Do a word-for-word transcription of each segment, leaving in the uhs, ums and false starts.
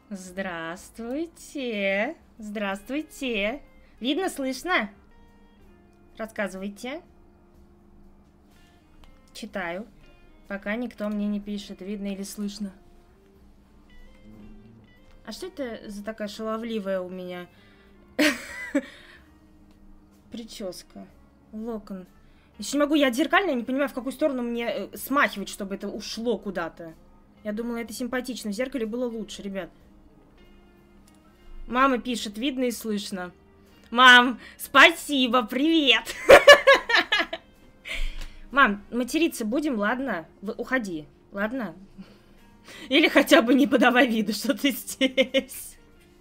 Здравствуйте. Здравствуйте. Видно, слышно? Рассказывайте. Читаю. Пока никто мне не пишет, видно или слышно. А что это за такая шаловливая у меня прическа? Локон. Еще не могу, я зеркально не понимаю, в какую сторону мне смахивать, чтобы это ушло куда-то. Я думала, это симпатично. В зеркале было лучше, ребят. Мама пишет, видно и слышно. Мам, спасибо, привет. Мам, материться будем, ладно? Уходи, ладно? Или хотя бы не подавай виду, что ты здесь.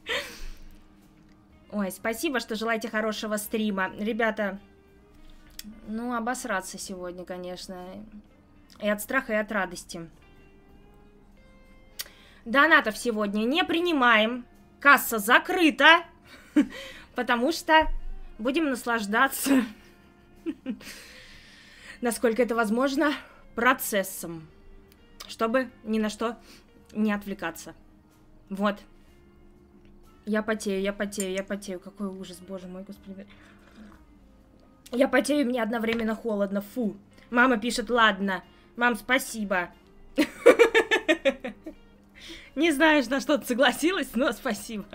Ой, спасибо, что желаете хорошего стрима. Ребята, ну, обосраться сегодня, конечно. И от страха, и от радости. Донатов сегодня не принимаем. Касса закрыта. Потому что будем наслаждаться, насколько это возможно, процессом. Чтобы ни на что не отвлекаться. Вот. Я потею, я потею, я потею. Какой ужас, боже мой, господи. Я потею, мне одновременно холодно. Фу. Мама пишет, ладно. Мам, спасибо. Не знаю, на что ты согласилась, но спасибо.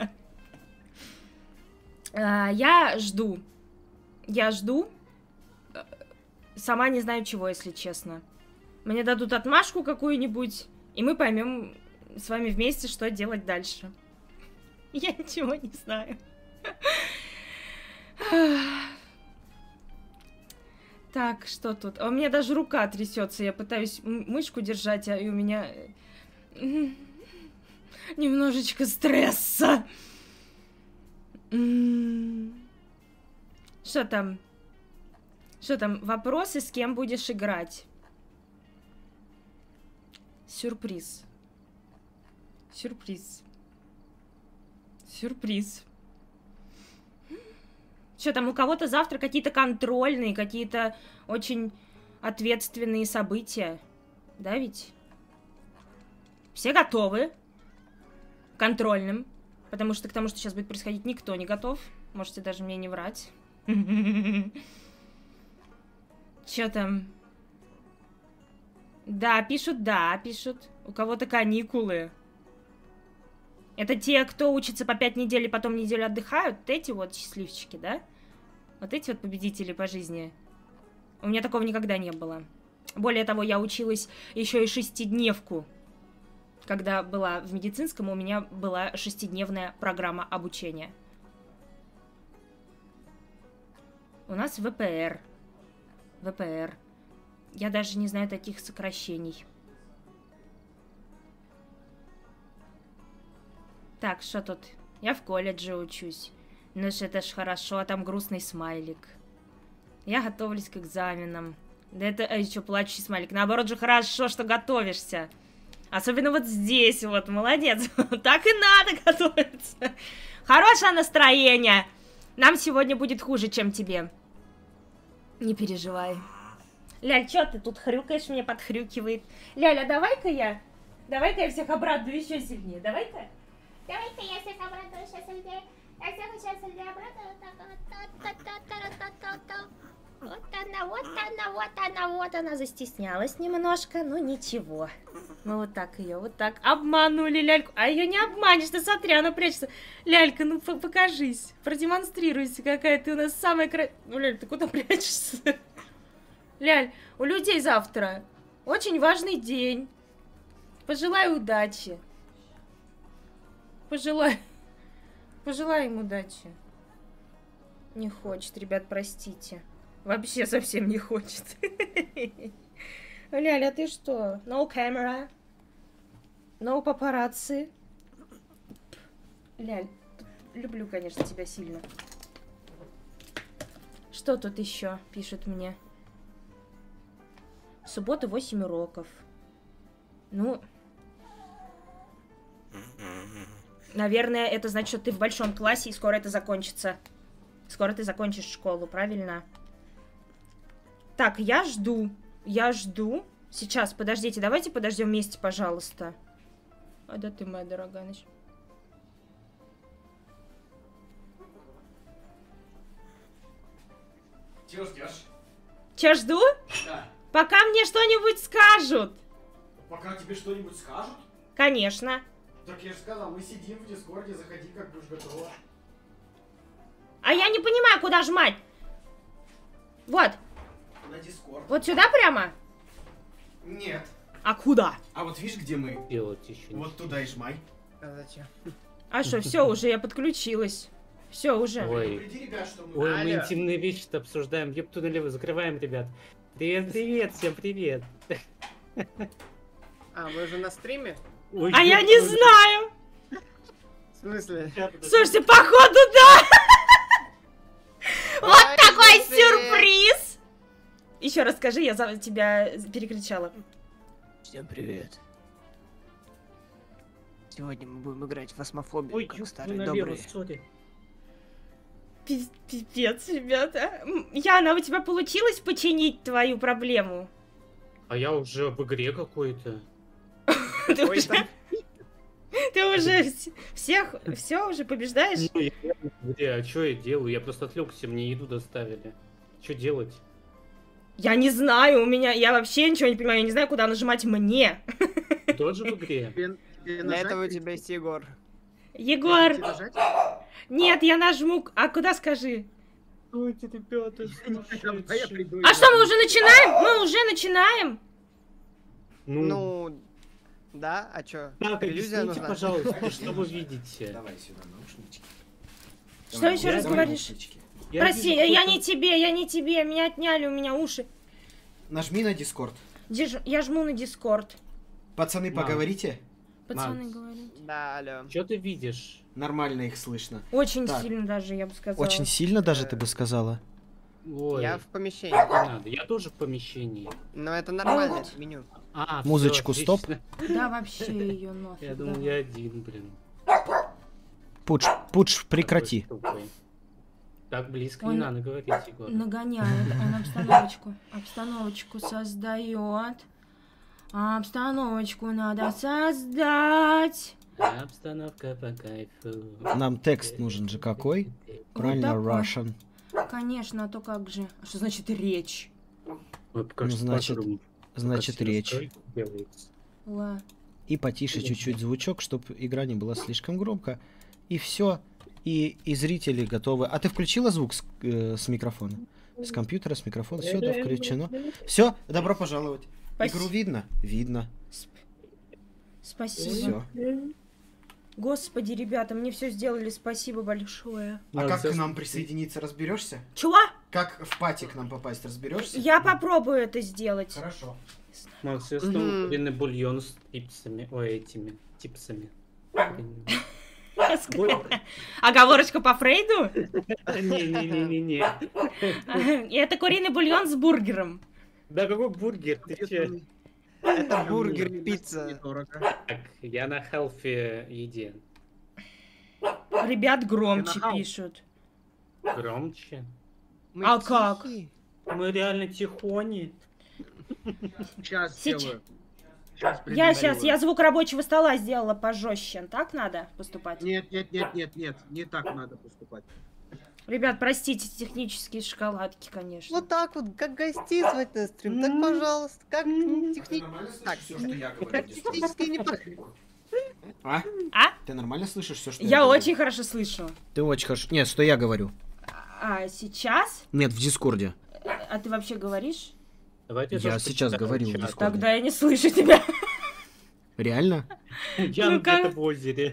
Я жду. Я жду. Сама не знаю чего, если честно. Мне дадут отмашку какую-нибудь, и мы поймем с вами вместе, что делать дальше. Я ничего не знаю. Так, что тут? А у меня даже рука трясется. Я пытаюсь мышку держать, а и у меня немножечко стресса. Что там? Что там? Вопросы, с кем будешь играть? Сюрприз. Сюрприз. Сюрприз. Что там, у кого-то завтра какие-то контрольные, какие-то очень ответственные события. Да ведь? Все готовы к контрольным. Потому что к тому, что сейчас будет происходить, никто не готов. Можете даже мне не врать. Чё там? Да, пишут, да, пишут. У кого-то каникулы. Это те, кто учится по пять недель и потом неделю отдыхают? Вот эти вот счастливчики, да? Вот эти вот победители по жизни. У меня такого никогда не было. Более того, я училась еще и шестидневку. Когда была в медицинском, у меня была шестидневная программа обучения. У нас ВПР. ВПР. Я даже не знаю таких сокращений. Так, что тут? Я в колледже учусь. Ну ж это ж хорошо, а там грустный смайлик. Я готовлюсь к экзаменам. Да это, а еще плачущий смайлик. Наоборот же хорошо, что готовишься. Особенно вот здесь вот, молодец. Так и надо готовиться. Хорошее настроение. Нам сегодня будет хуже, чем тебе. Не переживай. Ляль, что ты тут хрюкаешь, мне подхрюкивает. Ляля, давай-ка я, давай-ка я всех обрадую еще сильнее. Давай-ка. Давай-ка я всех обрадую еще сильнее. Я всех сейчас сильнее обрадую. Вот она, вот она, вот она, вот она застеснялась немножко, но ничего. Мы вот так ее, вот так обманули Ляльку. А ее не обманешь, ты смотри, она прячется. Лялька, ну покажись, продемонстрируйся, какая ты у нас самая красивая. Ну, Ляль, ты куда прячешься? Ляль, у людей завтра очень важный день. Пожелай удачи. Пожелай. Пожелай им удачи. Не хочет, ребят, простите. Вообще совсем не хочет. Ляля, а ты что? No camera. No paparazzi. Ляль, люблю, конечно, тебя сильно. Что тут еще пишет мне? Суббота восемь уроков. Ну... Наверное, это значит, что ты в большом классе, и скоро это закончится. Скоро ты закончишь школу, правильно? Так, я жду. Я жду. Сейчас, подождите, давайте подождем вместе, пожалуйста. А да ты, моя дорогая. Чего ждешь? Че жду? Да. Пока мне что-нибудь скажут. Пока тебе что-нибудь скажут? Конечно. Так я же сказал, мы сидим в Дискорде, заходи, как будешь готова. А я не понимаю, куда жмать. Вот. На Дискорд. Вот сюда прямо? Нет. А куда? А вот видишь, где мы? Делать еще. Вот туда и жмай. А зачем? А что, все, уже я подключилась. Все, уже. Ой. Предупреди ребят, что мы... Ой, мы Алло. интимные вещи-то обсуждаем. Епту налево, закрываем, ребят. Привет, привет, всем привет. А, вы уже на стриме? Ой, А я не ёпта. знаю. В смысле? Слушайте, походу, да. Вот Ой, такой слушай. сюрприз. Еще раз скажи, я за тебя перекричала. Всем привет. Сегодня мы будем играть в фасмофобию, Ой, как ёпта старые налево, добрые. сори. Пи- Пипец, ребята. М, Яна, у тебя получилось починить твою проблему? А я уже в игре какой-то. Ты Ой, уже, там- ты уже вс- всех, все уже побеждаешь? Ну, я в игре, а что я делаю? Я просто отвлекся, мне еду доставили. Что делать? Я не знаю, у меня, я вообще ничего не понимаю, я не знаю, куда нажимать мне. Ты тоже в игре? Тебе- тебе Для нажать этого у и- тебя есть Егор. Егор, тебе нажать? нет, я нажму, а куда скажи? Ой, ты, ребята, Давай я приду. А что, мы уже начинаем? Мы уже начинаем? Ну, Ну, да, а чё? так, Иллюзия объясните, нужна? пожалуйста, что вы видите? Давай сюда наушнички. Что Давай, еще раз давай говоришь? наушнички. Я Прости, вижу я какой-то- не тебе, я не тебе, меня отняли, у меня уши. Нажми на Дискорд. Держ- Я жму на Дискорд. Пацаны, Макс. поговорите. Пацаны Макс. говорят. Да, алло. Что ты видишь? Нормально их слышно. Очень Так. сильно даже, я бы сказала. Очень сильно даже ты бы сказала. Ой, Я в помещении. не надо. Я тоже в помещении. Но это нормально, Вот. это меню. А, Музычку всё, стоп. отлично. Да, вообще ее нафиг. Я думал, давай. я один, блин. Пуч, Пуч, прекрати. Такой штукой. Так близко Он не надо говорить, Егор. Нагоняет, он обстановочку, обстановочку создает. Обстановочку надо создать. Обстановка по кайфу. Нам текст нужен же какой? Правильно, такой. Russian. Конечно, а то как же. А что значит речь? Ой, покажи, Ну, значит, покажи, Значит, как речь. настройки делается. Ла. И потише чуть-чуть звучок, чтобы игра не была слишком громко. И все. И, и зрители готовы. А ты включила звук с, э, с микрофона? С компьютера, с микрофона? Все, да, включено. Все, добро пожаловать. Спасибо. Игру видно? Видно. Спасибо. Все. Господи, ребята, мне все сделали, спасибо большое. А Ну, как всё- к нам присоединиться, разберешься? Чего? Как в пати к нам попасть, разберешься? Я попробую это сделать. Хорошо. Макс, я стал Мгм. куриный бульон с типсами. Ой, этими. Типсами. Оговорочка по Фрейду? Не-не-не-не-не. И это куриный бульон с бургером. Да какой бургер, ты че? Это бургер и пицца. Недорого. Так, я на хелфи еде. Ребят громче нахал. пишут. Громче. Мы А как? тихие. Мы реально тихони. Сейчас Сейчас. сделаю. Сейчас Я сейчас, я звук рабочего стола сделала пожестче. Так надо поступать? Нет, нет, нет, нет, нет, не так надо поступать. Ребят, простите, технические шоколадки, конечно. Вот так вот, как гостей звать на стрим, так пожалуйста, как техни... Так, все, что я говорю? как технически не... А? А? Ты нормально слышишь все, что Я говорю? очень хорошо слышу. Ты очень хорошо. Нет, что я говорю? А сейчас? Нет, в Дискорде. А ты вообще говоришь? Давайте Я тоже сейчас почитаем говорил в чат. Дискорде. Тогда я не слышу тебя. Реально? Ян Ну-ка. где-то в озере.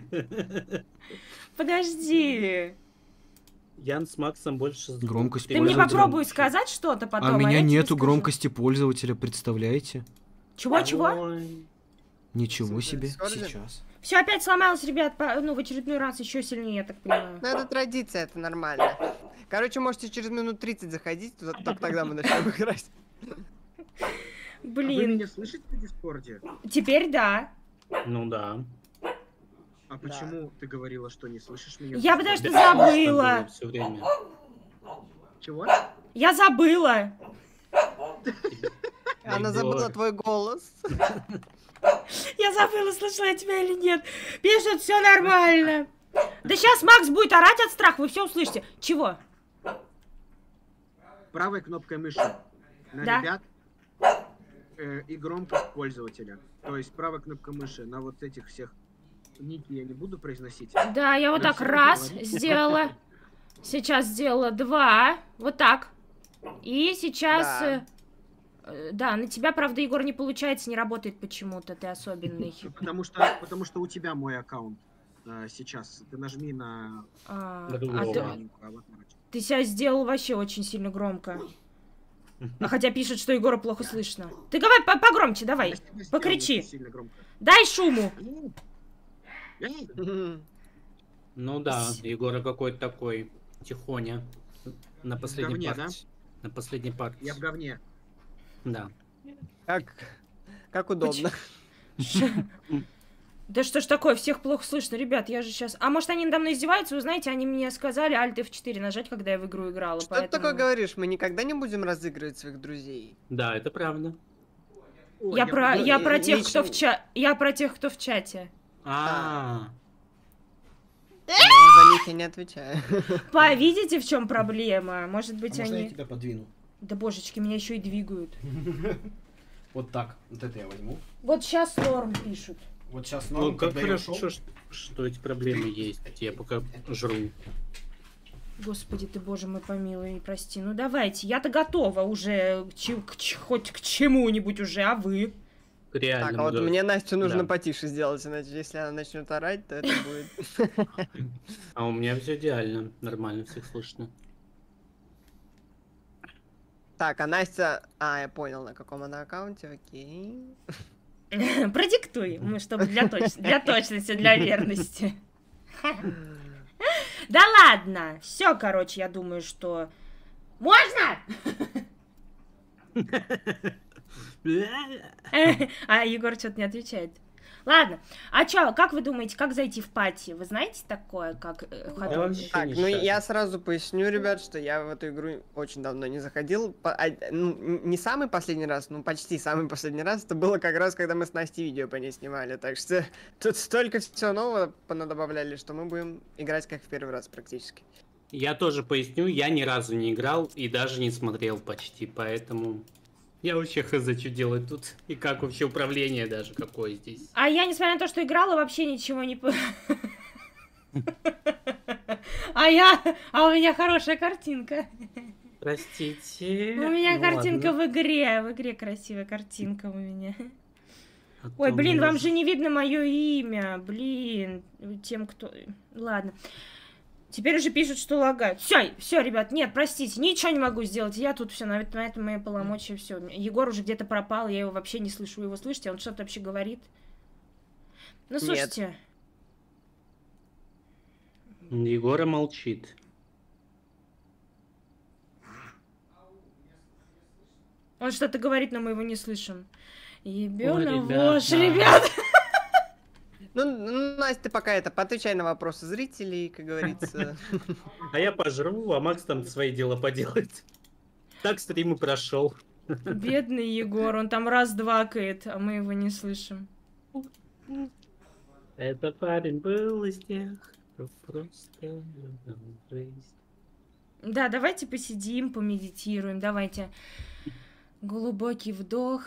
Подожди. Ян с Максом больше... с- Громкость Ты мне Пользователя. попробуй сказать что-то потом. А у меня я тебе нету скажу. громкости пользователя, представляете? Чего-чего? Ой. Ничего Слушай, себе. Дискорде? Сейчас. Все опять сломалось, ребят, по- ну, в очередной раз еще сильнее, я так понимаю. Ну, это традиция, это нормально. Короче, можете через минут тридцать заходить, то- только тогда мы начнем играть. А вы Блин, меня слышите в Дискорде? теперь да. Ну да. А почему ты говорила, что не слышишь меня? в Я Дискорде? потому что забыла. Все время. Чего? Я забыла. Она забыла твой голос. Я забыла, слышала я тебя или нет. Пишут, все нормально. Да сейчас Макс будет орать от страха, вы все услышите. Чего? правой кнопкой мыши на Да. ребят э, и громкость пользователя. То есть правой кнопкой мыши на вот этих всех ники я не буду произносить. Да, я вот Да так всё раз говорите. сделала. Сейчас сделала два. Вот так. И сейчас... Да. э, э, Да, на тебя, правда, Егор, не получается, не работает почему-то, ты особенный. Потому что, потому что у тебя мой аккаунт э, сейчас. Ты нажми на А, На а другого. ты, маленькую аватарочку. ты себя сделал вообще очень сильно громко. А хотя пишет, что Егора плохо слышно. Ты давай по- погромче, давай. Я себя сделал покричи. очень сильно громко. Дай шуму. Эй, Мгм. Ну да, Егора какой-то такой тихоня. На последней говне, партии. На последней партии. Я в говне. Да. Как, как удобно. Да что ж такое, всех плохо слышно, ребят, я же сейчас... А может, они надо мной издеваются? Вы знаете, они мне сказали Alt эф четыре нажать, когда я в игру играла, Что ты поэтому... такое говоришь? Мы никогда не будем разыгрывать своих друзей. Да, это правда. Ой, Я про, буду- я и- про и тех, кто в лично- ча... Я про тех, кто в чате. А, Ну, за них я не отвечаю. Па, видите, в чем проблема? Может быть, А можно я они... тебя подвину? Да божечки, меня еще и двигают. Вот так. Вот это я возьму. Вот сейчас норм пишут. Вот сейчас ну норм, как когда я хорошо, ушел. что, что эти проблемы есть. Я пока жру. Господи ты, боже мой, помилуй и прости. Ну давайте, я-то готова уже к че- к ч- хоть к чему-нибудь уже, а вы? К реальному, Так, а вот да. мне Настю нужно Да. потише сделать, иначе если она начнет орать, то это будет... А у меня все идеально. Нормально всех слышно. Так, а Настя... А, я понял, на каком она аккаунте, окей. Продиктуй, мы, чтобы для, точ... для точности, для верности. Да ладно, все, короче, я думаю, что... Можно? А Егор что-то не отвечает. Ладно, а чё, как вы думаете, как зайти в пати? Вы знаете такое, как э, Я ходовое? вообще Так, не ну шарю. я сразу поясню, ребят, что я в эту игру очень давно не заходил. По- а, ну, н- не самый последний раз, ну почти самый последний раз. Это было как раз, когда мы с Настей видео по ней снимали. Так что тут столько всего нового понадобавляли, что мы будем играть как в первый раз практически. Я тоже поясню, я ни разу не играл и даже не смотрел почти, поэтому я вообще хз, что делать тут и как вообще управление даже какое здесь. А я, несмотря на то, что играла, вообще ничего не... по- А я... А у меня хорошая картинка. Простите. У меня Ну картинка ладно. в игре. В игре красивая картинка у меня. А Ой, то блин, вам может- же не видно мое имя. Блин, тем, кто... Ладно. Теперь уже пишут, что лагают. Все, все, ребят, нет, простите, ничего не могу сделать. Я тут все, на, это- на этом мои полномочия, все. Егор уже где-то пропал, я его вообще не слышу. Вы его слышите? Он что-то вообще говорит? Ну, слушайте. Егора молчит. Он что-то говорит, но мы его не слышим. Ебёна ребята. вошь, ребят. Ну, ну, Настя, ты пока это, поотвечай на вопросы зрителей, как говорится. А я пожру, а Макс там свои дела поделает. Так стрим и прошел. Бедный Егор, он там раз-двакает, а мы его не слышим. Это парень был из тех, кто просто любил жизнь. Да, давайте посидим, помедитируем, давайте. Глубокий вдох,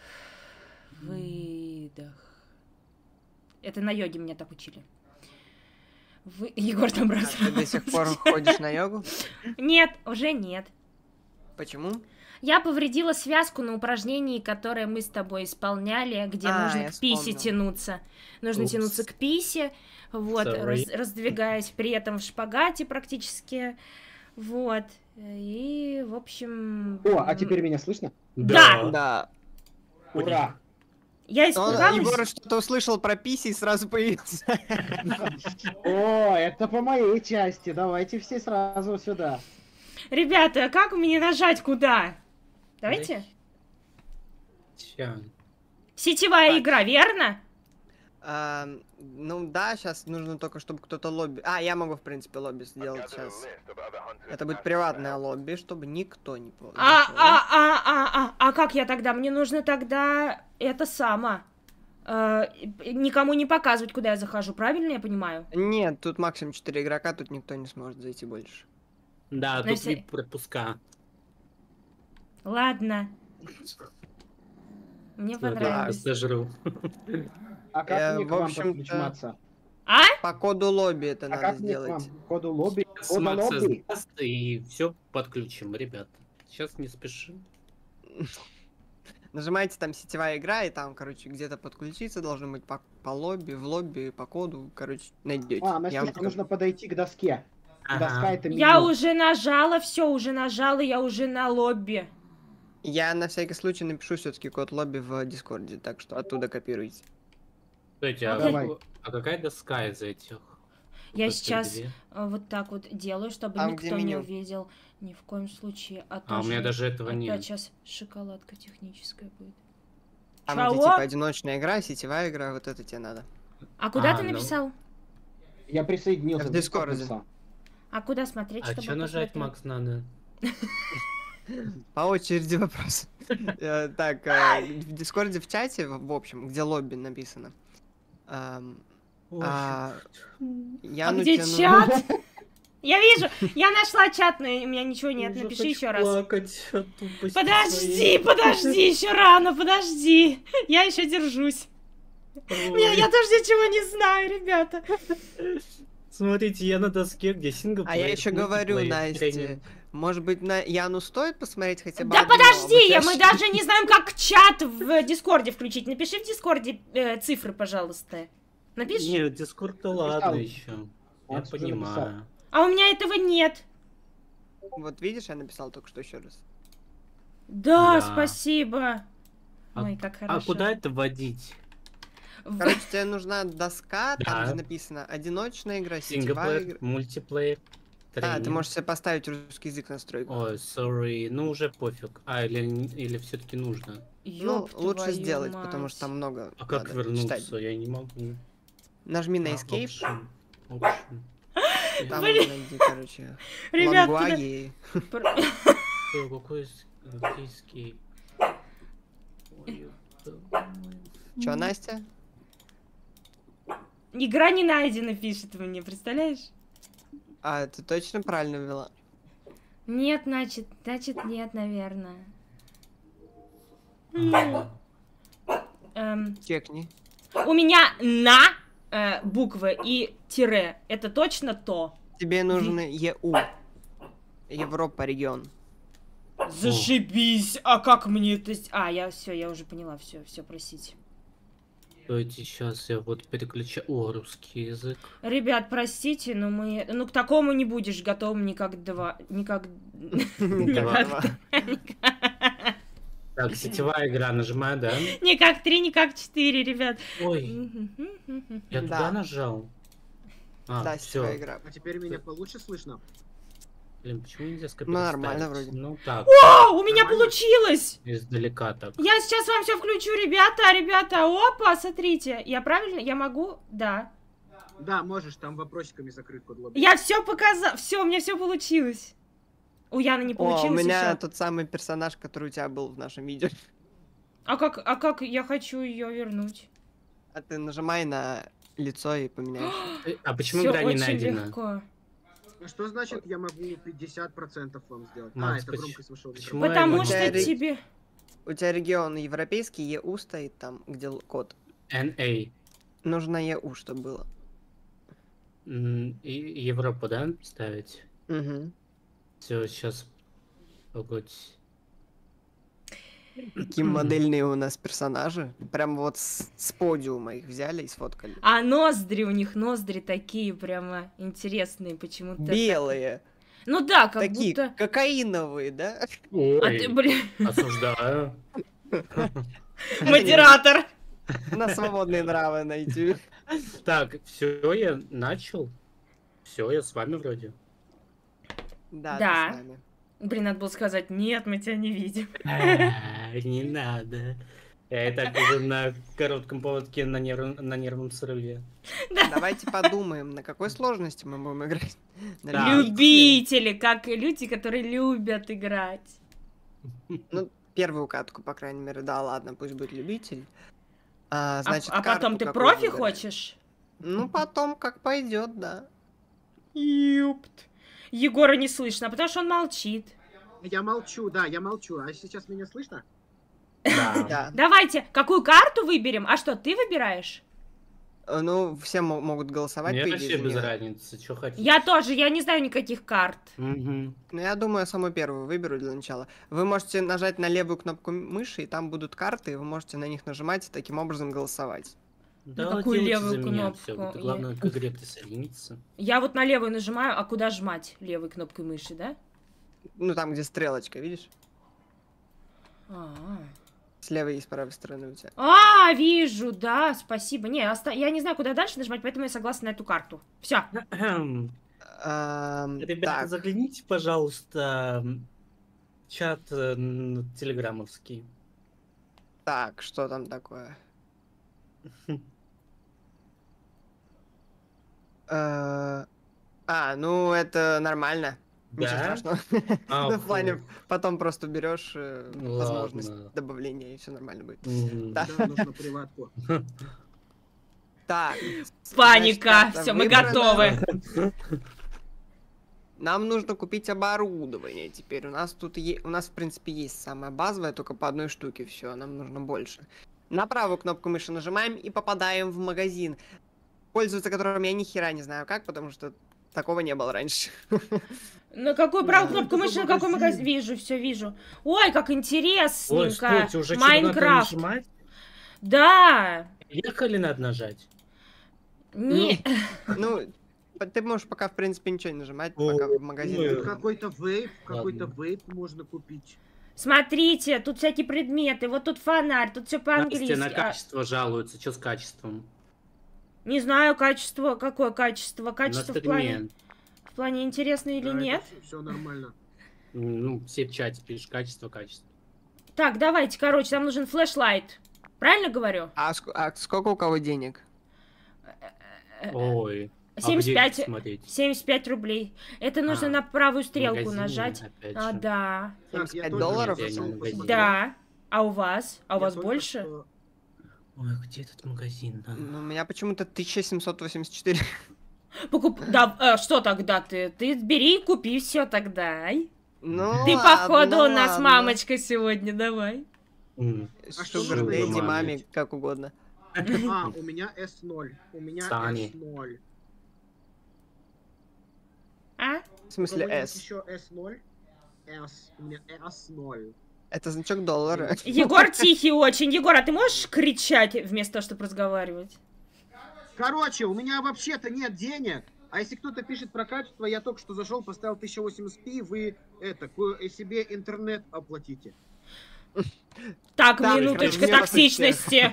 выдох. Это на йоге меня так учили. Вы... Егор там А раз. ты до сих пор ходишь на йогу? Нет, уже нет. Почему? Я повредила связку на упражнении, которое мы с тобой исполняли, где А, нужно я к писе вспомнила. тянуться. Нужно Упс. тянуться к писе, вот, Sorry. раз- раздвигаясь при этом в шпагате практически. Вот. И, в общем... О, а теперь меня слышно? Да. Да. Ура! Я Он, испугалась. Егор что-то услышал про писи и сразу появился. О, это по моей части. Давайте все сразу сюда. Ребята, а как мне нажать куда? Давайте. Ща. Сетевая Так. игра, верно? А, ну да, сейчас нужно только, чтобы кто-то лобби... А, я могу, в принципе, лобби сделать сейчас. Это будет приватное лобби, чтобы никто не понял. А, а, а, а, а, а как я тогда? Мне нужно тогда это само. Э, никому не показывать, куда я захожу, правильно я понимаю? Нет, тут максимум четыре игрока, тут никто не сможет зайти больше. Да, Ну, тут если- вип пропуска. Ладно. Мне Смотри, понравилось. сожру. А как Э, мне к в вам общем-то, подключаться? А? По коду лобби это А надо как мне к вам? сделать. Коду лобби? С Коду Макса лобби? сдаст, и все подключим, ребята. Сейчас не спешим. Нажимаете там сетевая игра, и там, короче, где-то подключиться должно быть по, по лобби, в лобби, по коду, короче, найдете. А, Я вам Настюшка, скажу. нужно подойти к доске. Ага. Доска это меню. Я уже нажала, все, уже нажала, я уже на лобби. Я на всякий случай напишу все-таки код лобби в Дискорде, так что оттуда копируйте. Стойте, а, Давай. какой- а какая доска из этих? Я Вот сейчас две. э, вот так вот делаю, чтобы Там, где никто не меню. увидел. Ни в коем случае. А, А у меня даже этого опять нет. сейчас шоколадка техническая будет. Там Чего? где типа одиночная игра, сетевая игра, вот это тебе надо. А куда А, ты ну. написал? Я присоединился. В Дискорд Дискорде. написал. А куда смотреть, А чтобы что нажать, посмотреть? Макс, надо? По очереди вопрос. Э, Так, э, в Дискорде в чате, в в общем, где лобби написано. Ам, Ой, а, Я А ну где тебе ну- чат? Я вижу, я нашла чат, но у меня ничего нет. уже Напиши хочу еще раз. плакать от тупости Подожди, своей. подожди, еще рано, подожди. Я еще держусь. Ой. Я, я тоже ничего не знаю, ребята. Смотрите, я на доске, где Сингапур. А я еще говорю, Насте, может быть, на Яну стоит посмотреть хотя бы Да одно, а подожди, вот я мы щ- даже не знаем, как чат в Дискорде включить. Напиши в Дискорде э, цифры, пожалуйста. Напиши. Нет, Дискорд-то ладно еще. Я Макс уже понимаю. А у меня этого нет. Вот видишь, я написал только что еще раз. Да, Да. спасибо. А- Ой, как А хорошо. куда это вводить? В- Короче, тебе нужна доска, там Да. где написано одиночная игра, сетевая Синглплеер, игра. мультиплеер, А, ты тренинг. можешь себе поставить русский язык в настройках. Ой, sorry, ну уже пофиг. А, или, или все-таки нужно? Ну, Ёб лучше твою сделать, мать. потому что там много А как надо вернуться? читать. Я не могу. Нажми на А, Escape, option, option. там Блин. найди, короче, Ребят, лангуаги. Про- Ой, какой эс- какой escape? Ой, ёпта. Чё, Настя? Игра не найдена, пишет мне, представляешь? А, ты точно правильно ввела? Нет, значит, значит нет, наверное. Ага. Эм, Чекни. у меня на э, буквы и тире. Это точно то. Тебе нужно Е У. Европа, регион. Зашибись! А как мне это... с- А, я все, я уже поняла, все, все, простите. Стойте, сейчас я вот переключаю. О, русский язык. Ребят, простите, но мы... Ну, к такому не будешь готовым никогда... Никак... Никак. Так, сетевая игра, нажимаю, да? Не как три, не как четыре, ребят. Ой, я Да. туда нажал. А, Да, сетевая все. игра. А теперь меня получше слышно? Блин, почему нельзя скопировать? Ну, нормально вроде. Ну так, О, у меня Нормально? получилось! издалека так. Я сейчас вам все включу, ребята, ребята. Опа, смотрите. Я правильно? Я могу? Да. Да, можешь, там вопросиками закрыть код лобби. Я все показала. Все, у меня все получилось. У Яны не О, получилось у меня ещё. тот самый персонаж, который у тебя был в нашем видео. А как, а как я хочу ее вернуть? А ты нажимай на лицо и поменяешь. Э, А почему Всё игра не очень найдена? легко. А что значит я могу пятьдесят процентов вам сделать? Макс, а, это поч- громкость вышел. почему Потому я что не- Дарик. тебе... У тебя регион европейский, Е У стоит там, где л- код. эн эй. Нужно Е У, чтобы было. М, и Европу, да, ставить? Угу. Все, сейчас. Погодь. Какие модельные у нас персонажи. Прям вот с, с подиума их взяли и сфоткали. А ноздри у них, ноздри такие прямо интересные почему-то. Белые. Ну да, как Такие будто... кокаиновые, да? Ой, А ты, блин, осуждаю. модератор. На свободные нравы найти. Так, все, я начал. Все, я с вами вроде. Да, ты Да. с нами. Блин, надо было сказать, нет, мы тебя не видим. А, Не надо. Я и так уже на коротком поводке на, нерв- на нервном срыве. Давайте подумаем, на какой сложности мы будем играть. На Да. любителя? Любители, как люди, которые любят играть. Ну, первую катку, по крайней мере, да, ладно, пусть будет любитель. А, А- значит, а, потом карту ты какую профи выбираем? хочешь? Ну, потом как пойдет, да. Ёпт. Егора не слышно, потому что он молчит. Я молчу, да, я молчу. А сейчас меня слышно? Да. Да. Давайте, какую карту выберем? А что, ты выбираешь? Э, Ну, все мо- могут голосовать, Мне по вообще идее, за без неё. разницы, что хотите. Я тоже, я не знаю никаких карт. Мгм. Ну, я думаю, я самую первую выберу для начала. Вы можете нажать на левую кнопку мыши, и там будут карты, и вы можете на них нажимать и таким образом голосовать. Да, какую делайте левую за меня кнопку? всё, это Я- главное к игре присоединиться. Я вот на левую нажимаю, а куда жмать левой кнопкой мыши, да? Ну, там, где стрелочка, видишь? А, С левой и с правой стороны у тебя. а, вижу, да, спасибо. Не, оста- я не знаю, куда дальше нажимать, поэтому я согласна на эту карту. Все. Ам, Ребята, так, загляните, пожалуйста, в чат э, н- телеграммовский. так, что там такое? Э, А, ну это нормально. Ничего Да? страшного. А, Ну, в плане, фу. потом просто берешь э, возможность Ладно. добавления, и все нормально будет. Мгм. Да. Да, нужно приватку. Так. Паника, значит, карта все, мы выбрана. готовы. Нам нужно купить оборудование. Теперь у нас тут е- у нас, в принципе, есть самое базовое, только по одной штуке все, нам нужно больше. На правую кнопку мыши нажимаем и попадаем в магазин. Пользоваться которым я ни хера не знаю как, потому что такого не было раньше. На какую правую Да. кнопку Это мыши, на какой магазин? магазин. Вижу, все вижу. Ой, как Ой, интересненько. стойте, уже что-то надо Майнкрафт. нажимать? Да. Ехали надо нажать? Не. Ну, п- ты можешь пока, в принципе, ничего не нажимать, О, пока в магазин. ну, Тут какой-то вейп, какой-то Ладно. вейп можно купить. Смотрите, тут всякие предметы, вот тут фонарь, тут все Настя по-английски. на А, качество жалуется. Что с качеством? не знаю, качество, какое качество, качество на в плане, стриме. в плане интересно или нет. Все нормально. Ну, все в чате пишешь качество, качество. Так, давайте, короче, нам нужен флешлайт. Правильно говорю? А, ск- а сколько у кого денег? Ой. а семьдесят пять, где смотреть? семьдесят пять рублей. Это нужно А, на правую стрелку Магазине, нажать. опять А, же. да. Так, семьдесят я пять только долларов? зашел Я не посмотреть. Да. А у вас? А у Я вас только больше? что- Ой, где этот магазин? а? Ну, у меня почему-то тысяча семьсот восемьдесят четыре. Покуп... Да, э, что тогда ты? Ты бери и купи все тогда. ай. Ну, Ты, ладно, походу, у нас ладно. мамочка сегодня, давай. М, А что Sugar нужно Daddy, делать? маме, как угодно. А, у меня эс ноль. У меня Сани. эс ноль. А? В смысле У кого есть S. еще эс ноль? S. У меня эс ноль. Это значок доллара. Егор тихий очень. Егор, а ты можешь кричать вместо того, чтобы разговаривать? Короче, у меня вообще-то нет денег. А если кто-то пишет про качество, я только что зашел, поставил тысяча восемьдесят пи, вы это, ку- себе интернет оплатите. Так, Так, минуточка размер токсичности.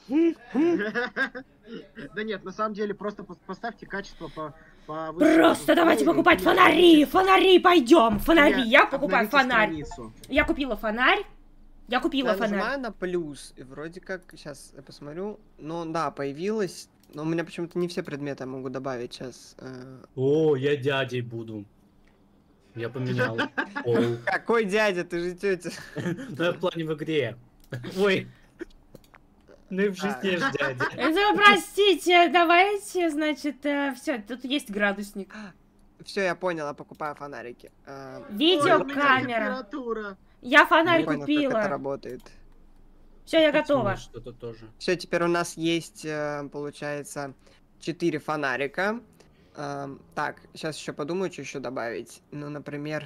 Да нет, на самом деле просто пос- поставьте качество по... по Просто давайте покупать фонари, фонари, пойдем, фонари. Я покупаю фонарь. Страницу. Я купила фонарь. Я купила Я фонарь. нажимаю на плюс, и вроде как, сейчас я посмотрю, ну да, появилось, но у меня почему-то не все предметы я могу добавить сейчас. О, я дядей буду. Я поменял пол. Какой дядя, ты же тетя. Ну, я в плане в игре. Ой. Ну и в жизни я ж дядя. Это, простите, давайте, значит, все, тут есть градусник. Все, я понял, я покупаю фонарики. А, Ой, у меня Видеокамера. температура. Я фонарь не понял, как это купила. работает. Все, я готова. Что-то тоже. Все, теперь у нас есть, э, получается, четыре фонарика. Эм, Так, сейчас еще подумаю, что еще добавить. Ну, например,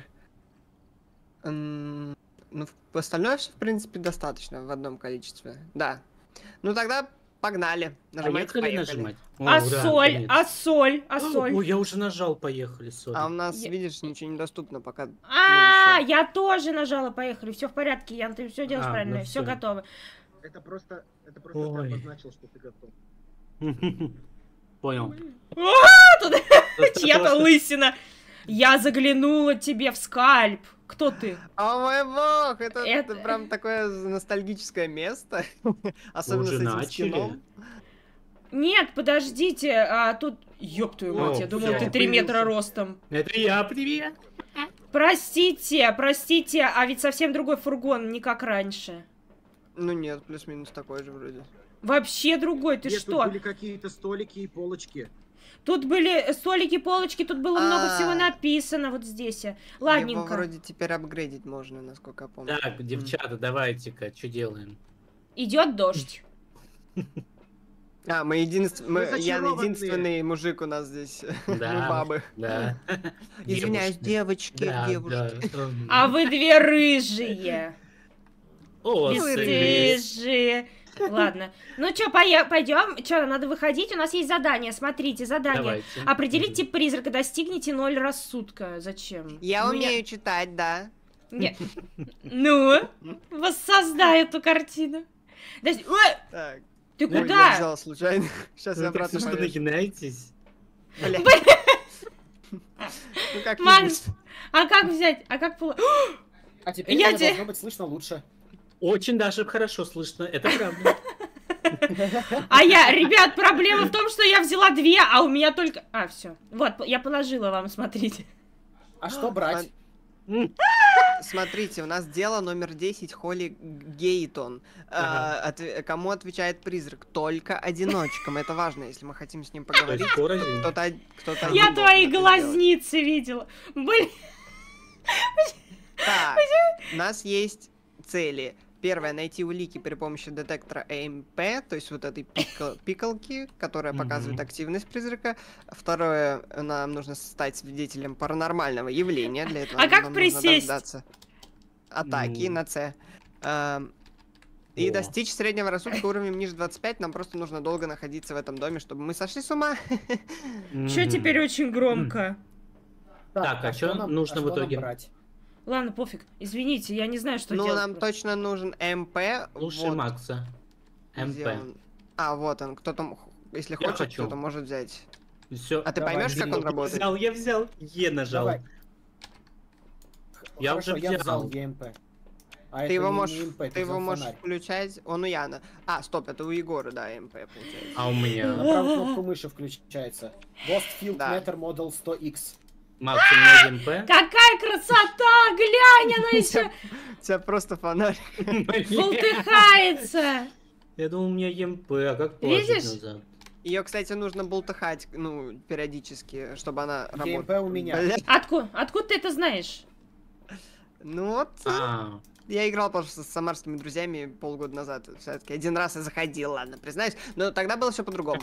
м, ну, в- остальное все, в принципе, достаточно в одном количестве. Да. Ну, тогда погнали. Нажимайте, Поехали поехали. нажимать? А О, ура, соль, наконец. а соль, а соль. Ой, я уже нажал, поехали, соль. А у нас, Я- видишь, ничего недоступно пока. А, Ну, я тоже нажала, поехали. Все в порядке, Ян, ты все делаешь А, правильно, ну все всё. готово. Это просто, это просто ты Ой. обозначил, что ты готов. Понял. А, тут Просто чья-то потому что- лысина. Я заглянула тебе в скальп. Кто ты? О мой бог, это, Это- это прям такое ностальгическое место. Особенно Уже с этим начали? скином. Нет, подождите, а тут... Ёб твою мать, О, я думала, всё. ты три метра Появился. ростом. Это я, привет. Простите, простите, а ведь совсем другой фургон, не как раньше. Ну нет, плюс-минус такой же вроде. Вообще другой, ты Нет, тут что? были какие-то столики и полочки. Тут были столики, полочки, тут было много всего А. написано вот здесь. Его Ладненько. вроде теперь апгрейдить можно, насколько я помню. Так, девчата, давайте-ка, что делаем? Идет дождь. А, мы единственный, Мы я зачарованные. единственный мужик у нас здесь. Мы Да, бабы. да. Извиняюсь, девочки, Да, девушки. да. А вы две рыжие. О, Бесстыжие. сыграли. Ладно. Ну что, пойдем? Что, нам надо выходить? У нас есть задание. Смотрите, задание. Давайте. Определить тип призрака. Достигните ноль рассудка. Зачем? Я У меня- умею читать, да. Не. Ну, воссоздай эту картину. Подожди. Ой, Так. ты Ой, я куда? взял случайно. Сейчас я Вы так обратно смешно повешу. нагинаетесь. Бля. Ну как Макс, а как взять? А как... пол- А теперь Я меня те- должно быть слышно лучше. Очень даже хорошо слышно, это правда. А я, ребят, проблема в том, что я взяла две, а у меня только... А, все. Вот, я положила вам, смотрите. А что брать? Смотрите, у нас дело номер десять, Холли Гейтон. А, отве- Кому отвечает призрак? Только одиночкам. Это важно, если мы хотим с ним То есть поговорить. порознь? Кто-то од- кто-то один Я должен твои это глазницы видела. Блин. сделать. Так, у нас есть цели. Первое, найти улики при помощи детектора А М П, то есть вот этой пикал- пикалки, которая Мгм. показывает активность призрака. Второе, нам нужно стать свидетелем паранормального явления. Для этого А как нам нужно присесть? дождаться атаки М. на С. Эм, И О. достичь среднего рассудка уровнем ниже двадцать пять, нам просто нужно долго находиться в этом доме, чтобы мы сошли с ума. Че Мгм. теперь очень громко? Так, а чё нам- нужно а в что нам итоге? брать? Ладно, пофиг. Извините, я не знаю, что Ну, делать. нам точно нужен М П. Лучше вот Макса. где МП. он. А, вот он. Кто-то, м- если Я хочет, хочу. кто-то может взять. Все. А ты Давай, поймешь, как Дина, он работает? Взял, я взял. Е нажал. Давай. Я Хорошо, уже я взял взял. Е М П. А Ты это его не- можешь, не М П, ты его взял можешь фонарь. включать. Он у Яна. А, стоп, это у Егора, да, М П получается. А у меня? На правую кнопку мыши включается. Ghost Field Да. Meter Model сто икс. Макс, у меня МП. Какая красота! Глянь, она еще У тебя просто фонарь. болтыхается. Я думал, у меня МП, а как положить Видишь? назад? Ее, кстати, нужно болтыхать, ну, периодически, чтобы она Е М работала. П у меня. Бля. Откуда? Откуда ты это знаешь? Ну вот, А, я играл просто с самарскими друзьями полгода назад. Все-таки один раз я заходил, ладно, признаюсь. Но тогда было все по-другому.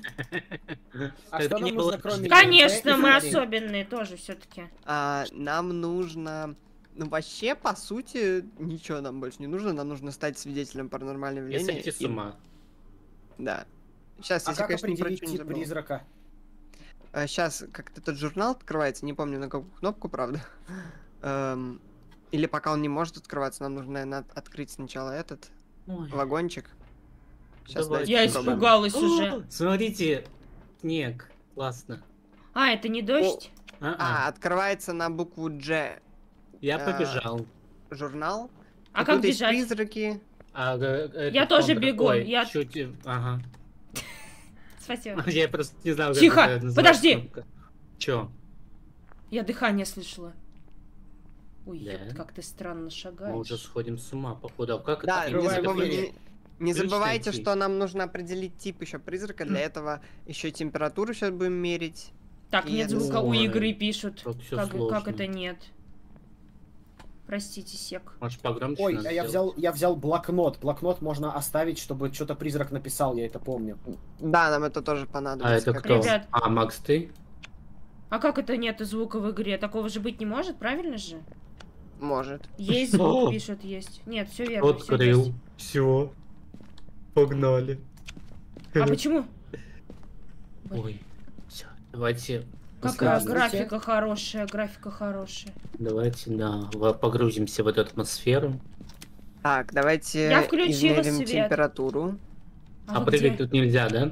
А Это что не нам было нужно, кроме точно. Конечно, Е М П и мы фонарей? особенные тоже все-таки. А, нам нужно... Ну, вообще, по сути, ничего нам больше не нужно. Нам нужно стать свидетелем паранормального и явления. сойти с и- ума. Да. Сейчас, А если, как конечно, не про определить что не тип забыл. призрака? Сейчас как-то этот журнал открывается, не помню на какую кнопку, правда. Эм, Или пока он не может открываться, нам нужно, наверное, от- открыть сначала этот Ой. вагончик. Сейчас Давайте Я попробуем. испугалась уже. О, смотрите, снег. Классно. А, это не дождь? А, А-а. открывается на букву G Я а, побежал. журнал. А И как тут есть бежать? призраки. А, э, э, Я этот тоже контр- бегу, ой, я- чуть, э, Ага. Спасибо. Я просто не знал, как Тихо, это называется подожди. кнопка. Чё? Я дыхание слышала. Ой, Да? ёпт, как ты странно шагаешь. Мы уже сходим с ума, походу. А как Да, это? не, Открываем забыв- двери. не- не Ключ забывайте, найти. что нам нужно определить тип еще призрака. Для этого еще температуру сейчас будем мерить. Так, И нет это- звука у Ой, игры пишут. как всё Как, сложно. как это нет? Простите, сек. Может, погромче Ой, надо а я сделать? взял, я взял блокнот. Блокнот можно оставить, чтобы что-то призрак написал, я это помню. Да, нам это тоже А понадобится. это как кто? раз. Ребят. А, Макс, ты? А как это нет звука в игре? Такого же быть не может, правильно же? Может. Есть звук, пишут, есть. Нет, все верно, всё Открыл. есть. Все. Погнали. А почему? Ой. Все. Давайте. Какая Здравствуйте. графика хорошая, графика хорошая. Давайте, да, в- погрузимся в эту атмосферу. Так, давайте Я включила измерим свет. температуру. А, вы прыгать где? тут нельзя, да?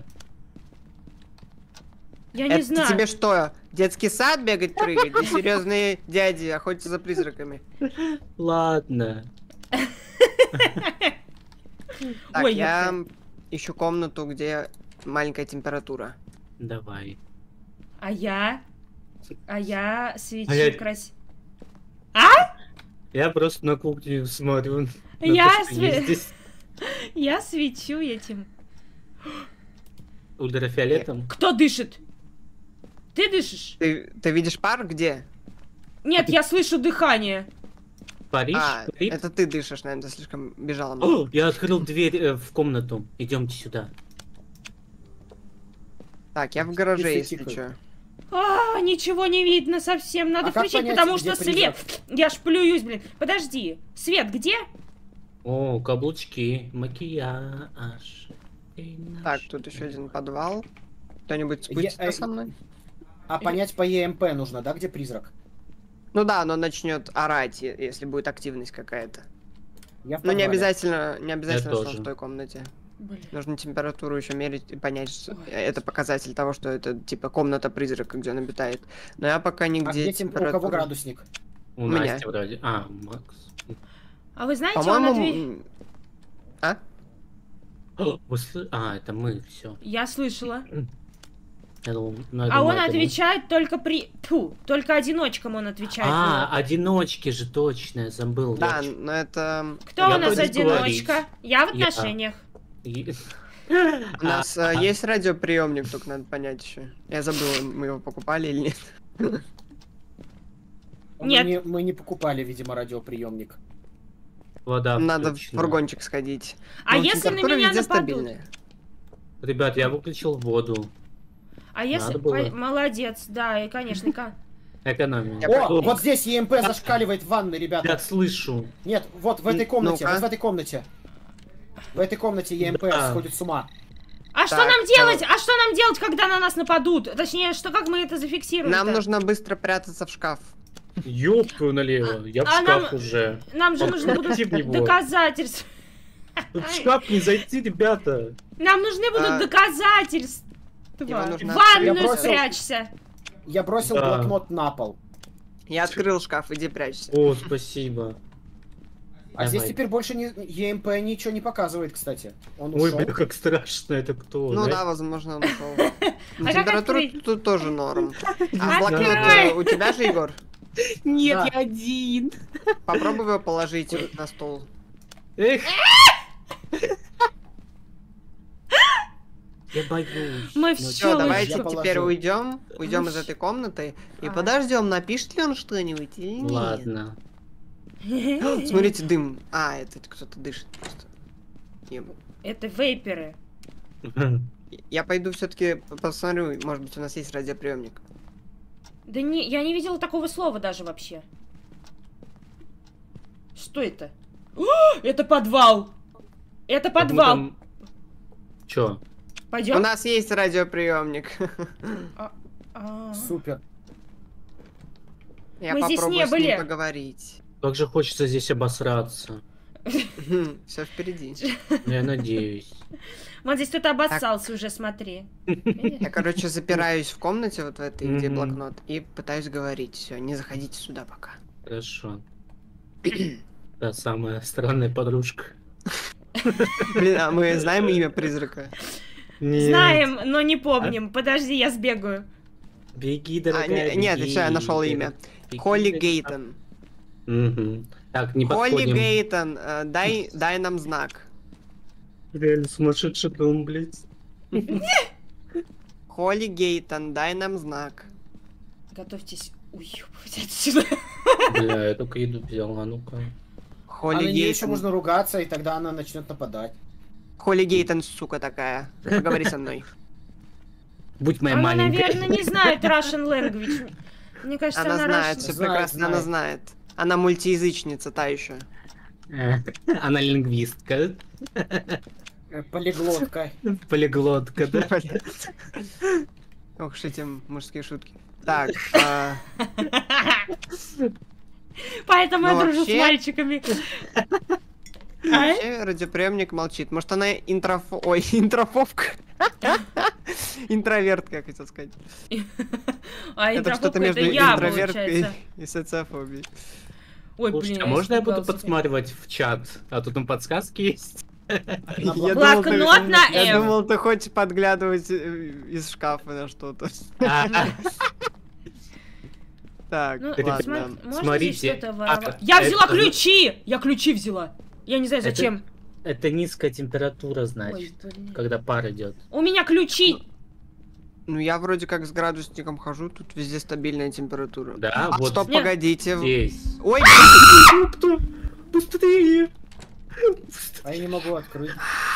Я не Это знаю. тебе что, детский сад бегать, прыгать? Или серьезные дяди охотятся за призраками? Ладно. Так, Ой, я ёпта. ищу комнату, где маленькая температура. Давай. А я... А я свечу А я- красиво. Я просто на кухню смотрю. на Я то, что есть све- здесь Я свечу этим. ультрафиолетом. Кто дышит? Ты дышишь? Ты, ты видишь пар где? Нет, я слышу дыхание. Париж? А, Париж? это ты дышишь, наверное, ты слишком бежала. О, я открыл дверь э, в комнату. Идемте сюда. Так, я в гараже, Тихо, если тихо. что. А, ничего не видно совсем. Надо А как включить, понять, потому где что свет. Я ж плююсь, блин. Подожди. Свет где? О, каблучки, макияж. Эй, наш. Так, тут еще один подвал. Кто-нибудь спустится Я- э, со мной? А понять по Е М П нужно, да, где призрак? Ну да, оно начнет орать, е- если будет активность какая-то. Я в Ну не подвале. обязательно, не обязательно, что он тоже. в той комнате. Блин. Нужно температуру еще мерить и понять, что Ой. это показатель того, что это типа комната призрака, где он обитает. Но я пока А нигде где тем... у кого градусник? У у меня. Насти вроде. А, Макс. А вы знаете, он По-моему, отве... м, а? О, вы слы- А, это мы, все. Я слышала. ну, А он отвечает только при... Фу, только одиночкам он отвечает. А, одиночки же, точно, я забыл. Да, я но это... Кто я у нас буду одиночка? говорить. Я в Я. отношениях. И- У нас А, э, а, есть радиоприемник, только надо понять еще. Я забыл, мы его покупали или нет. Мы Нет. не, мы не покупали, видимо, радиоприемник. Вода Надо в включена. фургончик сходить. А Ну, если на температура меня везде нападут? стабильная. Ребят, я выключил воду. А если... Надо было. Ой, молодец, да, и конечно. ка- Экономия. Я О, понял. вот здесь Е М П зашкаливает в ванной, ребята. Я слышу. Нет, вот в этой комнате, Ну-ка. вот в этой комнате. В этой комнате Е М П Да. сходит с ума. А что Так, нам делать? э, А что нам делать, когда на нас нападут? Точнее, что как мы это зафиксируем? Нам нужно быстро прятаться в шкаф. Ёб твою налево. Я в а шкаф нам- уже. Нам же нужны будут Против него. доказательства. Тут в шкаф не зайти, ребята. Нам нужны будут А. доказательства. Его нужно В ванную открыть. Я бросил- спрячься. Я бросил Да. блокнот на пол. Я открыл шкаф, иди прячься. О, спасибо. А здесь Давай. теперь больше не, Е М П ничего не показывает, кстати. Он Ой, ушел. бля, как страшно, это кто? Ну да? да, возможно, он ушел. Но А как температура открыть? тут тоже норм. А Открой! блокнот э, у тебя же, Егор? Нет, Да. я один. Попробуй его положить на стол. Эх. Я боюсь. Мы Ну, всё Все, Чё, давайте я теперь положил. уйдем, уйдем из этой комнаты и А. подождем, напишет ли он что-нибудь или нет. Ладно. Смотрите, дым. А, это кто-то дышит просто. Ебу. Это вейперы. Я пойду все-таки посмотрю, может быть, у нас есть радиоприемник. Да не, я не видела такого слова даже вообще. Что это? О, это подвал. Это подвал. Чё? У Пойдем. нас есть радиоприемник. А. Супер. Я Мы здесь попробую не с ним были. поговорить. Как же хочется здесь обосраться. Все впереди. Я надеюсь. Вот здесь кто-то обоссался уже, смотри. Я, короче, запираюсь в комнате вот в этой, где Мгм. блокнот, и пытаюсь говорить. Все, не заходите сюда пока. Хорошо. Та самая странная подружка. Блин, а мы знаем имя призрака? Нет. Знаем, но не помним. Подожди, я сбегаю. Беги, А, дорогая. не- нет, беги. все, я нашел имя. Беги, Холли дорогая. Гейтон. Мгм. Так, не Холли подходим. Гейтон, э, дай, дай нам знак. Реально сумасшедший дом, блядь. Холли Гейтон, дай нам знак. Готовьтесь уебывать отсюда. Бля, я только еду взял, а ну-ка. А Холли на нее еще Гейтон. можно ругаться, и тогда она начнет нападать. Холли Гейтон, сука такая. Поговори со мной. Будь моя Она, маленькая. наверное, не знает Russian language. Мне кажется, Она она, знает, Russian. все Знает, прекрасно, она знает. знает. Она мультиязычница, та еще. Э, Она лингвистка. Э, Полиглотка. Полиглотка, да? Ох уж эти мужские шутки. Так, а, Поэтому Ну, я дружу с вообще- мальчиками. А? вообще радиоприемник молчит. Может она интрофо... Ой, интрофовка. Интровертка, я хотел сказать. А Это что-то интрофобка между это я, интроверткой получается. и социофобией. Ой, Слушайте, блин, а можно я буду испугался. подсматривать в чат? А тут там подсказки есть. Я думал, Блокнот ты- на Я М. думал, ты хочешь подглядывать э, из шкафа на что-то. А, Так, Ну, Ребят, ладно. смо- можно смотрите. здесь что-то А, воровать? Я взяла это- ключи! Я ключи взяла. Я не знаю, Это- зачем. Это низкая температура, Ой, значит, блин. когда пар идет. У меня ключи! Ну, я вроде как с градусником хожу, тут везде стабильная температура. Да, А, вот стоп, Нет. погодите. здесь. Ой, Кто? Быстрее! А я не могу открыть.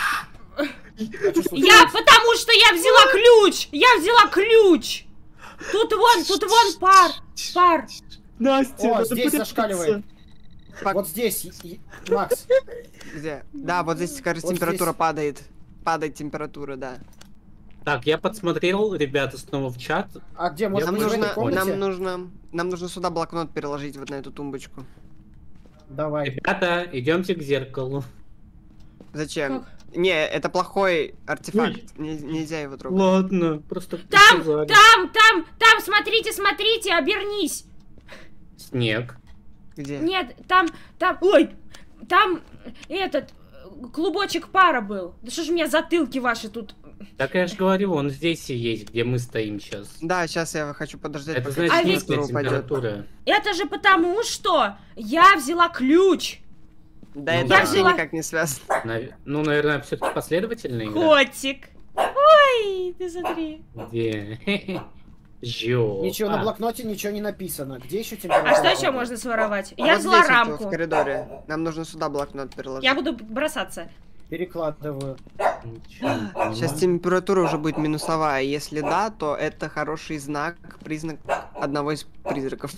Я, потому что я взяла ключ! Я взяла ключ! Тут вон, тут вон пар, пар. Настя, О, надо здесь прятаться. зашкаливает. Пок- Вот здесь, и- и- Макс. где? Да, вот здесь, кажется, Вот температура здесь. падает. Падает температура, да. Так, я подсмотрел, ребята, снова в чат. А где, может Нам быть, в этой нужно, комнате? нам нужно, нам нужно сюда блокнот переложить вот на эту тумбочку. Давай. Ребята, идемте к зеркалу. Зачем? Как? Не, это плохой артефакт. Не- нельзя его трогать. Ладно, просто Там, сказали. там, там, там, смотрите, смотрите, обернись. Снег. Где? Нет, там, там, ой, там этот э, клубочек пара был. Да что ж у меня затылки ваши тут? Так я же говорю, он здесь и есть, где мы стоим сейчас. Да, сейчас я хочу подождать, Это пока значит А ведь- низкая температура упадет. температура. Это же потому, что я взяла ключ. Да, Ну, это я вообще взяла- никак не связано. Нав- Ну, наверное, все-таки последовательная игра. Котик. Ой, ты смотри. Где? Жё. Ничего А, на блокноте, ничего не написано. Где еще А температура? что еще можно своровать? А Я вот взяла здесь вот, рамку. в коридоре. Нам нужно сюда блокнот переложить. Я буду бросаться. Перекладываю. ничего не понимаю. Сейчас температура уже будет минусовая. Если да, то это хороший знак, признак одного из призраков.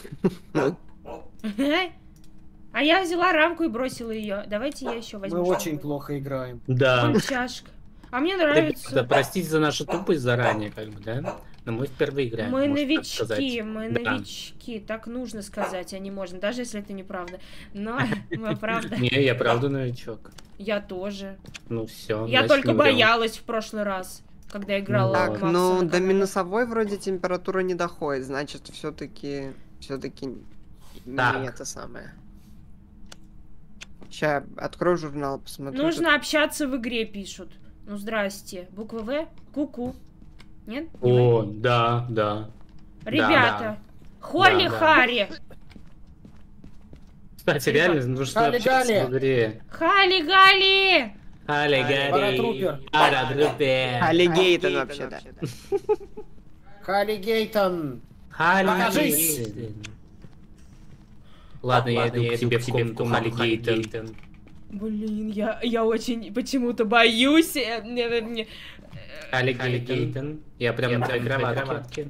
А я взяла рамку и бросила ее. Давайте я еще Мы возьму. очень плохо играем. Да. Вон чашка. А мне Ребята, нравится. простите за нашу тупость заранее, как бы, да? Но мы впервые играем. Мы можно так новички, сказать. мы Да. новички. Так нужно сказать, а не можно. Даже если это неправда. Но мы правда. Не, я правда новичок. Я тоже. Ну все. Я только боялась в прошлый раз, когда играла. Так, Макса ну на до канале. минусовой вроде температура не доходит, значит все-таки, все-таки не Так. это самое. Сейчас открою журнал, посмотрю. Нужно общаться в игре, пишут. Ну, здрасте. Буква В? Ку-ку. Нет? Не О, да, да. вы? Ребята. Холли Да, да. Хари. Кстати, реально нужно Хали общаться Гали. в игре. Хали Гали. Хали Гали. Паратрупер. Паратрупер. Аллигейтон вообще-то. Халли Гейтон. Хали Покажись. Гейтон. Ладно, я иду к тебе в комнату, Хали Гейтон. Блин, я, я очень почему-то боюсь. Э, э, э, Хали Гейтон. Я прям на твоей кроватке.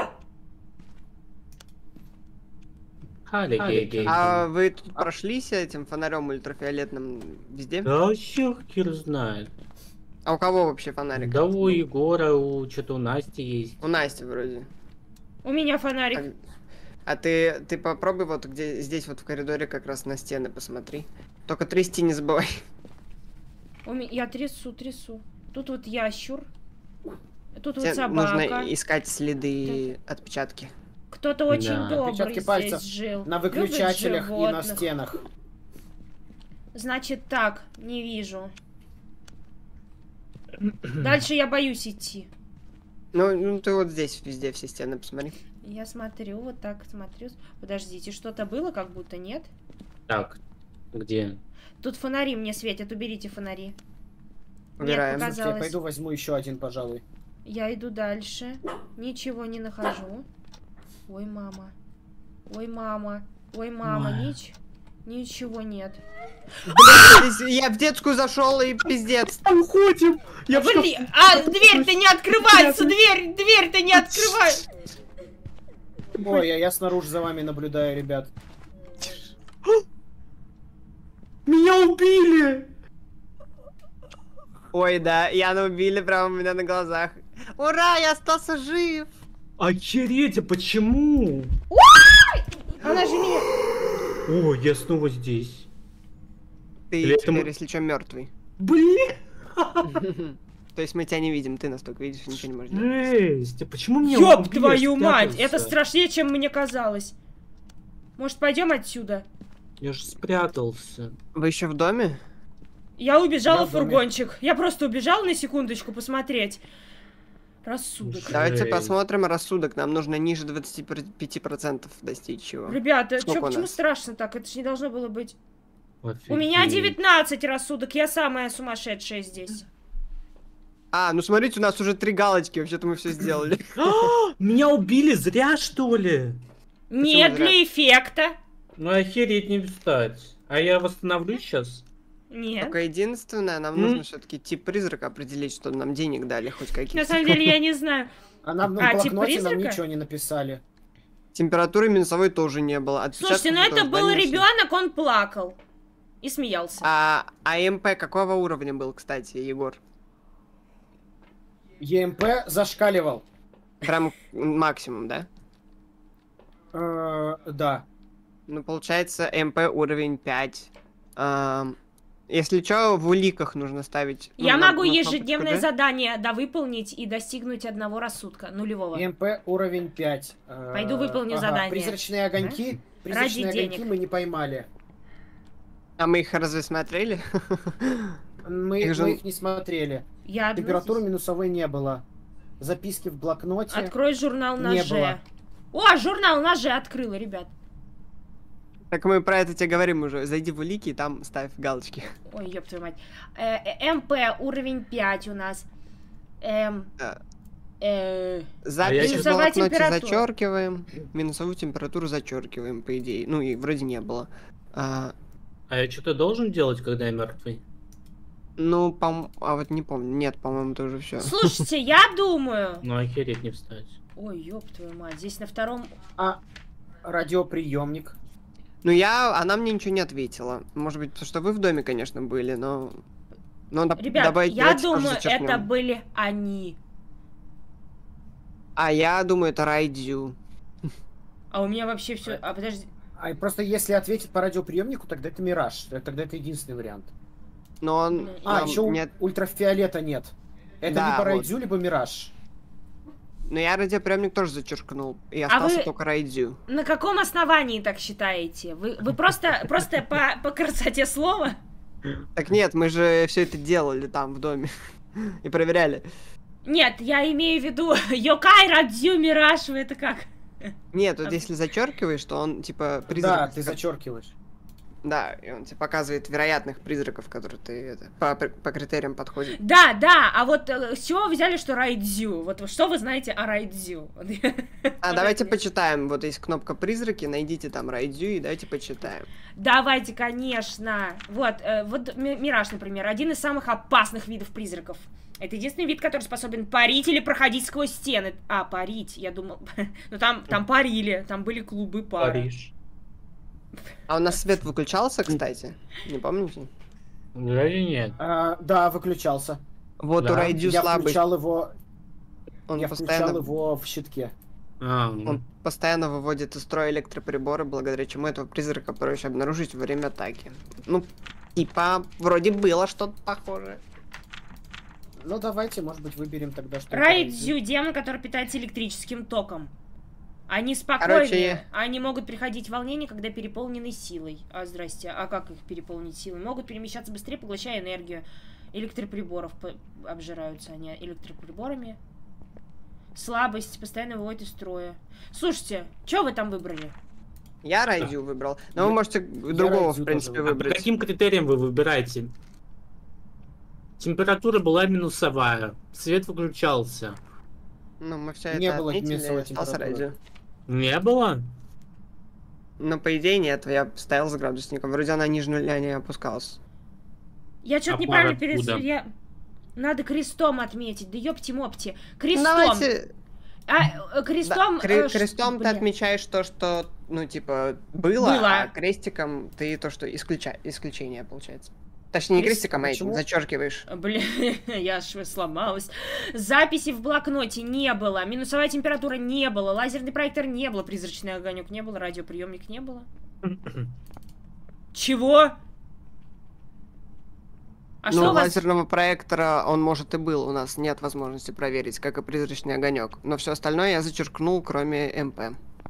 Хали Гейтон. А вы тут прошлись этим фонарем ультрафиолетным везде? Да вообще хер знает. А у кого вообще фонарик? Да у Егора, у что-то у Насти есть. У Насти вроде. У меня фонарик. А, а ты, ты попробуй вот где здесь вот в коридоре как раз на стены посмотри. Только трясти не забывай. У меня, я трясу, трясу. Тут вот ящур. Тут Тебе вот собака. нужно искать следы, отпечатки. Кто-то очень Да. добрый Отпечатки здесь пальцев жил. На Любит выключателях и на животных. стенах. Значит так, не вижу. Дальше я боюсь идти. Ну, ну ты вот здесь везде все стены посмотри. Я смотрю, вот так смотрю. Подождите, что-то было, как будто нет? Так, где? Тут фонари мне светят, уберите фонари. Убираем. пока- Слушайте, я Казалось. пойду возьму еще один, пожалуй. Я иду дальше. Ничего не нахожу. Ой, мама. Ой, мама. Ой, мама. Ой. Нич... Ничего нет. Здесь я в детскую зашел и пиздец. Уходим! Я Блин, а дверь-то не открывается! Дверь, дверь-то не открывается! Ой, я, я снаружи за вами наблюдаю, ребят. Меня убили! Ой, да, Яна убили прямо у меня на глазах. Ура, я остался жив! Охереть, а почему? Она же меня... О, я снова здесь. Ты Или это теперь, мы- если что, мертвый. Блин! То есть мы тебя не видим, ты нас только видишь, ничего не можешь делать. Жесть, а почему меня Ёб убили? твою Я мать! спрятался. Это страшнее, чем мне казалось. Может, пойдем отсюда? Я же спрятался. Вы еще в доме? Я убежала Я в в доме. фургончик. Я просто убежала на секундочку посмотреть. Рассудок. Жесть. Давайте посмотрим рассудок. Нам нужно ниже двадцати пяти процентов достичь его. Ребята, Сколько чё, у почему нас? страшно так? Это же не должно было быть. Офигеть. У меня девятнадцать рассудок, я самая сумасшедшая здесь. А, ну смотрите, у нас уже три галочки, вообще-то мы все сделали. Меня убили зря, что ли? Нет, зря? для эффекта. Ну охереть не встать. А я восстановлюсь сейчас? Нет. Только единственное, нам М? нужно все-таки тип призрака определить, чтобы нам денег дали хоть какие-то. На самом деле, я не знаю. А нам на А, тип блокноте нам призрака? ничего не написали. Температуры минусовой тоже не было. Слушайте, ну это был ребенок, он плакал. И смеялся. А, а МП какого уровня был, кстати, Егор? ЕМП зашкаливал. Прям максимум, да? Э, Да. Ну, получается, МП уровень пять. Ам, Если что, в уликах нужно ставить... ну, Я на- могу на ежедневное кнопочку, да? задание довыполнить и достигнуть одного рассудка, нулевого. ЕМП уровень пять. Э, Пойду выполню ага, задание. Призрачные огоньки. Призрачные Ради огоньки денег. мы не поймали. А мы их разве смотрели? Мы, Их же- мы их не смотрели. Я Температуры минусовой не было. Записки в блокноте. Открой журнал на Не Ж. было. О, журнал на Ж открыла, ребят. Так мы про это тебе говорим уже. Зайди в улики и там ставь галочки. Ой, ёб твою мать. Э, э, МП уровень пять у нас. Эм, Да. э, Запись в Минусовая блокноте температура. зачеркиваем. Минусовую температуру зачеркиваем, по идее. Ну и вроде не было. А, А я что-то должен делать, когда я мертвый? ну, пом... а вот не помню. Нет, по-моему, это уже все. Слушайте, я думаю... Ну охереть не встать. Ой, ёб твою мать, здесь на втором... А радиоприемник. Ну я, она мне ничего не ответила. Может быть, потому что вы в доме, конечно, были, но... но да- Ребят, давай- я давайте тоже думаю, зачеркнем. это были они. А я думаю, это Райдзю. А у меня вообще все... А подожди... А просто если ответить по радиоприемнику, тогда это Мираж. Э, Тогда это единственный вариант. Но он... А, нам еще у- нет... ультрафиолета нет. Это Да, либо вот. Райдзю, либо Мираж. Но я радиоприемник тоже зачеркнул. И А остался вы- только Райдзю. На каком основании так считаете? Вы, вы просто, просто по, по красоте слова? Так нет, мы же все это делали там, в доме. И проверяли. Нет, я имею в виду Йокай, Радзю, Мираж, вы это как? Нет, вот А- если зачеркиваешь, то он типа Да, призрак. ты зачеркиваешь. Да, и он тебе показывает вероятных призраков, которые ты это, по, по критериям подходят. Да, да, а вот э, с чего вы взяли, что Райдзю? Вот что вы знаете о Райдзю? А давайте почитаем. Вот есть кнопка призраки, найдите там Райдзю и давайте почитаем. Давайте, конечно. Вот, э, вот Ми- Мираж, например, один из самых опасных видов призраков. Это единственный вид, который способен парить или проходить сквозь стены. А, парить, я думал. Ну там, там парили, там были клубы пара. Париж. А у нас свет выключался, кстати? Не помните? Вроде нет. А, да, выключался. Вот Да. у Райдзю Я слабый. включал его. Он я постоянно, включал его в щитке. А, ну. он постоянно выводит из строя электроприборы, благодаря чему этого призрака проще обнаружить во время атаки. Ну, типа, вроде было что-то похожее. Ну давайте, может быть, выберем тогда что-то. Райдзю, демон, который питается электрическим током. Они спокойнее, Короче, они могут приходить в волнение, когда переполнены силой. А, здрасте, а как их переполнить силой? Могут перемещаться быстрее, поглощая энергию. Электроприборов по- обжираются они электроприборами. Слабость, постоянно выводит из строя. Слушайте, что вы там выбрали? Я Райдзю выбрал. Но Я- вы можете другого, Райдзю в принципе, тоже А по выбрать. каким критериям вы выбираете? Температура была минусовая, свет выключался. Ну, мы все Не это было отметили, минусовой остался температуры. Райдзю. Не было? Но по идее нет, я стоял с градусником. Вроде она ниже нуля не опускалась. Я что-то А неправильно пар откуда? перес... Я... Надо крестом отметить. Да ёпти-мопти. Крестом. Давайте... А, э, крестом... Да, кре- э, ш- крестом ты бля. отмечаешь то, что, ну, типа, было, Было. а крестиком ты то, что исключа... исключение, получается. Точнее, не Крест- крестиком, а этим почему? зачеркиваешь. Бля, я аж сломалась. Записи в блокноте не было. Минусовая температура не было. Лазерный проектор не было. Призрачный огонек не было. Радиоприемник не было. Чего? А ну, что у вас... лазерного проектора он, может, и был. У нас нет возможности проверить, как и призрачный огонек. Но все остальное я зачеркнул, кроме МП.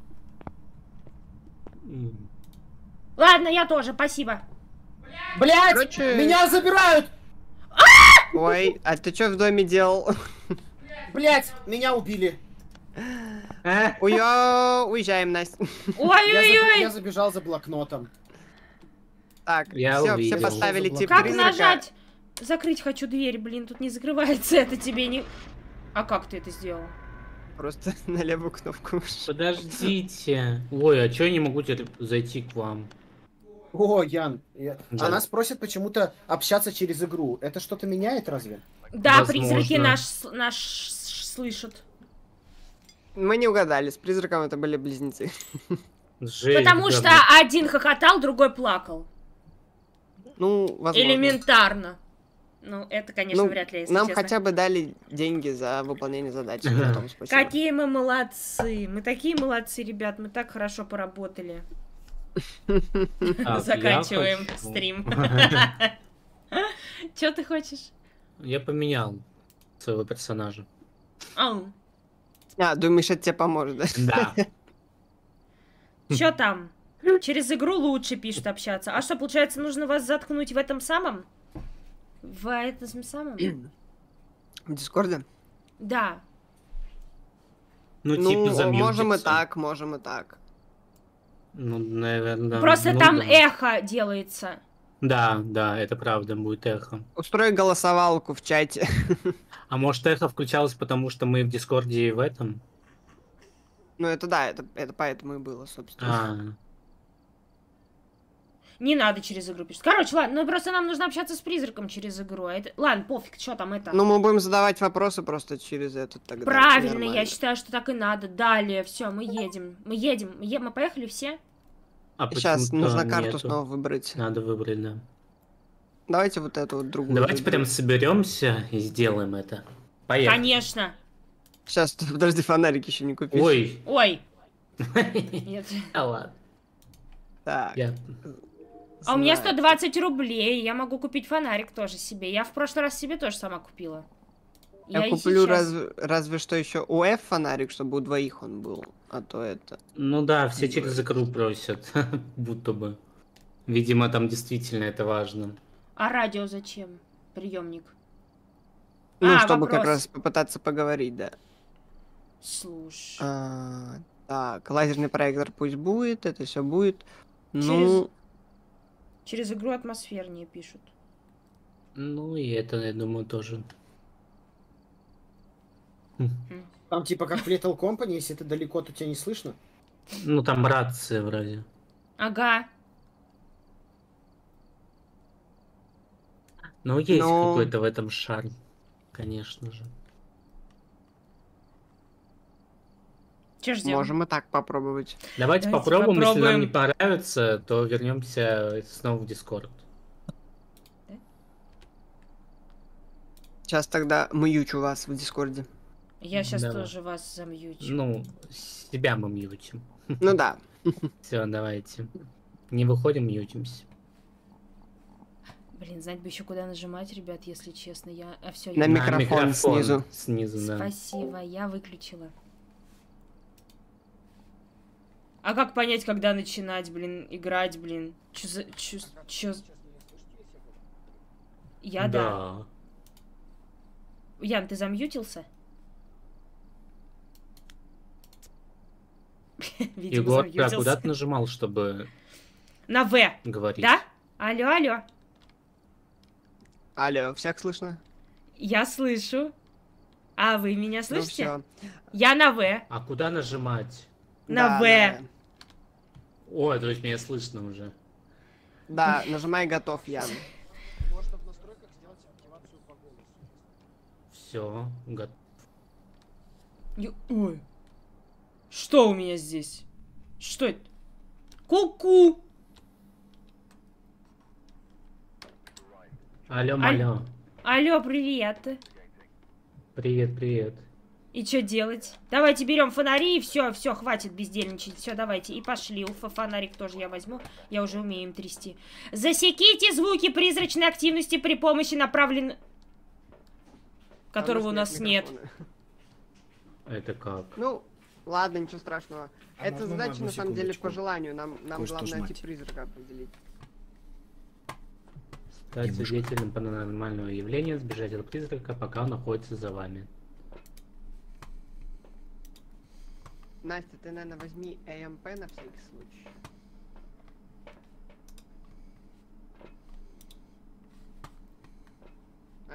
М. Ладно, я тоже, спасибо. Блять! Короче- Меня забирают! Ой, а ты что в доме делал? Блять! Меня убили! А? Уё, уезжаем, Настя. Я, заби- Ой-ой-ой. я забежал за блокнотом. Так, Я все, все увидел. поставили тип Как призрака. нажать? Закрыть хочу дверь, блин, тут не закрывается, это тебе не... А как ты это сделал? Просто на левую кнопку. Подождите. Ой, а чё я не могу теперь зайти к вам? О, Ян, я- Да. она спросит почему-то общаться через игру. Это что-то меняет разве? Да, Возможно. призраки наш, с- наш с- слышат. Мы не угадали, с призраком это были близнецы. Жесть, Потому что говно. один хохотал, другой плакал. Ну, возможно. Элементарно. Ну, это, конечно, Ну, вряд ли, если нам честно. хотя бы дали деньги за выполнение задачи. За том спасибо. Какие мы молодцы. Мы такие молодцы, ребят. Мы так хорошо поработали. Так, Заканчиваем я хочу- стрим. Чё ты хочешь? Я поменял своего персонажа. Ау. А, думаешь, это тебе поможет, да? Да. Чё там? Через игру лучше пишут общаться. А что, получается, нужно вас заткнуть в этом самом? В этом самом? В Дискорде? Да. Ну, Ну, типа, замьютиться. можем и так, можем и так. Ну, наверное. Просто ну там да. эхо делается. Да, да, это правда, будет эхо. Устрой голосовалку в чате. А может, эхо включалось, потому что мы в Дискорде и в этом? Ну, это да, это, это поэтому и было, собственно. А, Не надо через игру пишет. Короче, ладно, ну просто нам нужно общаться с призраком через игру. А это... Ладно, пофиг, что там это. Ну, мы будем задавать вопросы просто через этот тогда. это Правильно, нормально. я считаю, что так и надо. Далее, все, мы едем. Мы едем. Мы, е- мы поехали все? а Сейчас почему-то нужно карту нету. снова выбрать. Надо выбрать, да. Давайте вот эту вот другую. Давайте выберем. прям соберемся и сделаем это. Поехали. Конечно. Сейчас, подожди, фонарик еще не купишь. Ой. Ой. Нет. А ладно. Так. Я... А у меня знаю. сто двадцать рублей. Я могу купить фонарик тоже себе. Я в прошлый раз себе тоже сама купила. Я, и куплю сейчас. разве, разве что еще у F фонарик, чтобы у двоих он был. А то это. Ну да, все через игру просят. Будто бы. Видимо, там действительно это важно. А радио зачем? Приемник. Ну, А, чтобы как вопрос. раз попытаться поговорить, да. Слушай. А, так, лазерный проектор пусть будет, это все будет. Ну, Через игру атмосфернее пишут. Ну и это, я думаю, тоже. Там типа как в Little Company, если ты далеко, то тебя не слышно. Ну там рация вроде. Ага. Но есть Но- какой-то в этом шарм, конечно же. Че ждем? можем и так попробовать. Давайте, Давайте попробуем, если нам не попробуем. понравится, то вернемся снова в Дискорд. Сейчас тогда мьючу вас в Дискорде. Я сейчас Давай. тоже вас замьючу. Ну, себя мы мьютим. Ну да. Все, давайте. Не выходим, мьютимся. Блин, знать бы еще куда нажимать, ребят, если честно. Я... А все, На я... микрофон снизу. Снизу, да. Спасибо, я выключила. А как понять, когда начинать, блин, играть, блин? Чё за... Чё... Чё... Я да. Ян, ты замьютился? Видимо, Егор, а замьютился. куда ты нажимал, чтобы На В, говорить? да? Алло, алло. Алло, всех слышно? Я слышу. А вы меня Ну слышите? все. Я на В. А куда нажимать? На В. Ой, то есть меня слышно уже. Да, нажимай готов, Ян. Можно в настройках сделать активацию по голосу. Все, готов. Ё- Ой. Что у меня здесь? Что это? Ку-ку. Алло, Аль- алло. Алло, привет. Привет, привет. И что делать? Давайте берем фонари и все, все, хватит бездельничать. Все, давайте. И пошли. Уфа, фонарик тоже я возьму. Я уже умею им трясти. Засеките звуки призрачной активности при помощи направлен... Которого у нас нет. микрофона. Это как? Ну, ладно, ничего страшного. А Это можно на задача одну на самом деле секундочку? по желанию. Нам, нам Кое-что главное найти жмать. призрака определить. Стать Немножко. свидетелем паранормального явления, сбежать от призрака, пока он находится за вами. Настя, ты, наверное, возьми эй эм пи на всякий случай.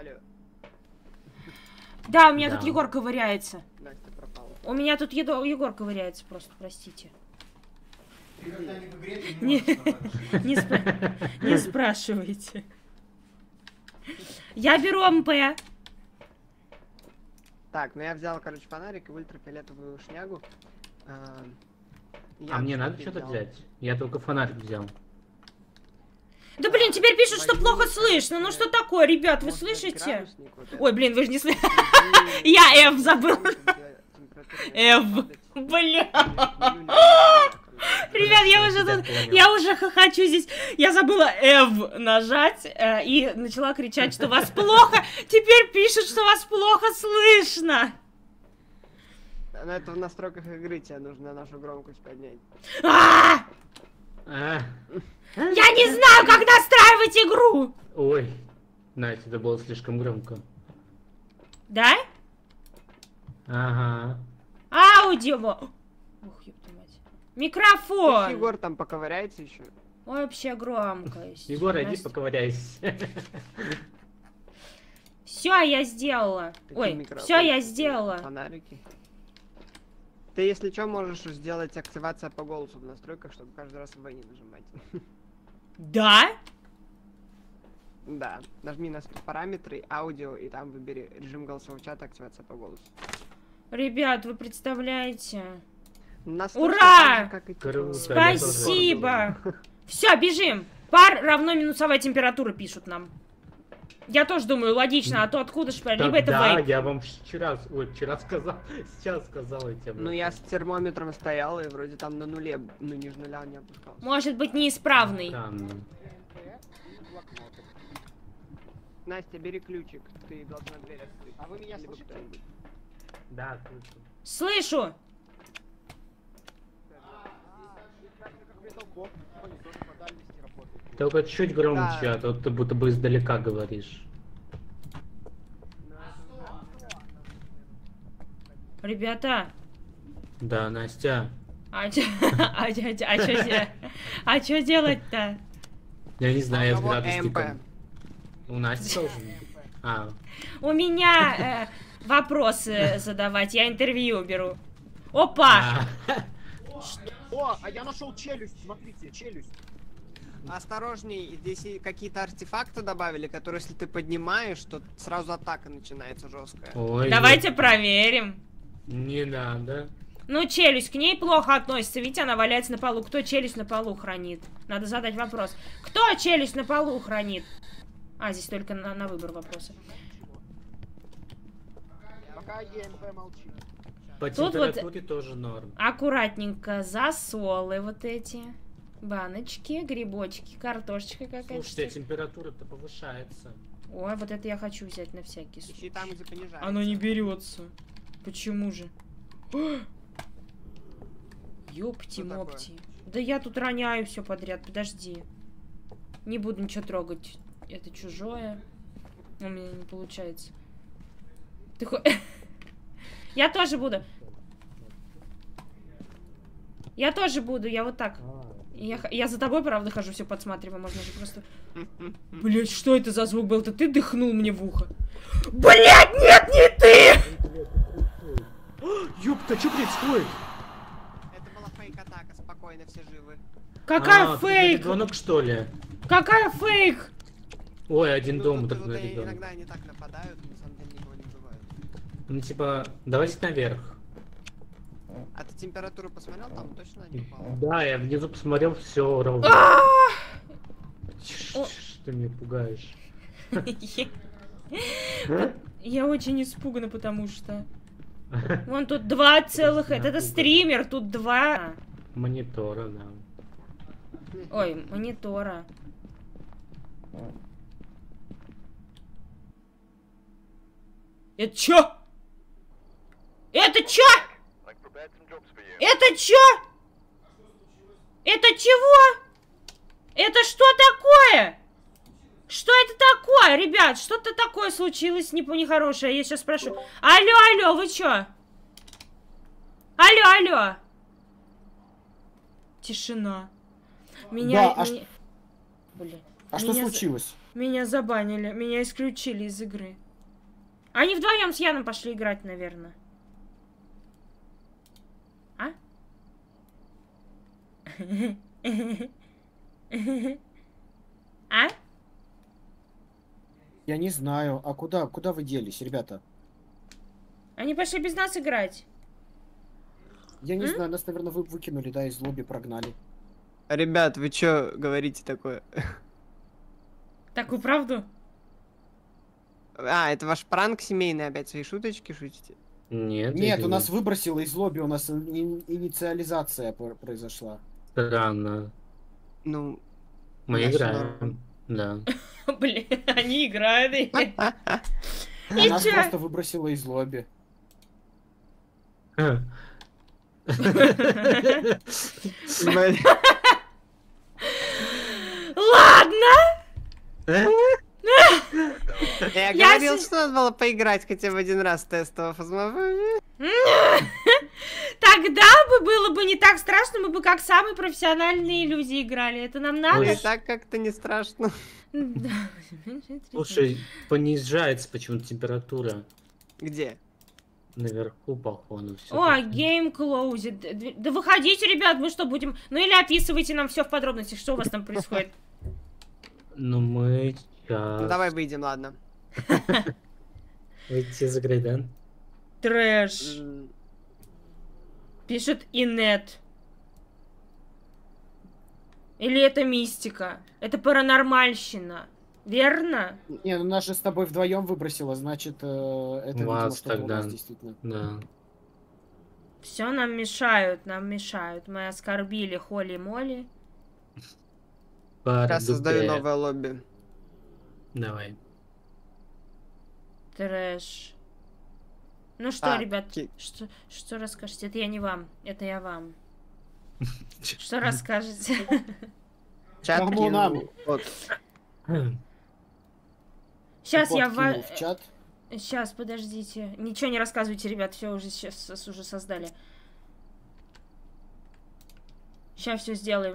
Алло, Да, у меня Да. тут Егор ковыряется. Настя пропала. У меня тут Едо- Егор ковыряется просто, простите. Когда не в игре, ты Не, не можешь оставаться. не, спра- не спрашивайте. Я беру МП. Так, ну я взял, короче, фонарик и ультрафиолетовую шнягу. А, я А мне надо кстати, что-то взял- взять? Я только фонарик взял. Да блин, теперь пишут, что Возьми, плохо слышно. Ну что такое, ребят, вы может быть, слышите? градусник вот этот. Ой, блин, вы же не слышите. Возьми, Я F там забыл. температура F. падать. Бля. Ну, короче. Ребят, я Хорошо, уже тебя тут, понял. я уже хохочу здесь. Я забыла F нажать э, и начала кричать, что вас плохо. Теперь пишут, что вас плохо слышно. Но это в настройках игры тебе нужно нашу громкость поднять. А! А, Я не знаю, как настраивать игру. ой, Настя, это было слишком громко. Да? Ага. Аудио. Ух, ёпта мать. Пусть Микрофон. Егор там поковыряется еще. Ой, вообще громкость. Егор, иди Настя. поковыряйся. Все, я сделала. Такие Ой, микрофоны, все, я такие сделала. Фонарики. Ты, если что, можешь сделать активация по голосу в настройках, чтобы каждый раз в не нажимать. Да? Да. Нажми на параметры, аудио, и там выбери режим голосового чата, активация по голосу. Ребят, вы представляете? Настройки Ура! так же, как и Круто. типа, я тоже Спасибо. Все, бежим. Пар равно минусовая температура пишут нам. Я тоже думаю, логично, а то откуда ж, либо это Да, вейп. я вам вчера, ой, вчера сказал, сейчас сказал я тебе. Ну, я с термометром стоял, и вроде там на нуле, ну, ниже нуля не опускался. Может быть, неисправный. Странно. Настя, бери ключик, ты должна дверь открыть. А вы меня Либо слышите? кто-нибудь. Да, слышу. Слышу. Только чуть громче, Да. а то ты будто бы издалека говоришь. Ребята, Да, Настя. а чё а чё- а чё де- а чё делать-то? Я не знаю, я А с у кого градусником. МП? У Насти должен быть. А, У меня э, вопросы задавать, я интервью беру. Опа! а, О, а я нашел челюсть, смотрите, челюсть. Осторожней, здесь и какие-то артефакты добавили, которые, если ты поднимаешь, то сразу атака начинается жесткая. ой, Давайте проверим. Не надо. Ну, челюсть к ней плохо относится, видите, она валяется на полу. Кто челюсть на полу хранит? Надо задать вопрос. Кто челюсть на полу хранит? А, здесь только на, на выбор вопроса. Пока ЕМП молчит. По Тут вот- температуре тоже норм. Аккуратненько, засолы вот эти. Баночки, грибочки, картошечка Слушайте, а какая-то. температура-то повышается. Ой, вот это я хочу взять на всякий Ищи случай. там, где понижается. Оно не берется. Почему же? Ёпти-мопти. Да я тут роняю все подряд, подожди. Не буду ничего трогать. Это чужое. У меня не получается. Ты хо... Я тоже буду. Я тоже буду, я вот так. Я, х- я за тобой, правда, хожу, все подсматриваю. Можно же просто... Блять, что это за звук был? Это ты дыхнул мне в ухо? Блять, нет, не ты! Ёпта, что происходит? Это была фейк-атака, спокойно, все живы. Какая А, тут фейк? ребенок, что ли? Какая фейк? Ой, один Ну, дом, тут- другой тут и ребенок. иногда они так нападают, на самом деле никого не бывает. Ну, типа, давайте наверх. А ты температуру посмотрел? Там точно не упала? Да, я внизу посмотрел, все ровно. А! Ш- О. Что ты меня пугаешь? Я очень испугана, потому что... Вон тут два целых... Это, это стример, тут два... Монитора, да. Ой, монитора. Это чё? Это чё? Это чё? Это чего? Это что такое? Что это такое, ребят? Что-то такое случилось не нехорошее. Я сейчас спрошу. Алло, алло, вы чё? Алло, алло. Тишина. Меня... Да, а меня- Блин. А что Меня за- случилось? Меня забанили, меня исключили из игры. Они вдвоем с Яном пошли играть, наверное. А? А? Я не знаю. А куда, куда вы делись, ребята? Они пошли без нас играть. Я не М? знаю, нас, наверное, вы выкинули, да, из лобби прогнали. Ребят, вы чё говорите такое? Такую правду? А, это ваш пранк семейный, опять свои шуточки шутите? Нет, Нет, это у нас выбросило из лобби, у нас ини- инициализация пр- произошла. странно. Ну, Мы Значит, играем. Да. Блин, они играют. И А нас чё? просто выбросило из лобби. блин. Ладно. Я Я говорил, с- что надо было поиграть хотя бы один раз тестово фазмофобию. Тогда бы было бы не так страшно, мы бы как самые профессиональные люди играли. Это нам надо? Ну и так как-то не страшно. Да. Слушай, понижается почему-то температура. Где? Наверху, походу. всё О, таки. game closed. Д- Да выходите, ребят, мы что будем... Ну или описывайте нам все в подробностях, что у вас там происходит. Ну мы сейчас... Ну давай выйдем, ладно. Выйти из игры, да? Трэш. М, Пишет Инет. Или это мистика? Это паранормальщина. Верно? Не, ну нас же с тобой вдвоем выбросило, значит, э, это, видимо, Вас что-то у тогда. нас действительно. Да. Все нам мешают, нам мешают. Мы оскорбили Холли-Молли. Сейчас создаю Пардубе. новое лобби. Давай. Трэш. Ну что, Так, ребят, ки- что, что расскажете? Это я не вам, это я вам. Что расскажете? Чат Кому кинул. нам? Вот. Сейчас Код я кинул вам... в чат. Сейчас, подождите. Ничего не рассказывайте, ребят, все уже сейчас уже создали. Сейчас все сделаем.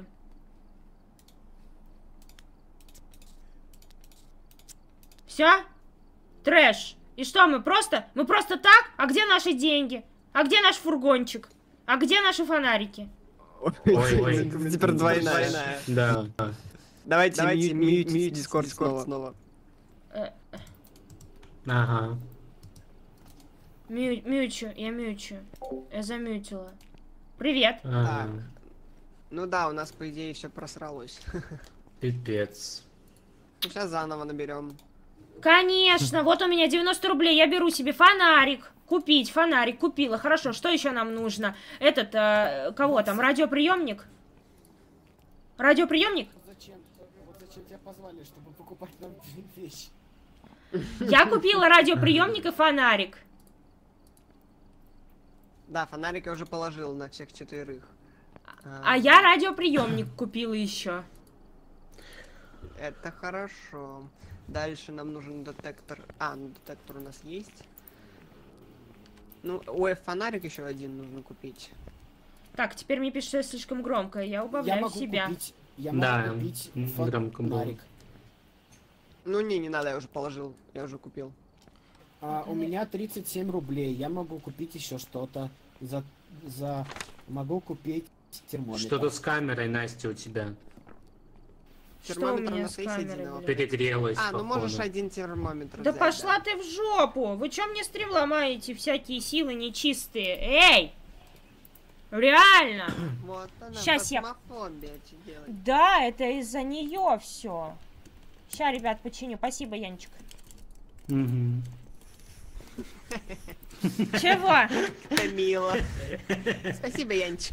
Все? Трэш. И что, мы просто... Мы просто так? А где наши деньги? А где наш фургончик? А где наши фонарики? Ой, ой. Это Теперь двойная. Да. Давайте Давайте мью- мьютить мьютить Дискорд Discord снова. Э, Ага. мю- мючу, я мючу. Я замютила. Привет. Ага. Ну да, у нас по идее все просралось. Пипец. Сейчас заново наберем. Конечно, вот у меня девяносто рублей, я беру себе фонарик. Купить фонарик, купила. Хорошо, что еще нам нужно? Этот, э, кого там, радиоприемник? Радиоприемник? Вот зачем, вот зачем тебя позвали, чтобы покупать нам вещи? Я купила радиоприемник и фонарик. Да, фонарик я уже положил на всех четверых. А я радиоприемник купила еще. Это хорошо. Дальше нам нужен детектор. А, ну детектор у нас есть. Ну, ой, фонарик еще один нужно купить. Так, теперь мне пишет, что я слишком громко. Я убавляю Я могу себя. купить, я Да, могу купить м, фон- громко было. фонарик. Ну не, не надо, я уже положил. Я уже купил. А, у меня тридцать семь рублей. Я могу купить еще что-то за, за... Могу купить термометр. Что-то с камерой, Настя, у тебя. Что у Термометр меня нас с есть камерой, один, а? блядь? Перегрелась, А, ну походу. можешь один термометр Да взять, пошла ты в жопу! Вы чё мне стрим ломаете? Всякие силы нечистые. Эй! Реально! Вот она, Щас я- фазмофобия, что делать? Да, это из-за нее все. Ща, ребят, починю. Спасибо, Янчик. Мгм. Чего? Это мило. Спасибо, Янчик.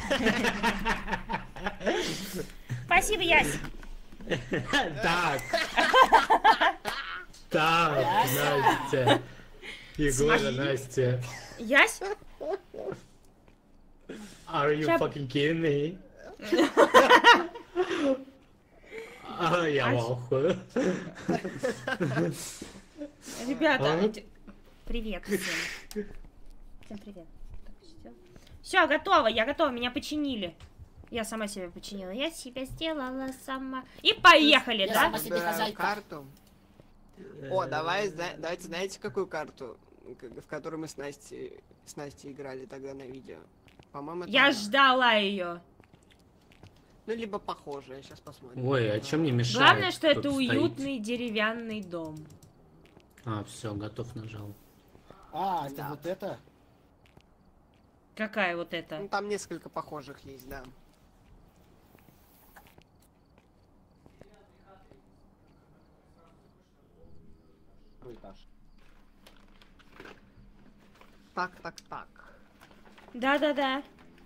Спасибо, Ясик. Так. Так, Настя. Егора, Настя. Ясь? Are you Ща- fucking kidding me? А, я в ахуе. Ребята, А? д- привет всем. Всем привет. Все, готово, я готова, меня починили. Я сама себе починила. Я себя сделала сама. И поехали, Я да? сама себе Выбираем хозяйка. карту. О, давай, зна- давайте, знаете, какую карту, к- в которую мы с Настей, с Настей играли тогда на видео? По-моему, это Я она. ждала ее. Ну, либо похожая, сейчас посмотрим. Ой, а чем мне мешает? Главное, что Тут это стоит. уютный деревянный дом. А, все, готов нажал. А, это Да. вот это? Какая вот Ну, это? там несколько похожих есть, да. Второй этаж. Так, так, так. Да-да-да.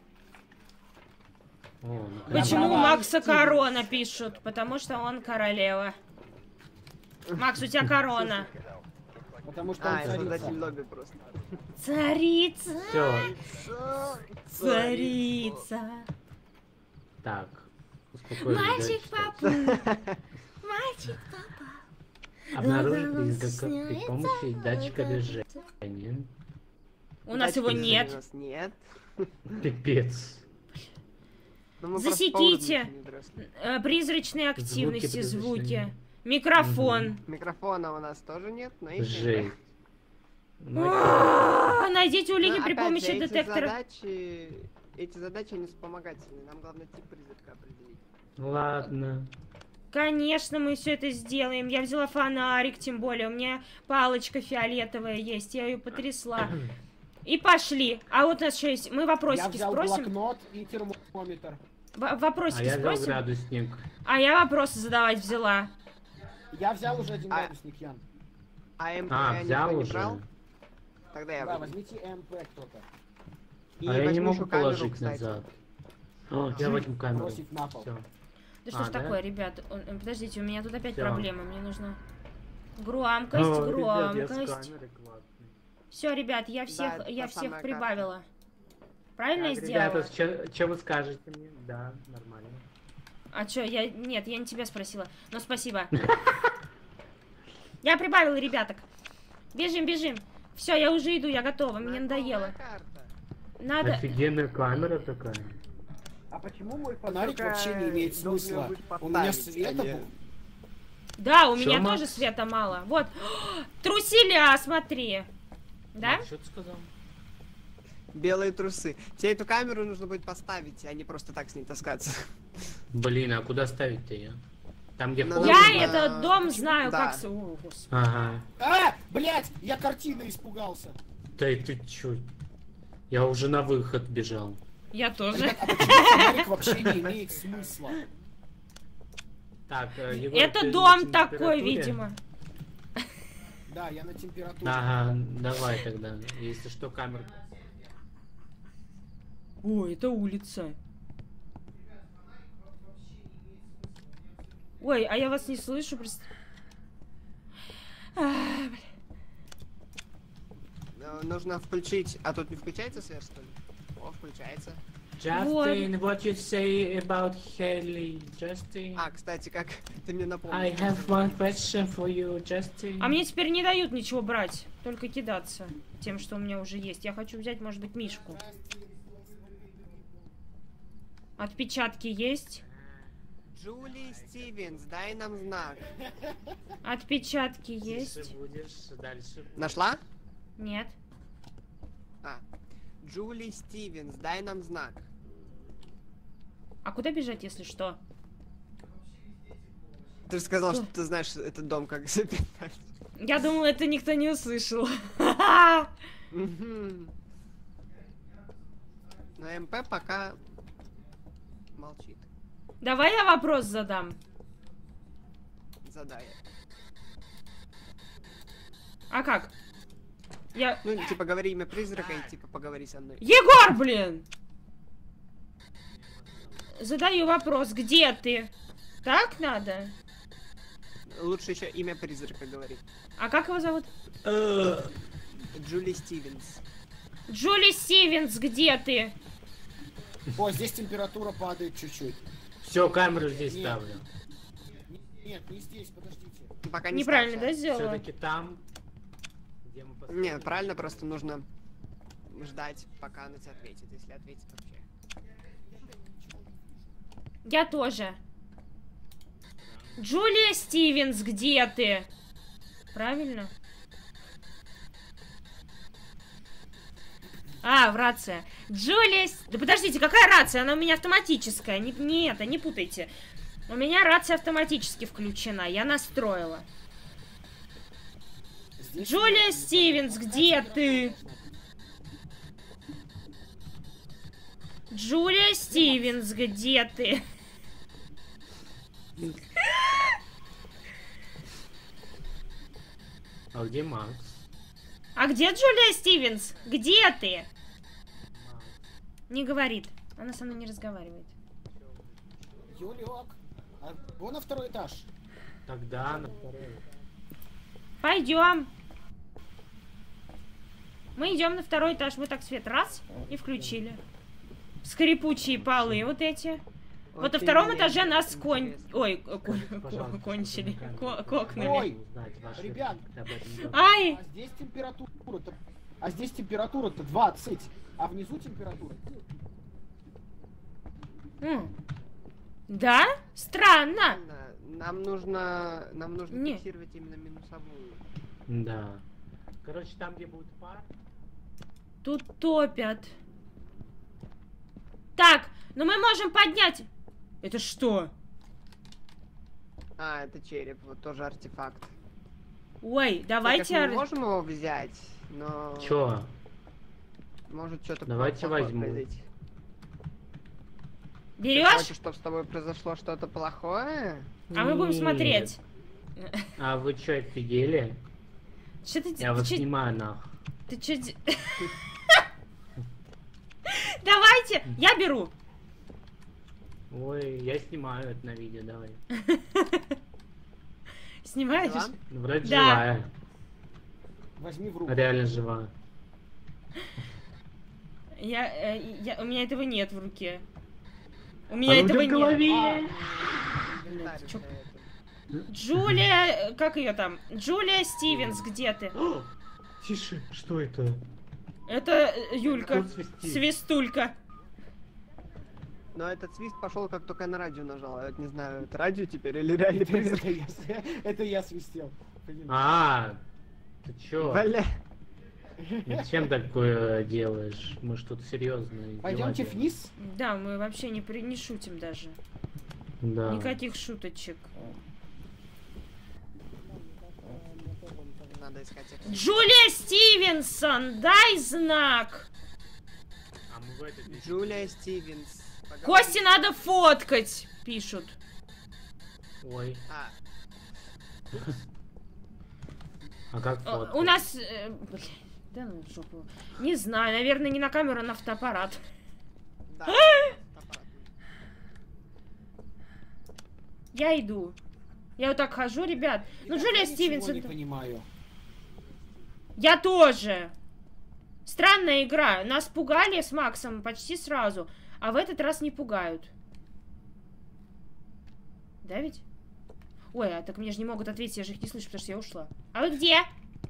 О, ну, Почему у Права. Макса корона пишут? Потому что он королева. Макс, у тебя корона. Потому что А, он я царица. создатель лобби просто. Царица, Все, царица. так. Успокоились, Мальчик да, папа. Мальчик папа. Обнаружить Глаза признаков при сняется. помощи датчика движения. У нас его Датчика нет. у нас нет. Пипец. Ну, мы просто Засеките. по уровню не доросли. Э, Призрачные активности, Звуки звуки. призрачные. Микрофон. Микрофона у нас тоже нет, но есть. Жесть. Ну, А, Найдите улики Ну, при опять помощи же, эти детектора. Задачи, эти задачи, они вспомогательные. Нам главное тип призрака определить. ладно. Конечно, мы все это сделаем. Я взяла фонарик, тем более. У меня палочка фиолетовая есть. Я ее потрясла. И пошли. А вот у нас еще есть. Мы Я вопросики взял спросим. блокнот и термометр. В- А Вопросики я взял спросим. градусник. А я вопросы задавать взяла. Я взял уже один А- градусник, Ян. А МП А, никто взял не уже. брал? Тогда я Да, возьму. возьмите МП кто-то. И А я не возьму могу еще камеру, положить кстати. назад. О, я возьму камеру. Бросить на пол. Всё. Да что А, ж да? такое, ребят? Он- э, Подождите, у меня тут опять Всё. проблема. Мне нужно громкость, О, ребят, я с громкость. камерой классный. Все, ребят, я всех, это я та всех самая прибавила. Правильно я Так, сделала? ребята, что вы скажете мне? Да, нормально. А чё, я... Нет, я не тебя спросила. Но спасибо. Я прибавила ребяток. Бежим, бежим. Все, я уже иду, я готова. Мне надоело. Знакомая карта. Надо... Офигенная камера такая. А почему мой фонарик Только вообще не имеет должен смысла? будет У меня поставить, света а не- был. Да, у Чё, меня Макс? тоже света мало. Вот. Труселя, смотри. Да? Что ты сказал? Белые трусы. Тебе эту камеру нужно будет поставить, а не просто так с ней таскаться. Блин, а куда ставить-то я? Там, где Надо холодно? Я нужно- этот дом знаю, Да. как... с- О, господи. Ага. А, блять, я картины испугался. Да и ты чё? Я уже на выход бежал. Я тоже. А почему фонарик вообще не имеет смысла? Так, э, Егор, Это ты на дом такой, температуре? видимо. Да, я на температуре. Ага, давай тогда. Если что, камера. О, это улица. Ой, а я вас не слышу. Просто... А, бля. Э, Нужно включить... А тут не включается свет, что ли? О, включается. Justin, what you say about Haley? Justin? А, кстати, как ты мне напомнил. I have one question for you, Justin. А мне теперь не дают ничего брать, только кидаться тем, что у меня уже есть. Я хочу взять, может быть, мишку. Отпечатки есть? Джули Стивенс, дай нам знак. Отпечатки Тише есть? будешь, дальше. Нашла? Нет. А. Джули Стивенс, дай нам знак. А куда бежать, если что? Ты же сказал, что ты знаешь этот дом как запитать. Я думала, это никто не услышал. Мгм. Но МП пока молчит. Давай я вопрос задам. Задай. А как? Я... Ну, типа, говори имя призрака и, типа, поговори со мной. Егор, блин! Задаю вопрос, где ты? Так надо? Лучше еще имя призрака говори. А как его зовут? Джули Стивенс. Джули Стивенс, где ты? О, здесь температура падает чуть-чуть. Все, камеру здесь Нет. ставлю. Нет, не здесь, подождите. Пока не Неправильно, ставь, да, сделала? Все-таки там, где мы да? поставили. Нет, правильно, просто нужно ждать, пока она тебе ответит, если ответит вообще. Я тоже. Джулия Стивенс, где ты? Правильно? А, в рация. Джулия... С- Да подождите, какая рация? Она у меня автоматическая. Не, не это, не путайте. У меня рация автоматически включена. Я настроила. Здесь Джулия нет, Стивенс, никого. где ты? Джулия Стивенс, где ты? А где Макс? А где Джулия Стивенс? Где ты? Не говорит. Она со мной не разговаривает. Юлек, а вон на второй этаж. Тогда на второй. Пойдем. Мы идем на второй этаж. Мы так свет раз и включили. Скрипучие полы вот эти. Вот на втором этаже нас конь... Ой, ко- ко- кончили. Ко- Кокнули. Ой, ребят. Ай! А здесь температура-то... А здесь температура-то двадцать, а внизу температура... М. Да? Странно. Ладно, Нам нужно, нам нужно Не. фиксировать именно минусовую. Да. Короче, там, где будет пар. Тут топят. Так, ну мы можем поднять... Это что? А, это череп, вот тоже артефакт. Ой, давайте... Мы ар- можем его взять, но... Чё? Может что-то Давайте плохое возьму. произойти. Ты Берешь? хочешь, чтобы с тобой произошло что-то плохое? А мы будем Нет. смотреть. А вы чё, офигели? Что ты... Я ты вас чё- снимаю нах. Ты чё... де- Давайте, я беру. Ой, я снимаю это на видео, давай. Снимаешь? Взяла? Ну, вроде Да. живая. Возьми в руку. Реально жива. Я, э, я... У меня этого нет в руке. У А меня ну, этого в нет. голове. Инвентарь чё- для этого. Джулия... Как ее там? Джулия Стивенс, где ты? О, Тише, что это? Это э, Юлька. Кто свистит? Свистулька. Но этот свист пошел, как только я на радио нажал. Я вот не знаю, это радио теперь или реально Это происходит? я, это я свистел. А, ты чё? Бля. Зачем такое делаешь? Мы ж тут серьезные. дела Пойдемте делаем. вниз. Да, мы вообще не, при... не шутим даже. Да. Никаких шуточек. Надо искать их. Джулия Стивенсон, дай знак. А мы в этот не- Джулия Стивенс. Поговорим. Кости надо фоткать, пишут. Ой, А, а как О, фото? У нас... э, блин, да ну в жопу. Не знаю, наверное, не на камеру, а на фотоаппарат. да. фотоаппарат. Я иду. Я вот так хожу, ребят. Ну, Ребят, Джулия я ничего Стивенсон... не понимаю. Я тоже. Странная игра. Нас пугали с Максом почти сразу. А в этот раз не пугают. Да ведь? Ой, а так мне же не могут ответить, я же их не слышу, потому что я ушла. А вы где?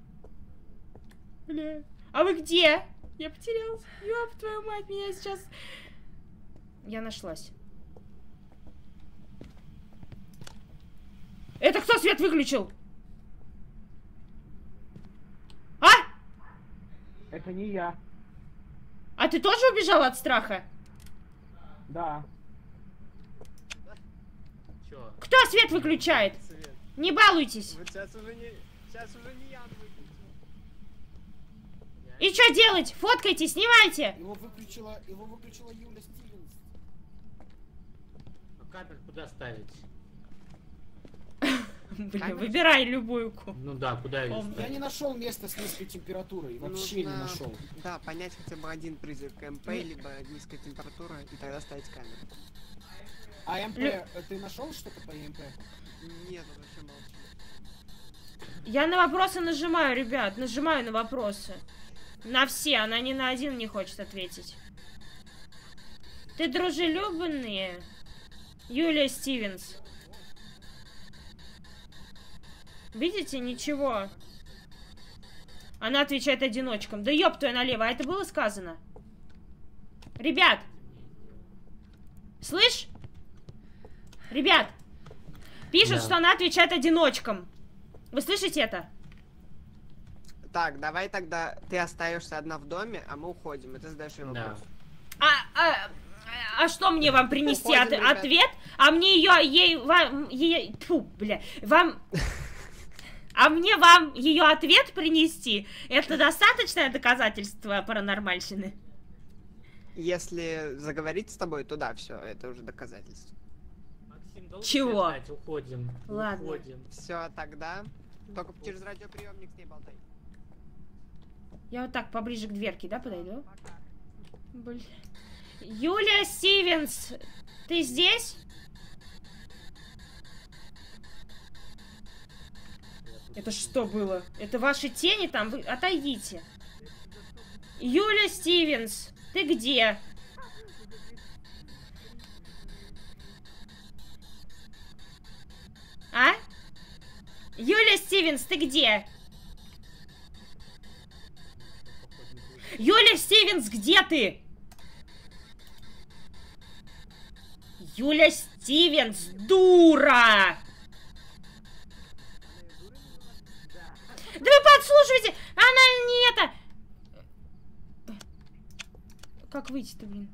Бля. А вы где? Я потерялась. Ёб твою мать, меня сейчас... Я нашлась. Это кто свет выключил? А? Это не я. А ты тоже убежала от страха? Да. Чё? Кто свет выключает? Свет. Не балуйтесь. Вот сейчас уже не... Сейчас уже не я выключил. И что делать? Фоткайте, снимайте. Его выключила, его выключила Юля Стивенс. А камеру куда ставить? Блин, выбирай любую. ку. Ну да, куда ее О, Я ставить? не нашел места с низкой температурой. Вообще не Нужно, нашел. Да, понять хотя бы один призыв КМП, либо низкая температура, и тогда ставить камеру. А МП, э, ты нашел что-то по МП? Нет, он вообще молчит. Я на вопросы нажимаю, ребят. Нажимаю на вопросы. На все. Она ни на один не хочет ответить. Ты дружелюбный? Юлия Стивенс. Видите? Ничего. Она отвечает одиночкам. Да ёб твою налево. А это было сказано? Ребят! Слышь? Ребят, пишут, Да. что она отвечает одиночкам. Вы слышите это? Так, давай тогда ты остаешься одна в доме, а мы уходим, и ты задаешь ей Да. вопрос. А, а, а что мне вам принести? Уходим, От- ребят. ответ? А мне ее, ей, вам, ей, тьфу, бля, вам... А мне вам ее ответ принести? Это достаточное доказательство паранормальщины? Если заговорить с тобой, то да, все, это уже доказательство. Максим, долго Чего? ждать? Уходим. Ладно. Уходим. Все, тогда. Только через радиоприемник с ней болтай. Я вот так поближе к дверке, да, подойду? Бля. Юлия Стивенс, ты здесь? Это что было? Это ваши тени там? Вы отойдите. Юлия Стивенс, ты где? А? Юлия Стивенс, ты где? Юлия Стивенс, где ты? Юля Стивенс, дура! Да вы подслушивайте! Она не это... Как выйти-то, блин?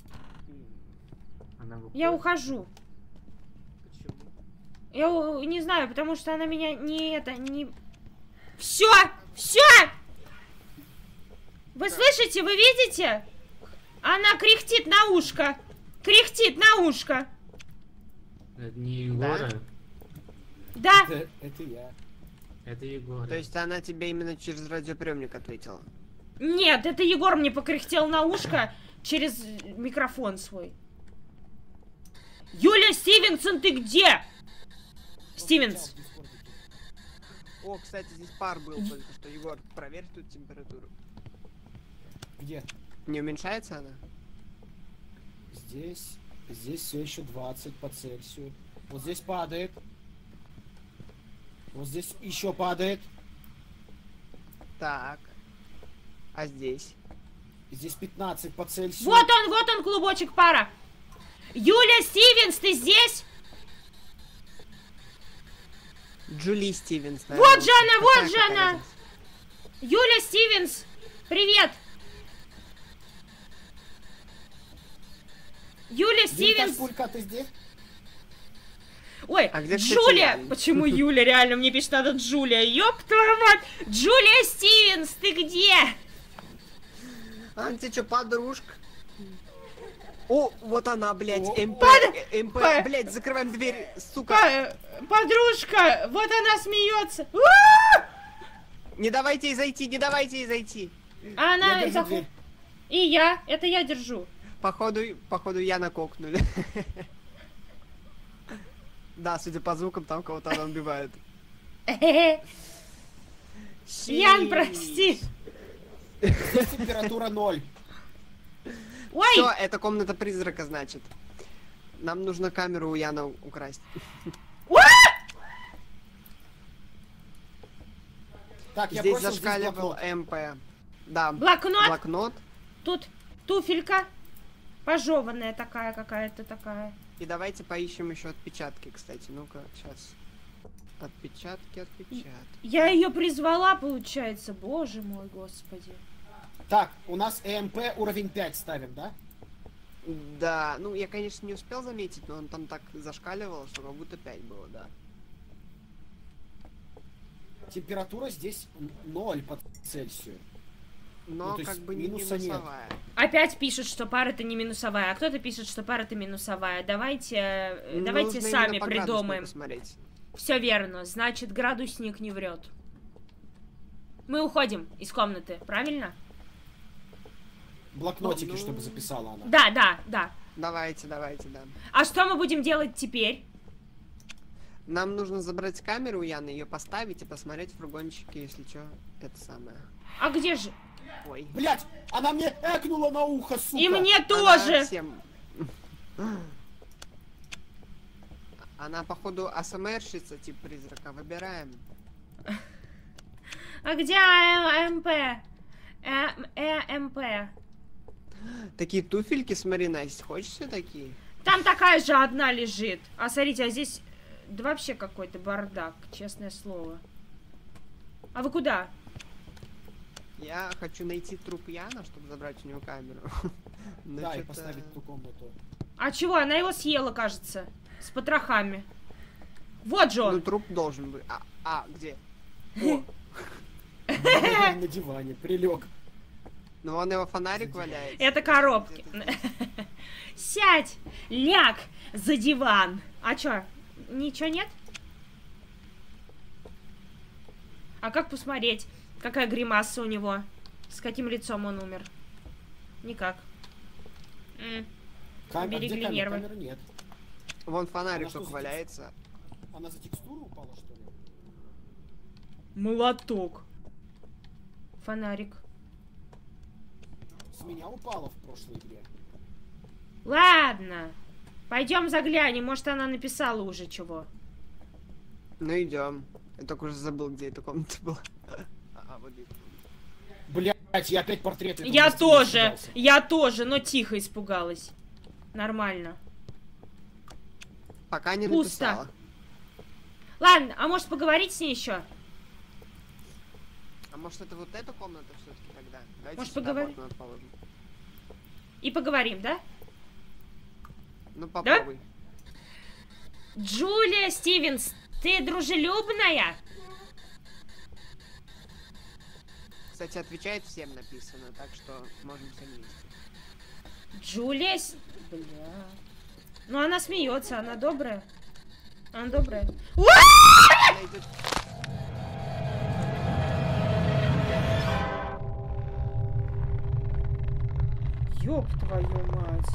Она выходит. Я ухожу. Почему? Я у- не знаю, потому что она меня не это, не... Все! Все! Вы слышите, вы видите? Она кряхтит на ушко. Кряхтит на ушко. Это не Егора. Да. Это, это я. Это Егора. То есть она тебе именно через радиоприемник ответила? Нет, это Егор мне покряхтел на ушко через микрофон свой. Юля Стивенсон, ты где? Стивенс. О, кстати, здесь пар был только что. Егор, проверь тут температуру. Где? Не уменьшается она? Здесь, здесь все еще двадцать по Цельсию. Вот здесь падает. Вот здесь еще падает. Так. А здесь? Здесь пятнадцать по Цельсию. Вот он, вот он, клубочек пара. Юля Стивенс, ты здесь? Джули Стивенс. Вот наверное. же она, вот Какая- же какая она. разница? Юля Стивенс, привет. Юля Винтаж Стивенс. Пулька, ты здесь? Ой, А где, кстати, Джулия. Ян? Почему Юля? Реально, мне пишет, надо Джулия. Ёб твою мать. Джулия Стивенс, ты где? А, ты что, подружка? О, вот она, блядь, О. МП, Под- МП, по- блядь, закрываем дверь, сука. По- Подружка, вот она смеется. А! Не давайте ей зайти, не давайте ей зайти. А она Я держу заход- дверь. И я, это я держу. Походу, походу, Яна кокнули. Да, судя по звукам, там кого-то она убивает. Ян, прости. Здесь температура ноль. Ой, Все, это комната призрака, значит. Нам нужно камеру у Яна украсть. Так, я Здесь бросил здесь зашкаливал блокнот. МП. Да, блокнот. блокнот. Тут туфелька. Пожеванная такая какая-то такая. И давайте поищем еще отпечатки, кстати. Ну-ка, сейчас. Отпечатки, отпечатки. Я ее призвала, получается. Боже мой, господи. Так, у нас ЭМП уровень пять ставим, да? Да, ну я, конечно, не успел заметить, но он там так зашкаливал, что как будто пять было, да. Температура здесь ноль по Цельсию. Но Ну, то есть как бы не минуса нет. минусовая. Опять пишут, что пара-то не минусовая, а кто-то пишет, что пара-то минусовая. Давайте, э, давайте Нужно сами именно по градуснику придумаем. посмотреть. Все верно, значит, градусник не врет. Мы уходим из комнаты, правильно? Блокнотики, Ну, чтобы записала она. Да, да, да. Давайте, давайте, да. А что мы будем делать теперь? Нам нужно забрать камеру у Яны, ее поставить и посмотреть в фургончике, если что, это самое. А где же? Ой. Блять, она мне экнула на ухо, сука! И мне Она тоже! всем- Она, походу, АСМРщица, типа призрака. Выбираем. А где АМП? Э, ЭМП. Такие туфельки, смотри, Настя, хочешь все такие? Там такая же одна лежит. А смотрите, а здесь да вообще какой-то бардак, честное слово. А вы куда? Я хочу найти труп Яна, чтобы забрать у него камеру. Но Да, и чё-то- поставить ту комнату. А чего? Она его съела, кажется. С потрохами. Вот же Ну, он. труп должен быть. А, а где? О, На диване, прилег. ну он его фонарик валяется. Это коробки. Где-то здесь. Сядь, ляг за диван. А чё? Ничего нет? А как посмотреть, какая гримаса у него? С каким лицом он умер? Никак. М. Кам... а Берегли где камера? нервы. Камеры нет. Вон фонарик Она что, только за валяется. Она за текстуру упала, что ли? Молоток. Фонарик. С меня упала в прошлой игре. Ладно. Пойдем заглянем, может она написала уже чего. Ну идем. Я только уже забыл, где эта комната была. А, вот здесь. Блять, я опять портреты. этого Я мастера тоже, испугался. я тоже, но тихо испугалась. Нормально. Пока не Пусто. написала. Ладно, а может поговорить с ней еще? А может это вот эта комната все-таки тогда? Давайте Может, сюда поговори- блокнот положим. И поговорим, да? Ну попробуй. Джулия Стивенс, ты дружелюбная? Кстати, отвечает всем написано, так что можем все вместе. Джулия... С- Бля... Ну она смеется, она добрая. Она добрая. Она идет- Ёб твою мать.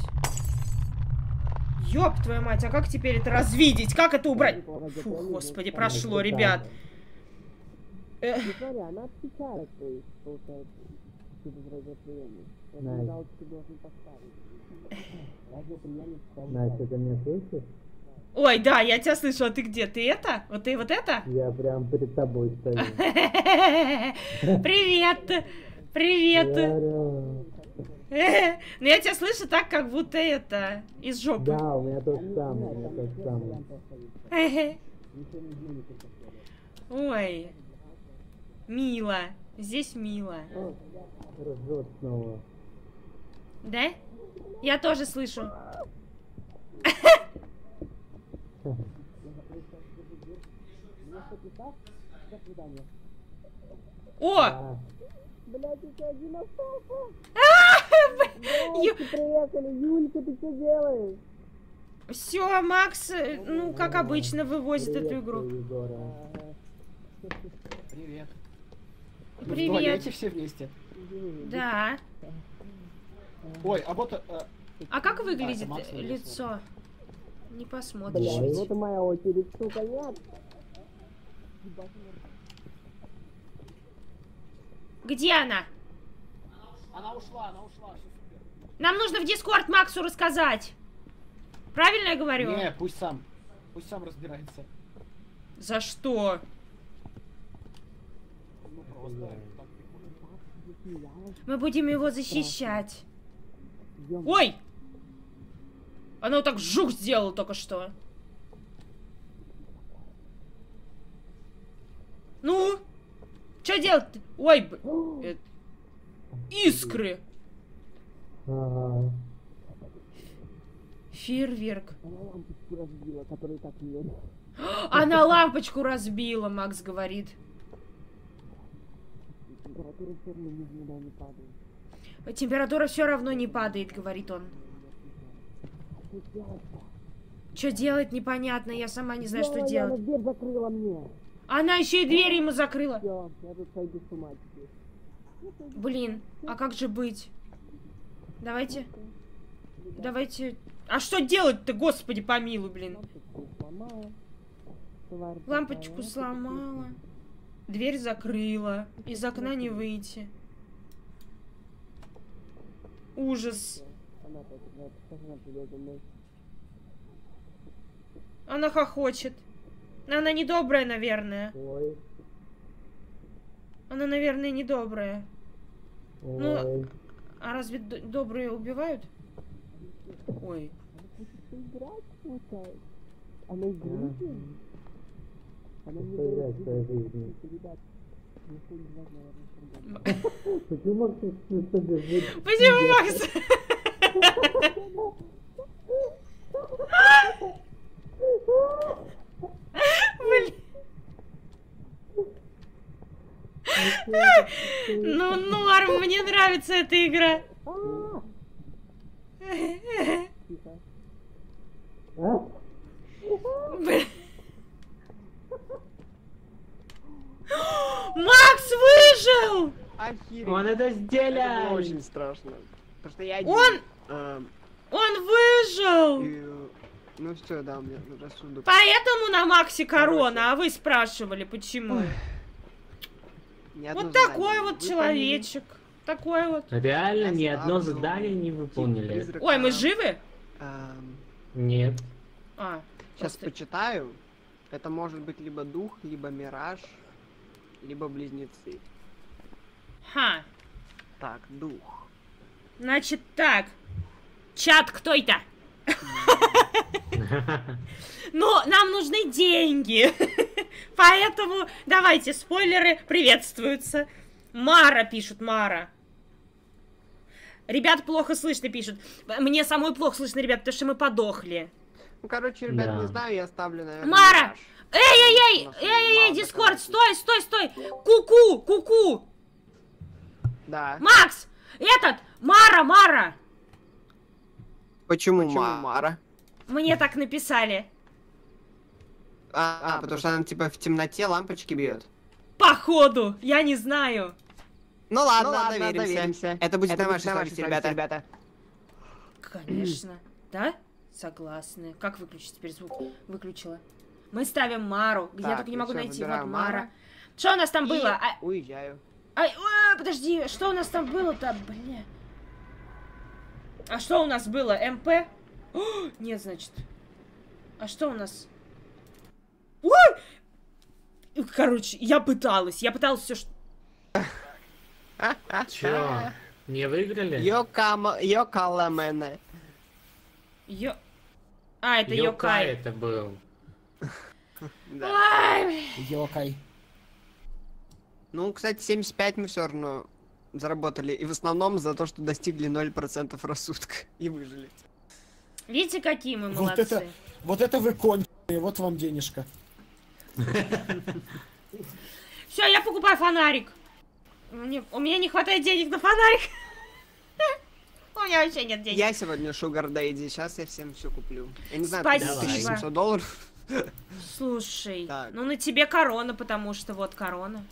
Ёб твою мать, а как теперь это развидеть? Как это убрать? Фу, господи, прошло, ребят. Э, она отвечает, то есть, получается, через радиоприемник. Я галочку должен поставить. Радиоприемник Настя, ты меня слышишь? Ой, да, я тебя слышу, а ты где? Ты это? Вот ты вот это? Я прям перед тобой стою. Привет! Привет! Говорю. Ну я тебя слышу так, как будто это, из жопы. Да, у меня то же самое, у меня то же самое. Ой, мило. Здесь мило. Ржет снова. Да? Я тоже слышу. О! А, Блять, еще один остался. Ю- Приехали, Юлька, ты что делаешь? Все, Макс, э, ну, как обычно, вывозит эту привет, игру. Егора. Привет. Вы в Привет. туалете все вместе? Да. Ой, а вот... э, А как выглядит Макс э, вылез, лицо? Не посмотришь. Блядь. ведь. Вот и моя очередь, сука, нет. Где она? Она ушла, она ушла, все супер. Нам нужно в Дискорд Максу рассказать. Правильно я говорю? Не, пусть сам. Пусть сам разбирается. За что? Ну просто. так прикольно. Мы будем его защищать. Ой! Она вот так жух сделала только что. Ну? Что делать-то? Ой, б- э, искры. Ага. Фейерверк. Она лампочку разбила, которая так не Она лампочку разбила, Макс говорит. Температура все равно никуда не падает. Температура все равно не падает, говорит он. Что делать, непонятно, я сама не знаю, что делать. Дверь закрыла мне. Она еще и дверь ему закрыла. Все, я тут сойду с ума теперь. Блин, а как же быть? Давайте. Давайте. А что делать-то, господи, помилуй, блин. Сломала. Тварь Лампочку такая. сломала. Дверь закрыла. Из окна не выйти. Ужас. Она так, знаете, она придет домой. Она хохочет. Она недобрая, наверное. Ой, Она, наверное, недобрая. Ну, ой. А разве д- добрые убивают? Ой. играть путает. Она играет? Она не играет в своей жизни. Почему Макс Почему Макс? Блин. Ну, норм, мне нравится эта игра. Блин. Макс выжил! Охереть. Он это Это было сделал! очень страшно. Потому что я один. Он, эм, он выжил! и, ну все, да, у меня рассудок. Поэтому на Максе корона, а вы спрашивали, почему? Ни одно Вот задание такой не вот выполнили. человечек. Такой вот. Реально Я ни одно ставлю задание не тип выполнили. призрака, Ой, мы живы? эм, Нет. А, Сейчас просто- почитаю. Это может быть либо дух, либо мираж, либо близнецы. Ха. Так, дух. Значит так. Чат, кто это? Но нам нужны деньги. Поэтому давайте, спойлеры приветствуются. Мара пишут, Мара. Ребят, плохо слышно пишут. Мне самой плохо слышно, ребят, потому что мы подохли. Ну, короче, ребят, Да. не знаю, я ставлю, наверное, Мара! мираж. Эй-эй-эй! У нас Эй-эй-эй, мало Дискорд, доказательств. стой, стой, стой! Ку-ку, ку-ку! Да. Макс! Этот! Мара, Мара! Почему, Мара? Мне так написали. А, а, потому что она типа в темноте лампочки бьет. Походу, я не знаю. Ну ладно, Ну ладно, доверимся. доверимся. Это будет Это на будет вашей на вашей совести, совести, ребята. Конечно. Да? Согласны. Как выключить теперь звук? Выключила. Мы ставим Мару. Где я Так, только не я могу всё, найти. выбираю Вот Мара. Мара. Что у нас там И было? А, Уезжаю. ай, ой, подожди, что у нас там было-то? Бля. А что у нас было? МП? О, нет, значит. А что у нас? Ой! Короче, я пыталась. Я пыталась все, что... Чё? Не выиграли? Йокама... Йокаламене. Ё... А, это Йокай Йокай. это был. Да. Ай, Йокай. Ну, кстати, семьдесят пять мы все равно заработали. И в основном за то, что достигли ноль процентов рассудка. И выжили. видите, какие мы Вот молодцы. это, вот это вы конченые, вот вам денежка. Все, я покупаю фонарик. Мне- у меня не хватает денег на фонарик. У меня вообще нет денег. Я сегодня Шугар Дэйди, сейчас я всем все куплю. Я не знаю, Спасибо. тысяча семьсот долларов. Слушай, Так. ну на тебе корона, потому что вот корона.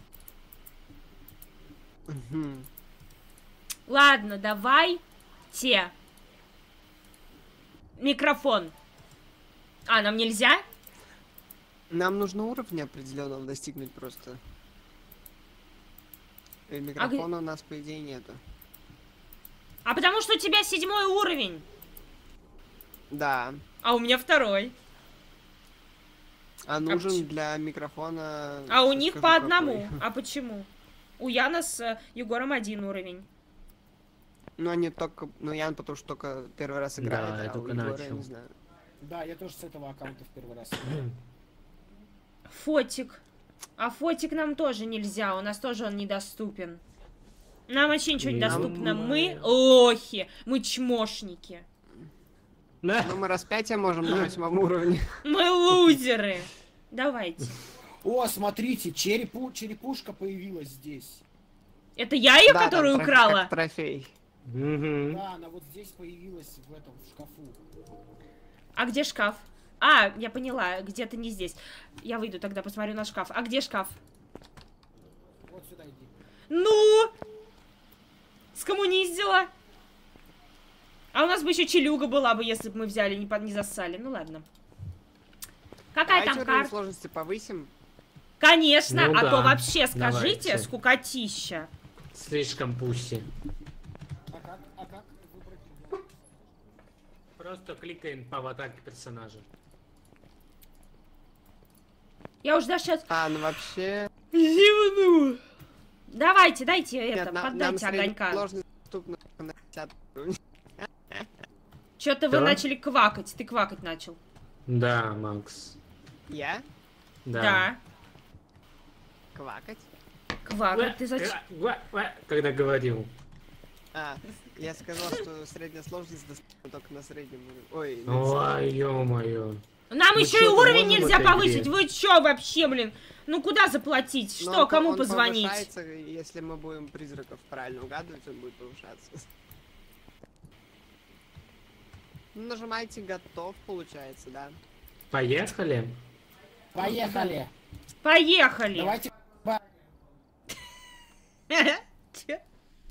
Мгм. Ладно, давай те. Микрофон. А, нам нельзя? Нам нужно уровня определенного достигнуть просто. И микрофона у нас, по идее, нету. А потому что у тебя седьмой уровень, Да. а у меня второй. А нужен почему? для микрофона... А у сейчас них скажу, по одному. какой. А почему? У Яна с э, Егором один уровень. Ну, они только... Ну, Ян потому что только первый раз играет, Да, я а только у Егора я начал. не знаю. Да, я тоже с этого аккаунта в первый раз. Фотик. А фотик нам тоже нельзя, у нас тоже он недоступен. Нам вообще ничего не Нам- доступно. Мы лохи, мы чмошники. Да. Ну, мы распятие можем на восьмом уровне. Мы лузеры. Давайте. О, смотрите, черепу, черепушка появилась здесь. Это я ее, Да, там которую трофе- украла? как трофей. Мгм. Да, она вот здесь появилась в этом в шкафу. А где шкаф? А, я поняла, где-то не здесь. Я выйду тогда, посмотрю на шкаф. А где шкаф? Вот сюда иди. Ну! Скоммуниздила. А у нас бы еще челюга была бы, если бы мы взяли, не, под, не засали. Ну ладно. Какая Давайте там уровень карта? сложности повысим. Конечно, Ну а да, то вообще скажите, давайте. скукотища. Слишком пусси. А как, а как выбрать? Просто кликаем по аватарке персонажа. Я уж даже сейчас А, ну вообще... зевну. Давайте, дайте Нет, это, нам- нам поддайте средняя огонька. сложность доступна на пятьдесят уровень. Что-то вы Что? начали квакать. Ты квакать начал. Да, Макс. Я? Да. Да. Квакать? Квакать. Ты зачем? Когда говорил. А, я сказал, что средняя сложность доступна только на среднем уровне. Ой, на Ой, ё-моё. Нам Мы еще и чё-то уровень можем в нельзя этой повысить. игре? Вы чё вообще, блин? Ну куда заплатить? Но Что, он по- кому он позвонить? повышается, если мы будем призраков правильно угадывать, он будет повышаться. Ну, нажимайте готов, получается, да? Поехали? Поехали. Поехали. Давайте. ба- Чё?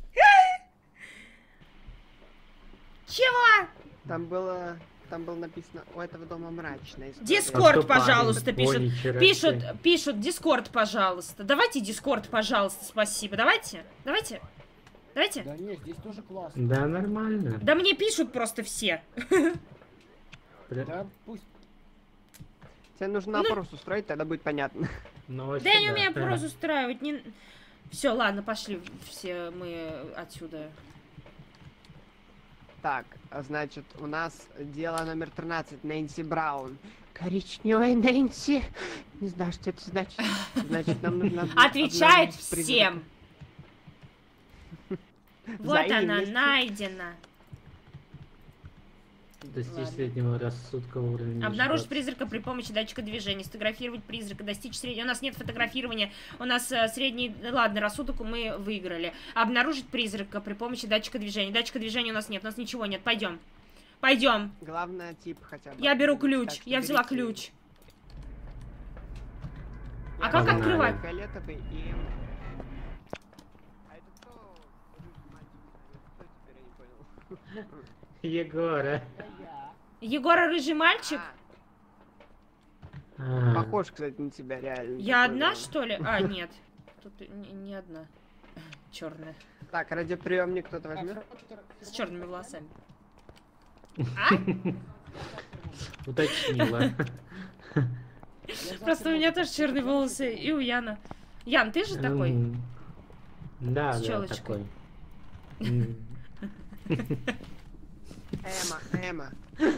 Чего? Там было... Там было написано, у этого дома мрачная история. Дискорд, А кто парень? пожалуйста, Ой, пишут. нихера Пишут, себе. пишут, Дискорд, пожалуйста. Давайте Дискорд, пожалуйста, спасибо. Давайте, давайте, давайте. Да нет, здесь тоже классно. Да, нормально. Да мне пишут просто все. Пря- Да пусть. Тебе нужно опрос устроить, тогда будет понятно. Ну, Да вообще, я не умею да. просто устраивать. Не... Все, ладно, пошли все мы отсюда. Так, а значит, у нас дело номер тринадцать, Нэнси Браун. Коричневая Нэнси. Не знаю, что это значит. Значит, нам нужно... об- Отвечает обнаружить призрака. всем. Вот она, Взаимность. найдена. Достичь среднего рассудка уровня. Обнаружить шестнадцать. призрака при помощи датчика движения. Сфотографировать призрака. Достичь среднего. У нас нет фотографирования. У нас э, средний... Ладно, рассудок мы выиграли. Обнаружить призрака при помощи датчика движения. Датчика движения у нас нет. У нас ничего нет. Пойдем. Пойдем. Главное, тип хотя бы. Я беру определить, ключ. так что Я взяла берите. ключ. А Я как Погнали. открывать? Фиолетовый и... А это кто? Кто теперь, я не понял. Егора. Егора рыжий мальчик? А, А, похож, кстати, на тебя, реально. Я такой одна, прям. что ли? А, нет. Тут не, не одна. Черная. Так, радиоприемник кто-то возьмет? С черными волосами. уточнила. Просто у меня тоже черные волосы. И у Яна. Ян, ты же такой? М, Да, С да, чёлочкой. такой. М. Эма, Эма.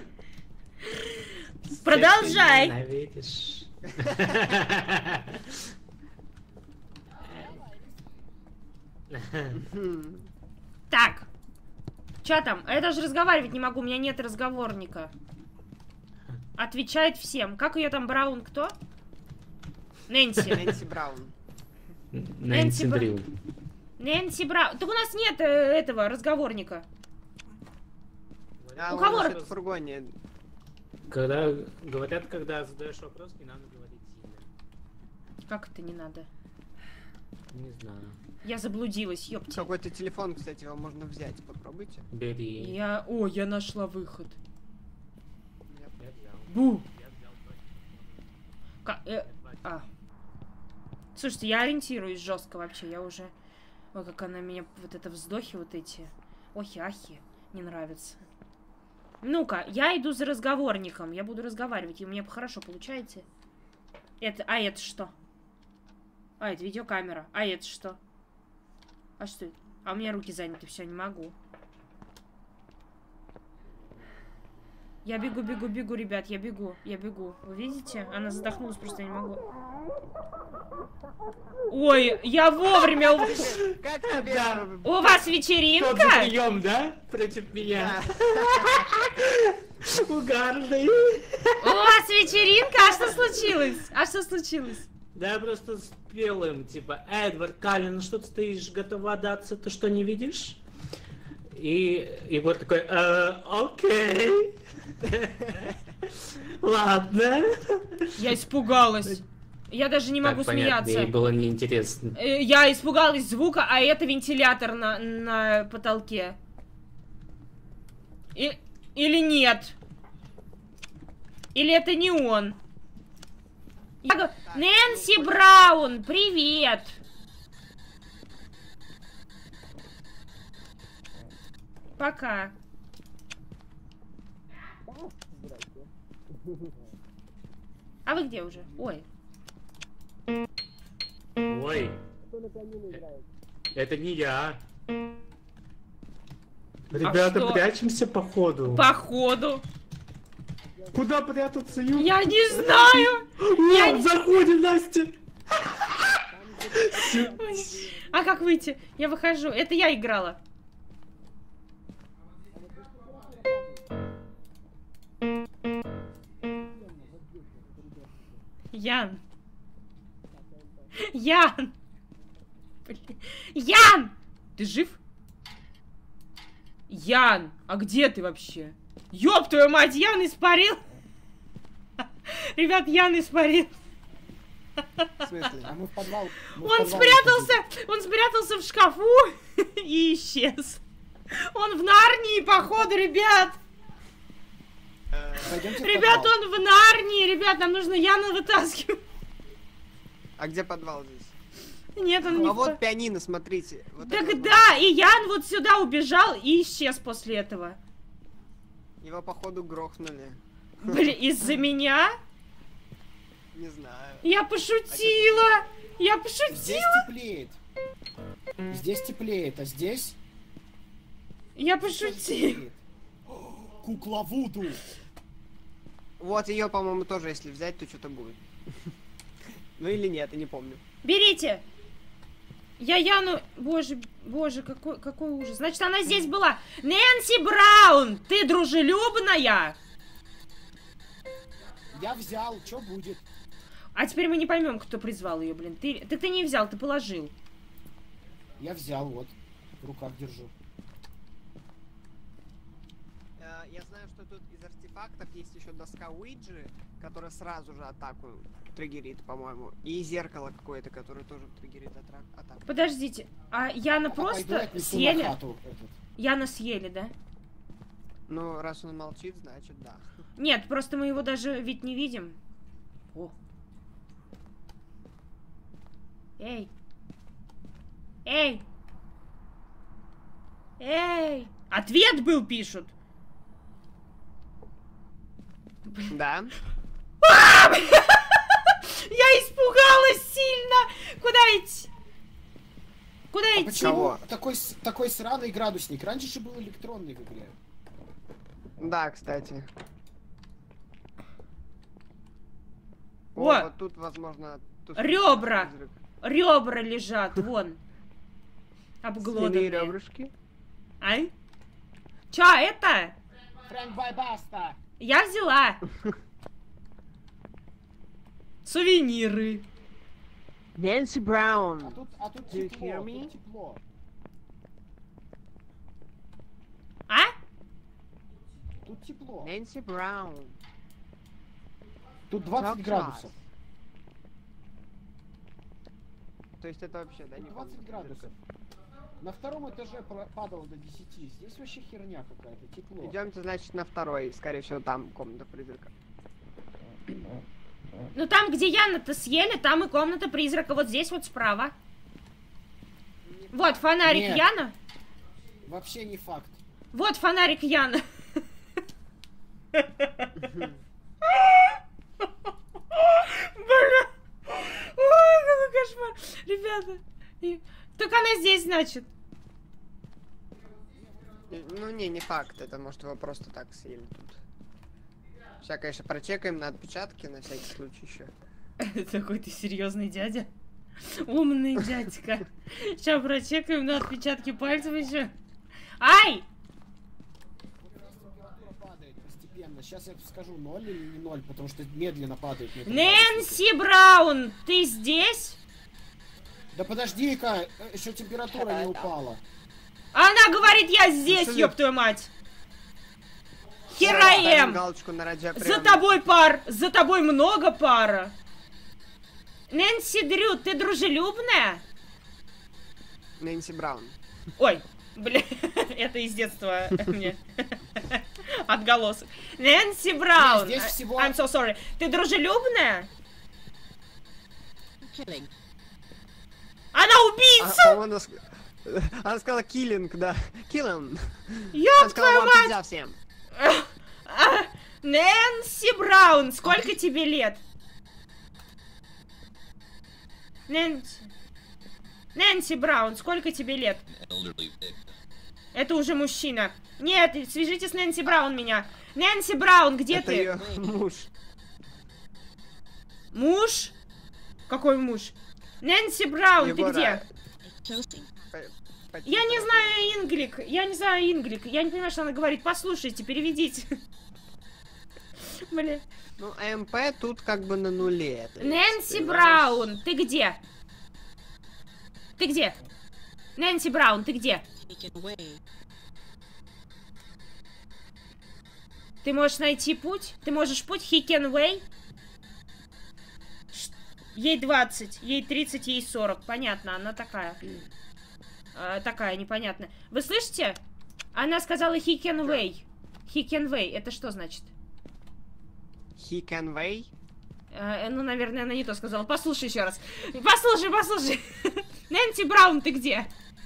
Продолжай. Ты меня ненавидишь. Хм. Так. Чё там? А я даже разговаривать не могу, у меня нет разговорника. Отвечает всем. Как ее там, Браун, кто? Нэнси. Нэнси Браун. Нэнси Бра- Дрю. Нэнси Браун. Так у нас нет э, этого разговорника. А, У он кого насчет раз- в фургоне. Когда говорят, когда задаешь вопрос, не надо говорить имя. Как это не надо? Не знаю. Я заблудилась, ёпти. Какой-то телефон, кстати, его можно взять. Попробуйте. Бери. Я... О, я нашла выход. Я взял. Бу. Я взял точно. Ка- э, а. Слушайте, я ориентируюсь жестко вообще, я уже... Ой, как она меня... Вот это вздохи вот эти. Охи-ахи. Не нравится. Ну-ка, я иду за разговорником. Я буду разговаривать, и у меня хорошо получается. Это... А это что? А, это видеокамера. А это что? А что это? А у меня руки заняты, все, не могу. Я бегу, бегу, бегу, ребят, я бегу, я бегу. Вы видите? Она задохнулась, просто я не могу. Ой, я вовремя... у- Как тебе? У вас Тот же вечеринка? прием, да? Против меня. Угарный. У вас вечеринка? А что случилось? А что случилось? Да, я просто спел им, типа, Эдвард, Калин, ну что ты стоишь, готова отдаться, ты что, не видишь? И Егор такой, «Э, окей. Ладно. Я испугалась. Я даже не могу Так, понятно, смеяться. ей было неинтересно. Э, Я испугалась звука, а это вентилятор на, на потолке. И... Или нет? Или это не он? Я говорю, Нэнси Браун, привет! Пока. А вы где уже? Ой. Ой. Это не я. Ребята, что? прячемся походу. Походу. Куда прятаться, Ю? Я не знаю. Я Нет, заходим, Настя. А как выйти? Я выхожу. Это я играла. Ян. Ян. Блин. Ян! Ты жив? Ян, а где ты вообще? Ёб твою мать, Ян испарил. Ребят, Ян испарил. В смысле? А мы в подвал. мы в Он подвал спрятался, уходили. он спрятался в шкафу и исчез. Он в Нарнии, походу, ребят. Пойдемте в Ребят, подвал. он в Нарнии. Ребят, нам нужно Яна вытаскивать. А где подвал здесь? Нет, он не А в вот по- пианино, смотрите. Вот это Так вот. да, и Ян вот сюда убежал и исчез после этого. Его походу грохнули. Блин, из-за меня? Не знаю. Я пошутила. Я Здесь пошутила. теплеет. Здесь теплеет, а здесь... Я здесь тоже пошутила. теплеет. Кукла Вуду. Вот ее, по-моему, тоже, если взять, то что-то будет. Ну или нет, я не помню. Берите. Я Яну... Боже, боже, какой, какой ужас. Значит, она здесь была. Нэнси Браун, ты дружелюбная. Я взял, что будет? А теперь мы не поймем, кто призвал ее, блин. Ты, так ты не взял, ты положил. Я взял, вот. В руках держу. Э, Я знаю, что тут из артефактов есть еще доска Уиджи, которая сразу же атаку триггерит, по-моему. И зеркало какое-то, которое тоже триггерит атра- атаку. Подождите, а Яна А пойду просто отнесу на съели? хату этот. Яна съели, да? Ну, раз он молчит, значит да. Нет, просто мы его даже ведь не видим. О. Эй. Эй. Эй. Ответ был, пишут. Да? Я испугалась сильно. Куда идти? Куда А идти? почему Кого? такой, с- такой сраный градусник? Раньше же был электронный в игре. Да, кстати. О! О, вот тут, возможно... тут Ребра! призрак. Ребра лежат, вон. Свиные Обглоданные. ребрышки. Ай? Чё, это? Фрэнк Байбаста! Я взяла. Сувениры. Нэнси А Браун. тут, а тут Do you тепло, hear me? тут тепло. А? Тут тепло. Нэнси Браун. Тут двадцать Как градусов. раз. То есть это вообще, да, не двадцать помню. градусов. На втором этаже про- падало до десяти. Здесь вообще херня какая-то, тепло. Идемте, значит, на второй. Скорее всего, там комната призрака. Ну там, где Яна-то съели, там и комната призрака. Вот здесь вот справа. Вот фонарик Нет. Яна. Вообще не факт. Вот фонарик Яна. Бля. Ой, какой кошмар. Ребята. и- Так она здесь, значит. Э, Ну, не, не факт. Это, может, его просто так съели тут. Сейчас, конечно, прочекаем на отпечатки, на всякий случай еще. Такой ты серьезный дядя. Умный дядька. Сейчас прочекаем на отпечатки пальцев еще. Ай! Температура падает постепенно. Сейчас я скажу ноль или не ноль, потому что медленно падает. метр Нэнси Браун, ты здесь? двадцать. Да подожди-ка, э, еще температура не упала. Она говорит, я здесь, Абсолютно. ёб твою мать. Ставим Хераем. галочку на За радиоприемник. тобой пар, за тобой много пара. Нэнси Дрю, ты дружелюбная? Нэнси Браун. Ой, бля, это из детства мне. Отголосок. Нэнси Браун. Нет, здесь всего- I'm so sorry. Ты дружелюбная? Она А, убийца! по-моему, она, ск- она сказала киллинг, да. Киллинг. Ёб Она сказала, твою вам мать! пизда всем. А, Нэнси Браун, сколько тебе лет? Нэнси. Нэнси Браун, сколько тебе лет? Это уже мужчина. Нет, свяжите с Нэнси Браун меня. Нэнси Браун, где Это ты? её муж. Муж? Какой муж? Нэнси Браун, Егора, ты где? по- по- Я не знаю инглик. Я не знаю инглик. Я не понимаю, что она говорит. Послушайте, переведите. Бля. Ну, АМП тут как бы на нуле. то есть, Нэнси понимаешь? Браун, ты где? Ты где? Нэнси Браун, ты где? Ты можешь найти путь? Ты можешь путь? He can way? Ш- Ей двадцать, ей тридцать, ей сорок. Понятно, она такая. А, такая, непонятная. Вы слышите? Она сказала he can way. He can way. Это что значит? He can way? Э, ну, наверное, она не то сказала. Послушай еще раз. Послушай, послушай. Нэнси Браун, ты где?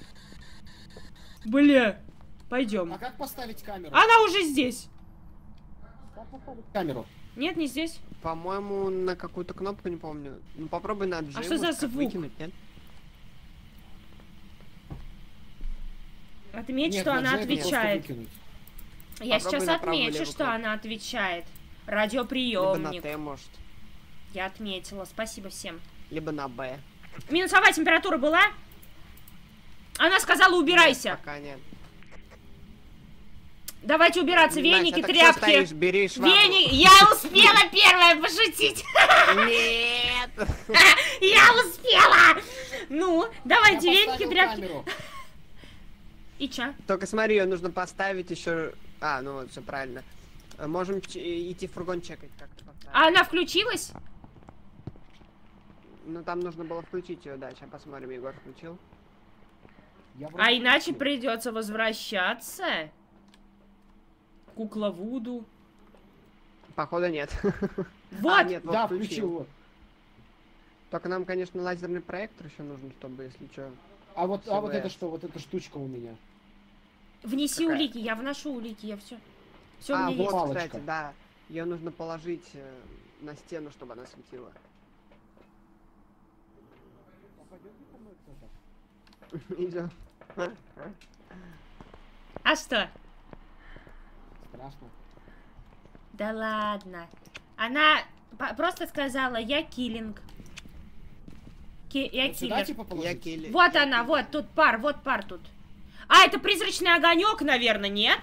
Бля. Пойдем. А как поставить камеру? Она уже здесь. Как поставить камеру? Нет, не здесь. По-моему, на какую-то кнопку, не помню. Ну, попробуй на G. А что за может, как звук? выкинуть, нет? Отметь, Нет, что на она J это просто отвечает. выкинуть. Я Попробуй сейчас на правую отмечу, левую что кнопку. она отвечает. Либо на Радиоприемник. Т, может. Я отметила. Спасибо всем. Либо на Б. Минусовая температура была? Она сказала, убирайся. Нет, пока нет. Давайте убираться. Настя, Веники, так что тряпки. стоишь? Бери швабру. Веник. Я успела первая пошутить. Нет! Я успела. Ну, давайте, Я веники, поставил тряпки. камеру. И чё? Только смотри, ее нужно поставить еще. А, ну вот, все правильно. Э, Можем ч- идти в фургон чекать, как это поставить. А она включилась? Ну там нужно было включить ее, да. Сейчас посмотрим, Егор включил. Я вроде А иначе включил. придется возвращаться. Кукла Вуду. Походу нет. Вот. А, нет, вот Да, включил. включил. Вот. Только нам, конечно, лазерный проектор еще нужен, чтобы, если что. А вот, а вот СВС. это что? Вот эта штучка у меня. Внеси Какая? улики, я вношу улики, я все. Все у А, меня вот, есть. Палочка. кстати, да. Ее нужно положить э, на стену, чтобы она светила. Идем. А что? Страшно. Да ладно. Она по- просто сказала, я киллинг. Ки- я Вот сюда киллер. типа Я положить? Келли. Вот я она, Келли. вот тут пар, вот пар тут. А, это призрачный огонек, наверное, нет?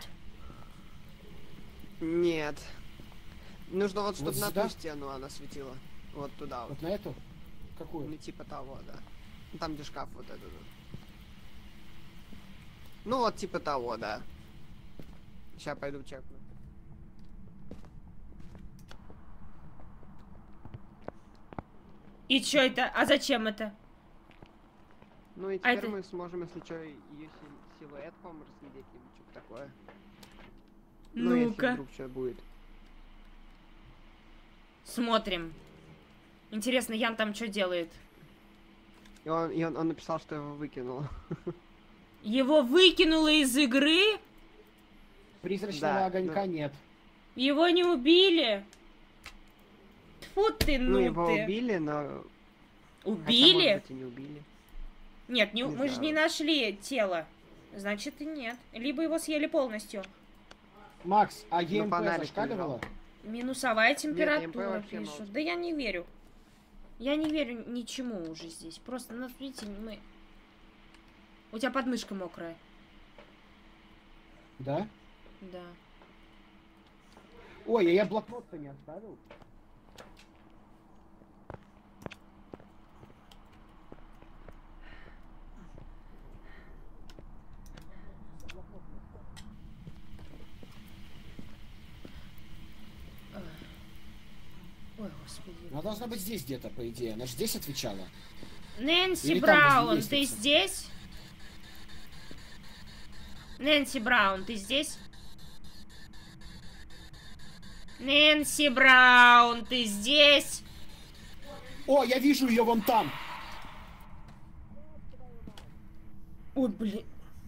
Нет. Нужно вот, чтобы Вот на сюда? ту стену она светила. Вот туда вот. Вот на эту? Какую? Ну, типа того, да. Ну, там, где шкаф вот этот. вот. Ну, вот типа того, да. Сейчас пойду чекну. И чё это? А зачем это? Ну и А теперь это- мы сможем, если что, ее силуэт, по-моему, разглядеть или что-то такое. Ну, если Ну-ка, вдруг что будет. смотрим. Интересно, Ян там что делает? И он, и он, он написал, что его выкинул. Его выкинуло из игры? Призрачного Да, огонька ну. нет. Его не убили? Тьфу ты, ну Ну, его ты. убили, но... Хотя, Убили? может быть, и не убили. Нет, не, Не мы же знаю. не нашли тело. Значит, и нет. Либо его съели полностью. Макс, а ЕМП фонарик зашкаливала? Минусовая температура вообще пишут. молчит. Да я не верю. Я не верю ничему уже здесь. Просто, ну, видите, мы... У тебя подмышка мокрая. Да? Да. Ой, а я блокнот-то не оставил. Ой, господи. Она должна быть здесь где-то, по идее. Она же здесь отвечала. Нэнси Или там Браун, возле ты лестницы. здесь? Нэнси Браун, ты здесь? Нэнси Браун, ты здесь? О, я вижу ее вон там. Ой, блин.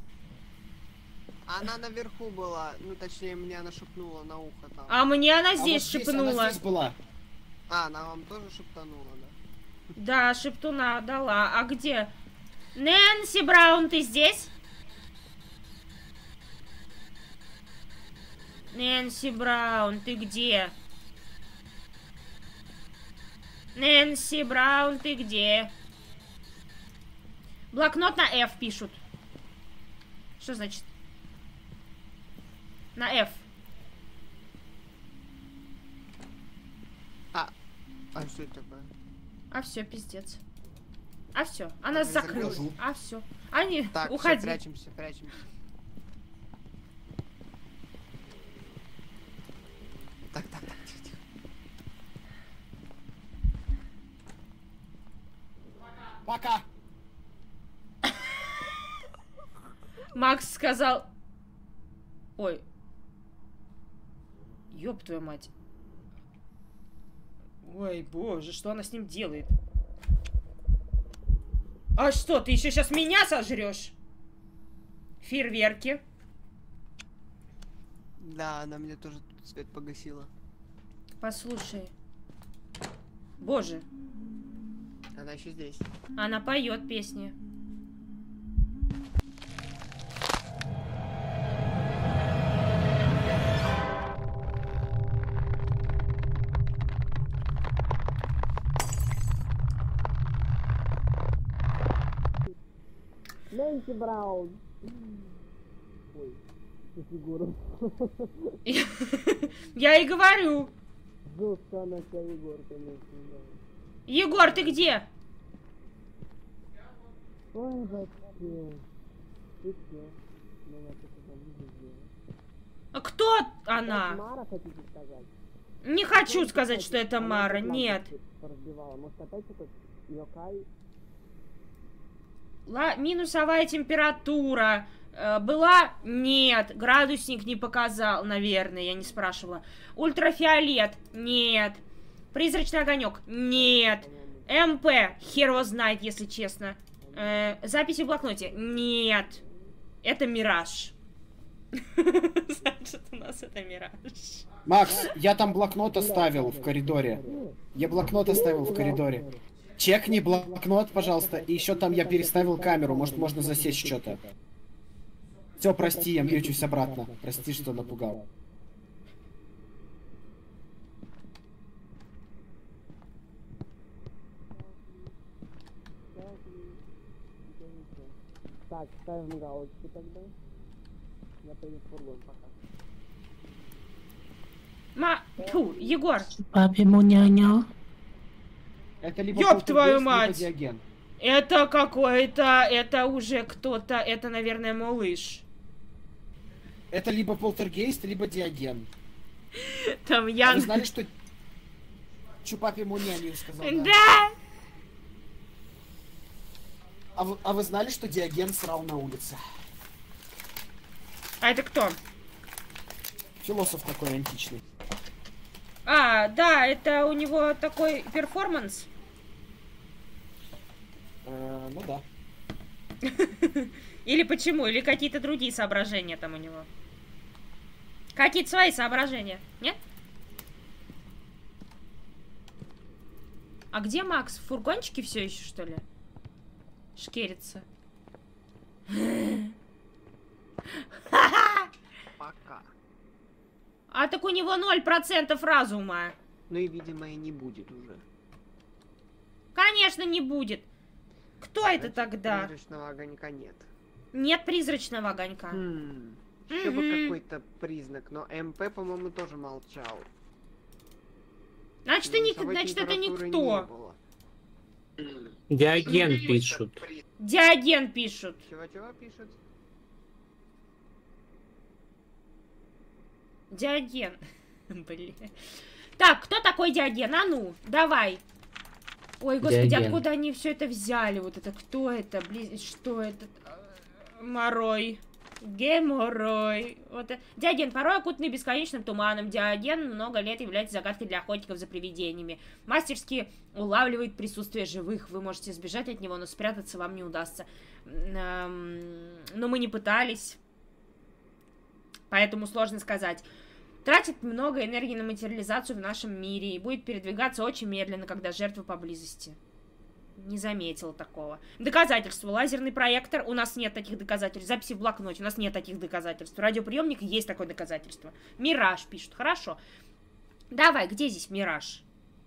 Она наверху была, ну точнее мне она шепнула на ухо там. А мне она А здесь вот здесь, шепнула. Она здесь была. А, она вам тоже шептанула, да? Да, шептуна дала. А где? Нэнси Браун, ты здесь? Нэнси Браун, ты где? Нэнси Браун, ты где? Блокнот на F пишут. Что значит? На F. А, а что это такое? А все, пиздец. А все, она Я закрылась. закрыл. А все. Они, Так, всё, уходи. прячемся, прячемся. Так, так, так, тихо, тихо. Пока. Макс сказал... Ой. Ёб твою мать. Ой, боже, что она с ним делает? А что, ты еще сейчас меня сожрешь? Фейерверки. Да, она мне тоже тут свет погасила. Послушай. Боже, Она еще здесь. она поет песни. Нэнси Браун. Ой, это Егор. Я и говорю. Жестко она тебя, Егор, конечно, да. Егор, ты где? Ой, вообще. Ты что? Ну, я что-то там не сделала. А кто она? Мара, хотите сказать? Не хочу сказать, что это Она Мара, опять нет. лампочки поразбивала. Может, опять этот Йокай? Ла- минусовая температура. Э, была? Нет. Градусник не показал, наверное, я не спрашивала. Ультрафиолет? Нет. Призрачный огонек? Нет. МП? Хер его знает, если честно. Э, записи в блокноте? Нет. Это мираж. Значит, у нас это мираж. Макс, я там блокнот оставил в коридоре. Я блокнот оставил в коридоре. Чекни блокнот, пожалуйста. И еще там я переставил камеру. Может, можно засечь что-то. Все, прости, я мьючусь обратно. Прости, что напугал. Так, ставим галочку тогда. Я пойду в фургон пока. Ма... Фу, Егор. Папе муняня. Это либо Ёб полтергейст, твою либо мать! Диоген. Это какой-то... Это уже кто-то... Это, наверное, малыш. Это либо полтергейст, либо Диоген. Там А я... вы знали, что... Чупапи Мунянию сказал, да? Да! А вы, а вы знали, что Диоген срал на улице? А это кто? Философ такой античный. А, да, это у него такой перформанс. Э, ну да. Или почему? Или какие-то другие соображения там у него? Какие-то свои соображения, нет? А где Макс? В фургончике все еще, что ли? Шкерится. Пока. А так у него ноль процентов разума. Ну и, видимо, и не будет уже. Конечно, не будет. Кто это Значит, тогда? Призрачного огонька нет. Нет призрачного огонька. Хм. Еще бы Мгм. какой-то признак, но МП, по-моему, тоже молчал. Значит, и не- Минусовой значит, это температуры никто. не было. Диоген пишут. Диоген пишут. Чего-чего пишет? Диоген. Блин. Так, кто такой Диоген? А ну, давай. Ой, господи, Диоген. откуда они все это взяли? Вот это кто это? Блин, что это? Морой. Геморрой. Вот это. Диоген, порой окутанный бесконечным туманом. Диоген много лет является загадкой для охотников за привидениями. Мастерски улавливает присутствие живых. Вы можете сбежать от него, но спрятаться вам не удастся. Эм, но мы не пытались. Поэтому сложно сказать. Тратит много энергии на материализацию в нашем мире и будет передвигаться очень медленно, когда жертва поблизости. Не заметила такого. Доказательства. Лазерный проектор. У нас нет таких доказательств. Записи в блокноте. У нас нет таких доказательств. Радиоприемник есть такое доказательство. Мираж пишут. Хорошо. Давай, где здесь Мираж?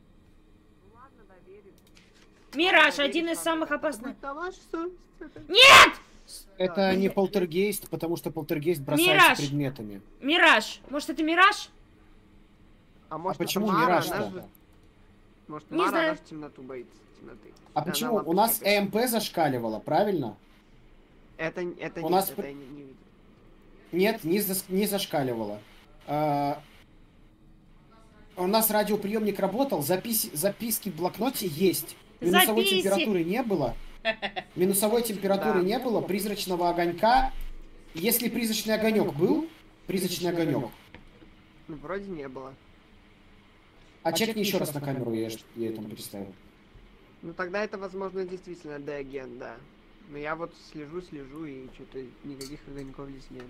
Мираж, один из самых опасных. Нет! Это не полтергейст, потому что полтергейст бросается Мираж. предметами. Мираж. Может, это Мираж? А А может, почему Мара, Мираж она тогда? же- Может, Не Мара, знаю. она же темноту боится. Темноты. А Она почему? У лампочки нас качает. ЭМП зашкаливало, правильно? Это, это У нет, нас это при- я не, не видел. Нет, не, зас- не зашкаливало. А, У нас радиоприемник работал, запись, записки в блокноте есть. Минусовой Записи. температуры не было. Минусовой температуры Да. не было, призрачного огонька. Если призрачный огонек был, призрачный огонек. Ну, вроде не было. А чекни еще раз на камеру, я, ж- я там представил. Ну, тогда это, возможно, действительно Д-агент, да. Но я вот слежу, слежу, и что-то никаких огоньков здесь нет.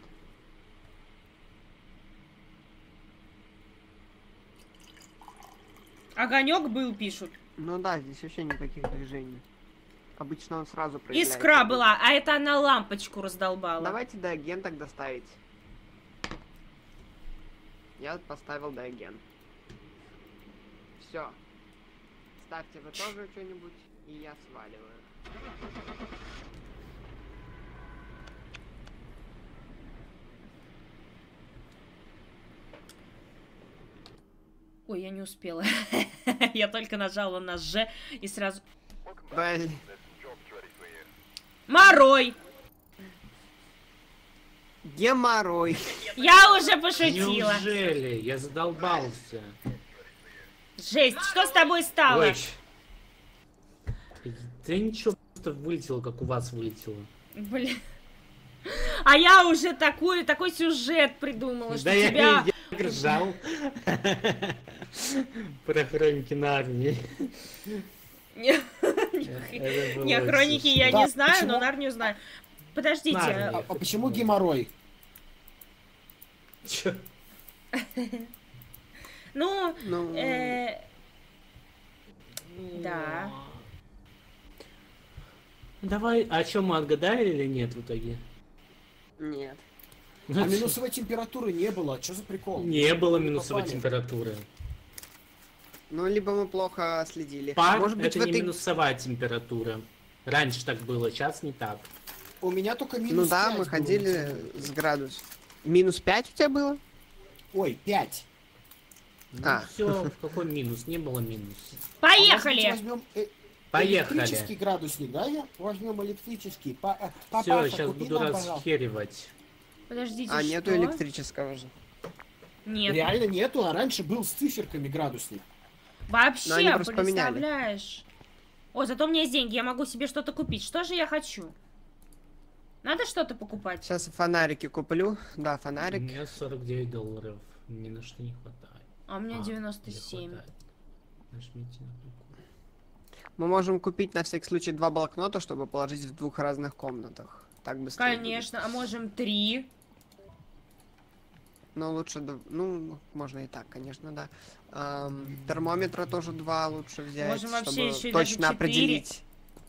Огонек был, пишут. Ну да, здесь вообще никаких движений. Обычно он сразу проявляется. Искра была, а это она лампочку раздолбала. Давайте Д-агент тогда ставить. Я поставил Д-агент. Все. Ставьте вы тоже что-нибудь, и я сваливаю. Ой, я не успела. Я только нажала на Ж и сразу... Блин. Морой! Геморрой. Я уже пошутила. Неужели? Я задолбался. Жесть, что с тобой стало? Ой. Да ничего, просто вылетело, как у вас вылетело. Блин. А я уже такой, такой сюжет придумала, что Да я, тебя... я ржал. Про хроники Нарнии. Не, Это было не, очень хроники я Да, не знаю, почему? но Нарнию знаю. Подождите. Нарния. А, а почему геморрой? Чё? Ну, Ну, э, да. Давай, а что, мы отгадали или нет в итоге? нет. А минусовой температуры не было. Что за прикол? Не было минусовой Попали. температуры. Ну, либо мы плохо следили. Пар Может быть, это в не этой... минусовая температура. Раньше так было, сейчас не так. У меня только минус Ну да, пять мы было ходили минусовой. с градус. Минус пять у тебя было? Ой, пять. Ну А. все, какой минус? Не было минус. Поехали! Возьмем э, Поехали. электрический градусник, да? Я возьмем электрический. Па- э, Все, папаша, сейчас купи буду нам, пожалуйста. расхеривать. Подождите, А, что? нету электрического же. Нет. Реально нету, а раньше был с циферками градусник. Но они Вообще, просто поменяли. представляешь? О, зато у меня есть деньги, я могу себе что-то купить. Что же я хочу? Надо что-то покупать? Сейчас фонарики куплю. Да, У фонарик. меня сорок девять долларов. Ни на что не хватает. А у меня А, девяносто не семь. хватает. Нажмите на кнопку. Мы можем купить на всякий случай два блокнота, чтобы положить в двух разных комнатах. Так быстрее будет. Конечно, а можем три. Но лучше, дв- ну, можно и так, конечно, да. Ам, термометра тоже два лучше взять, Можем вообще чтобы еще и точно даже четыре. определить.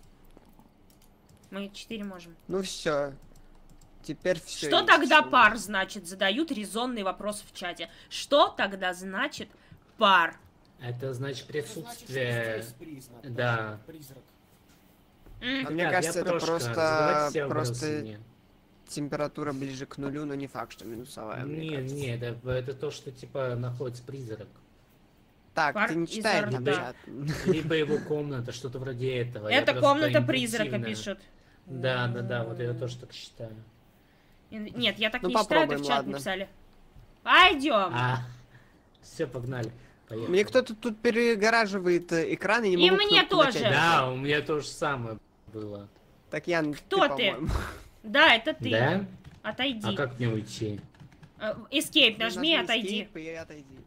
Мы четыре можем. Ну все. Теперь все. Что тогда пар значит? Задают резонный вопрос в чате. Что тогда значит пар? Это значит присутствие. Значит, что здесь признак, Да. Призрак. М, А мне Ребят, кажется, я это прошка, просто- задавайте себе просто вопросы мне. температура ближе к нулю, но не факт, что минусовая. мне Не, кажется. не, это, это то, что типа находится призрак. Так, Пар ты не изо читай там рта. чат. Либо его комната, что-то вроде этого. Я Это просто комната призрака импульсивно. пишут. Да, да, да, вот я тоже так считаю. Нет, я так Ну, не считаю, это в попробуем, чат ладно. написали. Пойдем. А, все, погнали. Поехали. Мне кто-то тут перегораживает э, экран и не И могу мне кнопку тоже. начать. Да, у меня то же самое было. Так, Ян, Кто ты? по-моему. Да, это ты. Да? Отойди. А как мне уйти? Э, Escape нажми и Нажми отойди. escape и отойди.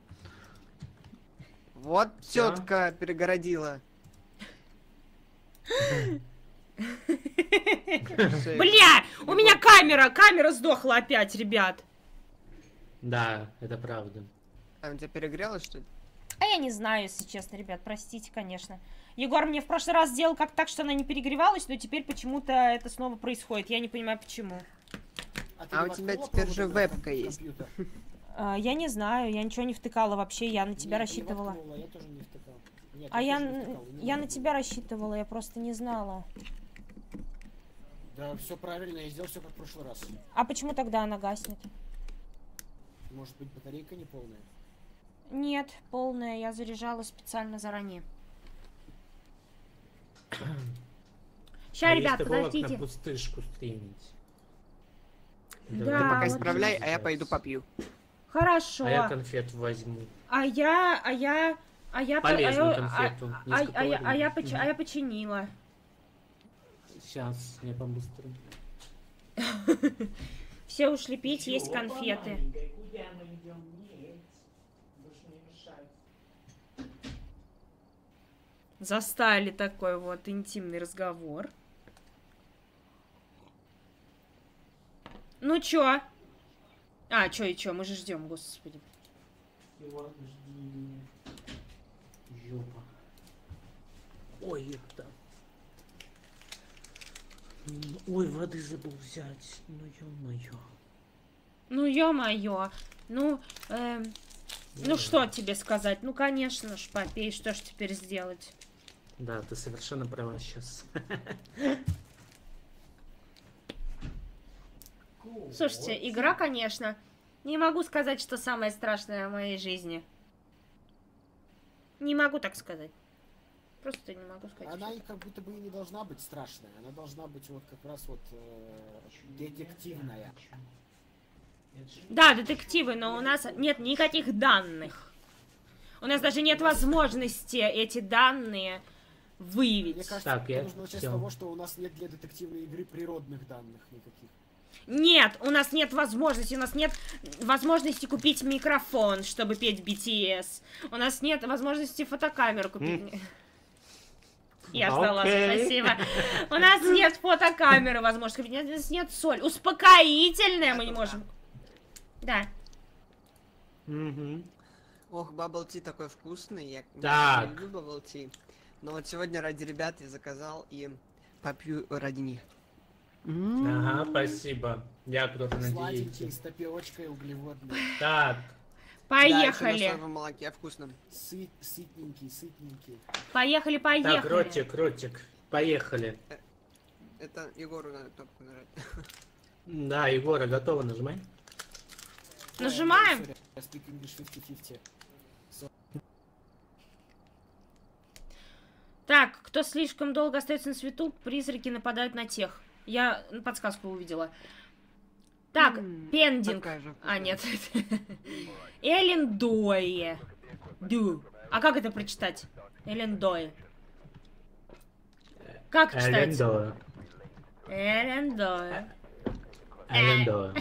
Вот Всё. тетка перегородила. Всё, Бля, у меня камера, камера сдохла опять, ребят. Да, это правда. А у тебя перегрелось, что ли? А я не знаю, если честно, ребят, простите, конечно. Егор мне в прошлый раз сделал как так, что она не перегревалась, но теперь почему-то это снова происходит. Я не понимаю, почему. А у тебя теперь же вебка есть. А, я не знаю, я ничего не втыкала вообще, я на тебя рассчитывала. Я тоже не втыкал. Нет, А я, тоже не втыкал, не я на надо. тебя рассчитывала, я просто не знала. Да, все правильно, я сделал все как в прошлый раз. А почему тогда она гаснет? Может быть, батарейка не полная? Нет, полная, я заряжала специально заранее. Сейчас, А ребят, есть повод подождите. на пустышку стримить. Да, Ты пока вот исправляй, именно а я сейчас. пойду попью. Хорошо. А я конфет возьму. А я, а я, а я, по- а Полезную я- конфету, а- а- а я, а я, низкокалорийную. поч- а я починила. Сейчас, я побыстрее. Все ушли пить, есть конфеты. Застали такой вот интимный разговор. Ну чё? А, чё и чё, мы же ждем, господи. Ёпа. Ой, это... М, Ой, воды забыл взять. Ну ё-моё. Ну ё-моё. Ну, эм, ну что тебе сказать? Ну, конечно ж, попей, что ж теперь сделать? Да, ты совершенно права сейчас. Слушайте, игра, конечно, не могу сказать, что самое страшное в моей жизни. Не могу так сказать. Просто не могу сказать. Она что- и как будто бы и не должна быть страшная. Она должна быть вот как раз вот э, детективная. Да, детективы, но у нас нет никаких данных. У нас даже нет возможности эти данные Мне выявить. кажется, Так, я нужно начать с всё. того, что у нас нет для детективной игры природных данных никаких. Нет, у нас нет возможности, у нас нет возможности купить микрофон, чтобы петь би ти эс. У нас нет возможности фотокамеру купить. Я ждала, Окей. спасибо. У нас нет фотокамеры, возможно, купить. У нас нет соль. Успокоительное мы не можем. Да. Мгм. Ох, бабл ти такой вкусный. Я Так. не люблю бабл ти. Но вот сегодня ради ребят я заказал и попью ради них. Ага, спасибо. Я кто-то на Сладенький, диете. с топиочкой углеводной. Так, Да, ещё на Поехали. соевом молоке вкусном. Сыт, сытненький, сытненький. Поехали, так, поехали. ротик, ротик. Поехали. Это Егору надо кнопку нажать. Да, Егора, готово, нажимай. Нажимаем. Sorry, I speak English fifty fifty. Так, кто слишком долго остается на свету, призраки нападают на тех. Я подсказку увидела. Так, М, пендинг. такая же А, вкусная. нет. Эллендое. Ду. А как это прочитать? Эллендое. Как читать? Элендо. Эллендое. Элендо.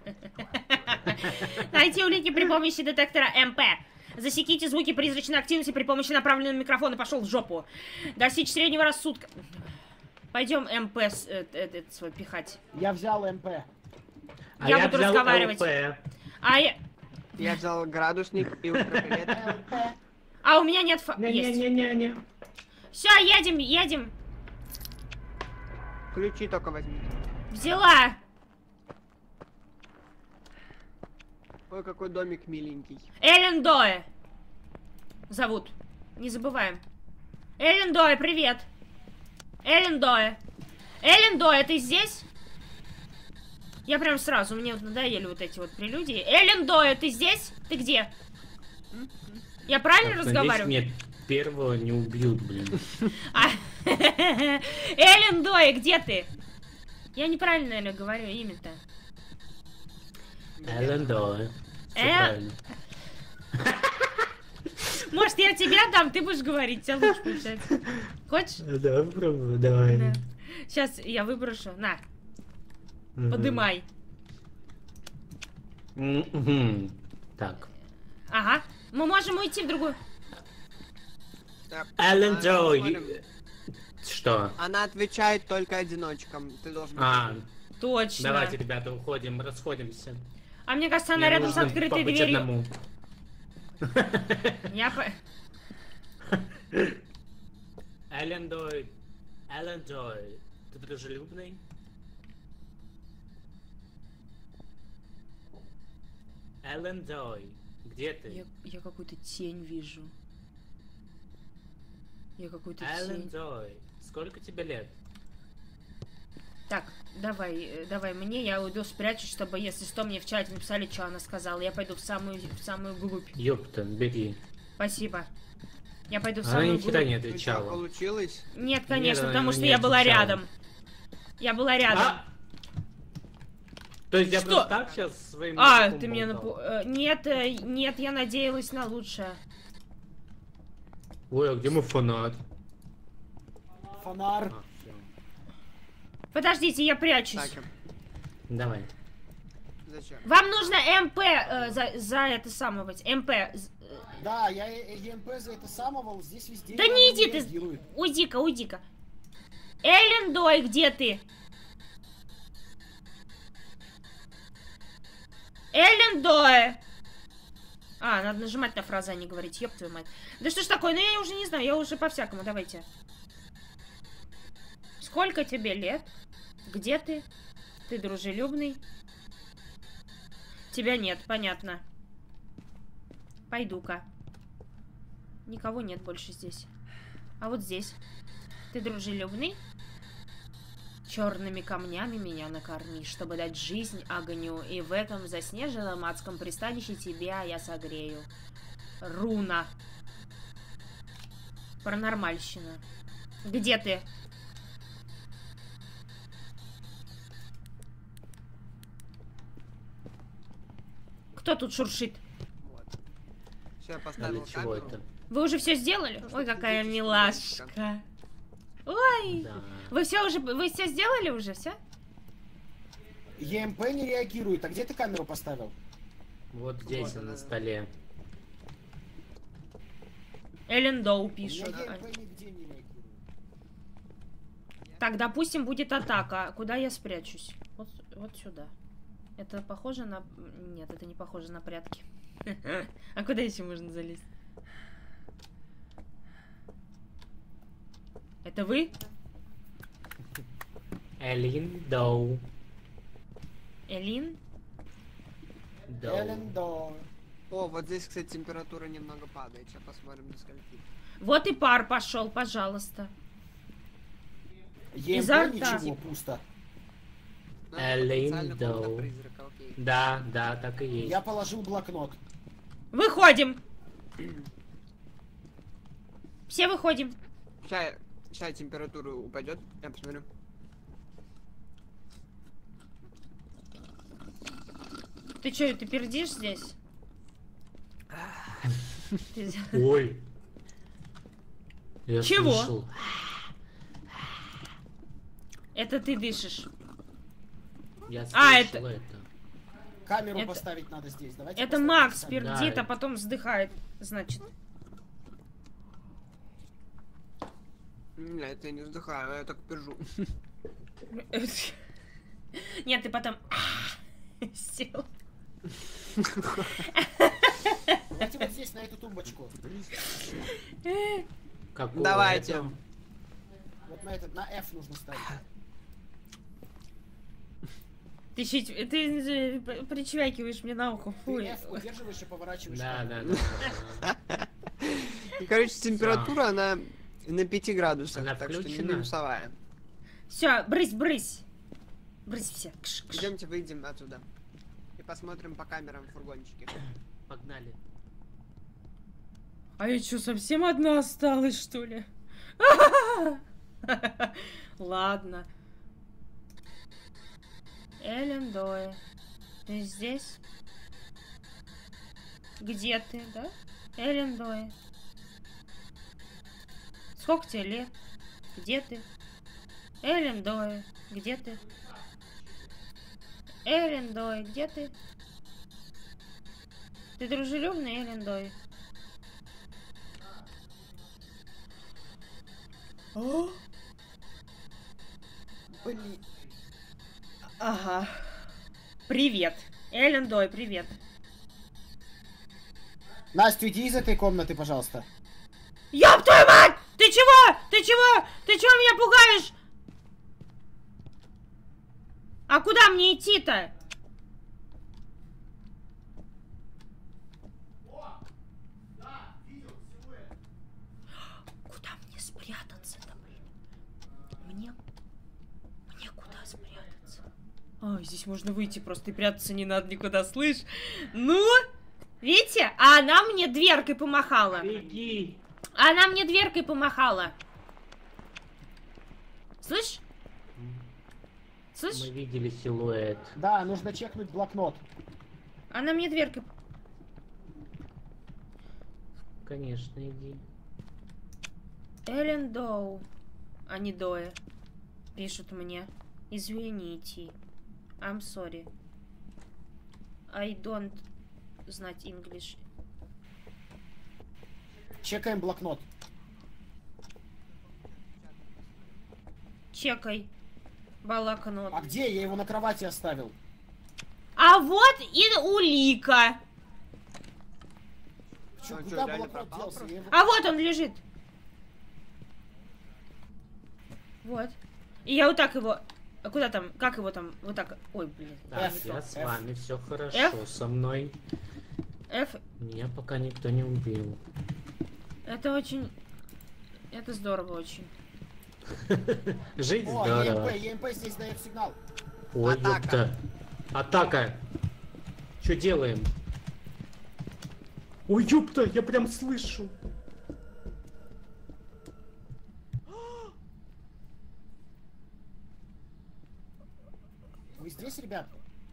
Найти улики при помощи детектора эм пэ. Засеките звуки призрачной активности при помощи направленного микрофона. Пошел в жопу. Достичь среднего рассудка. Пойдем эм пэ с- э, э, э, свой пихать. Я взял МП. А Я буду взял разговаривать. ЛП. А, я... Я взял градусник и ультрафиолет. а у меня нет фа... Есть. Не-не-не-не. Все, едем, едем. Ключи только возьмите. Взяла. Ой, какой домик миленький. Эллендое. Зовут. Не забываем. Эллендое, привет. Эллендое. Эллендое, ты здесь? Я прям сразу, мне вот надоели вот эти вот прелюдии. Эллендое, ты здесь? Ты где? Я правильно Так, разговариваю? надеюсь, мне первого не убьют, блин. А, Эллендое, где ты? Я неправильно, наверное, говорю имя-то. Элендо. Все Э. правильно. Может, я тебе дам, ты будешь говорить, тебя лучше получается. Хочешь? Давай попробуем, давай. Да. Сейчас я выброшу. На, Мгм. подымай. Мгм. Так. Ага. Мы можем уйти в другую. Так, Элендо. а, смотрим. Что? Она отвечает только одиночкам. Ты должен... А, Точно. давайте, ребята, уходим, расходимся. А мне кажется, она Мне рядом с нужно открытой побыть дверью. одному. Я по... Эллендой. Эллендой. Ты дружелюбный? Эллендой. Где ты? Я, я какую-то тень вижу. Я какую-то тень. Эллендой. Сколько тебе лет? Так, давай, э, давай мне, я уйду спрячусь, чтобы, если что, мне в чате написали, что она сказала. Я пойду в самую, в самую глубь. Ёпта, бери. Спасибо. Я пойду в Она самую ни хера глубь. не Ну чё, отвечала. получилось? Нет, конечно, Нет, потому она что не я была отвечала. рядом. Я была рядом. А! То есть я Что? просто так сейчас своим А, языком ты мне болтал? напу... э, Нет, э, нет, я надеялась на лучшее. Ой, а где мой фанат? Фонар. А, всё. Подождите, я прячусь. Так, Давай. зачем? Вам нужно МП э, за, за это самое. МП. з- э, Да, я э- ЕМП за это самого, здесь везде. Да она не иди ты. реагирует. Уйди-ка, уйди-ка. Эллендой, где ты? Эллендой! А, надо нажимать на фразу, а не говорить, ёб твою мать. Да что ж такое, ну я уже не знаю, я уже по-всякому, давайте. Сколько тебе лет? Где ты? Ты дружелюбный? Тебя нет, понятно. Пойду-ка. Никого нет больше здесь. А вот здесь. Ты дружелюбный? Черными камнями меня накорми, чтобы дать жизнь огню, и в этом заснеженном адском пристанище тебя я согрею. Руна. Паранормальщина. Где ты? Кто тут шуршит? Вот. Все, я А поставил для чего камеру. это? Вы уже все сделали? Ну, Ой, чтоб какая физически милашка. Ой, Да. вы все уже, вы все сделали уже, все? ЕМП не реагирует. А где ты камеру поставил? Вот здесь Вот на она. столе. Эллен Доу У меня пишет. ЕМП нигде не реагирует. Так, допустим, будет атака. Куда я спрячусь? Вот, вот сюда. Это похоже на... Нет, это не похоже на прятки. А куда еще можно залезть? Это вы? Элин Доу. Элин? Доу. Эллендо. О, вот здесь, кстати, температура немного падает. Сейчас посмотрим, до скольки. Вот и пар пошел, пожалуйста. ЕМП Изо рта. ничего, пусто. Ну, Элейн специально комната Доу. призрака, окей. Да, да, так и есть. Я положил блокнот. Выходим! Все выходим. Ща, ща температура упадет, я посмотрю. Ты что, ты пердишь здесь? Ты- Ой. Я Чего? слышал. Это ты дышишь. Я А, слышал это. Камеру Это- поставить надо здесь. Давайте Это поставим Макс камеру. пердит, Да. а потом вздыхает. Значит. Не, это я не вздыхаю, я так пержу. Нет, ты потом... Сел. Давайте вот здесь, на эту тумбочку. Какого Давайте. это? Вот на этот, на F нужно ставить. Ты чуть... Ты э, причвякиваешь мне на ухо. Ты Фу. F удерживаешь и поворачиваешь. Да, да, камеру. да, да. И, короче, температура, она на пяти градусах, Она так что не включена? минусовая. Все, брысь, брысь. Брысь все. Кш, кш. Идемте выйдем отсюда. И посмотрим по камерам в фургончике. Погнали. А я что, совсем одна осталась, что ли? Ладно. Эллен Дой. Ты здесь? Где ты, да? Эллен Дой. Сколько тебе лет? Где ты? Эллен Дой. Где ты? Эллен Дой, где ты? Ты дружелюбный, Эллен Дой? О? Блин. Ага. Привет. Эллен Дой, привет. Настя, уйди из этой комнаты, пожалуйста. Ёб твою мать! Ты чего? Ты чего? Ты чего меня пугаешь? А куда мне идти-то? Куда мне спрятаться-то, блин? Мне... Мне куда спрятаться? А, здесь можно выйти просто и прятаться не надо никуда, слышь? Ну, видите? А она мне дверкой помахала. Беги. Она мне дверкой помахала. Слышь? Слышь? Мы видели силуэт. Да, нужно чекнуть блокнот. Она мне дверкой... Конечно, иди. Эллен Доу, а не Доя, пишут мне. Извините. I'm sorry. I don't знать English. Чекаем блокнот. Чекай. Балакнот. А где? Я его на кровати оставил. А вот и улика. Чё, Он куда чё, реально блокнот пропал делся? просто? Я его- А вот он лежит. Вот. И я вот так его... А куда там? Как его там? Вот так. Ой, блин. Так, F, я с F. вами, все хорошо F? со мной. F. Меня пока никто не убил. Это очень... Это здорово очень. Жить О, здорово. ЕМП, ЕМП здесь дает сигнал. Ой, Атака. ёпта. Атака. Что делаем? Ой, ёпта, я прям слышу. Вы здесь, ребят?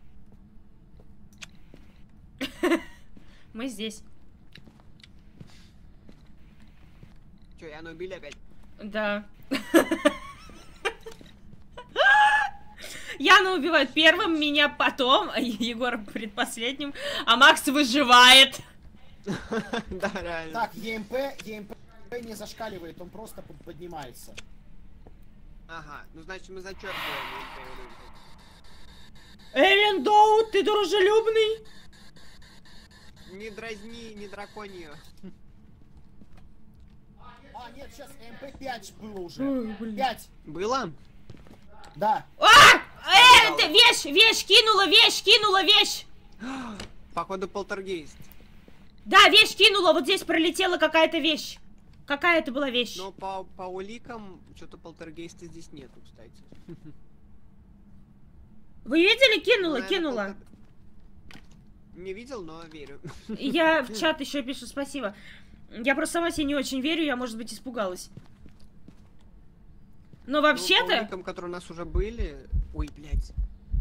Мы здесь. Че, Яну убили опять? Да. Яна убивает первым, меня потом, а Егор предпоследним, а Макс выживает. Да, реально. Так, ЕМП, ЕМП не зашкаливает, он просто под- поднимается. Ага, ну значит мы зачеркиваем. Эллен Доу, ты дружелюбный? Не дразни, не драконью. А, нет, сейчас ЕМП пять было уже. пять. Было? Да. А! Э, ты вещь, вещь, кинула, вещь, кинула, вещь. Походу полтергейст. Да, вещь кинула, вот здесь пролетела какая-то вещь. Какая это была вещь? Но по, по уликам что-то полтергейста здесь нету, кстати. Вы видели, кинула, Наверное, кинула. полтер- Не видел, но верю. Я в чат еще пишу спасибо. Я просто сама себе не очень верю, я, может быть, испугалась. Но Ну, по вообще-то... уликам, которые у нас уже были... Ой, блядь.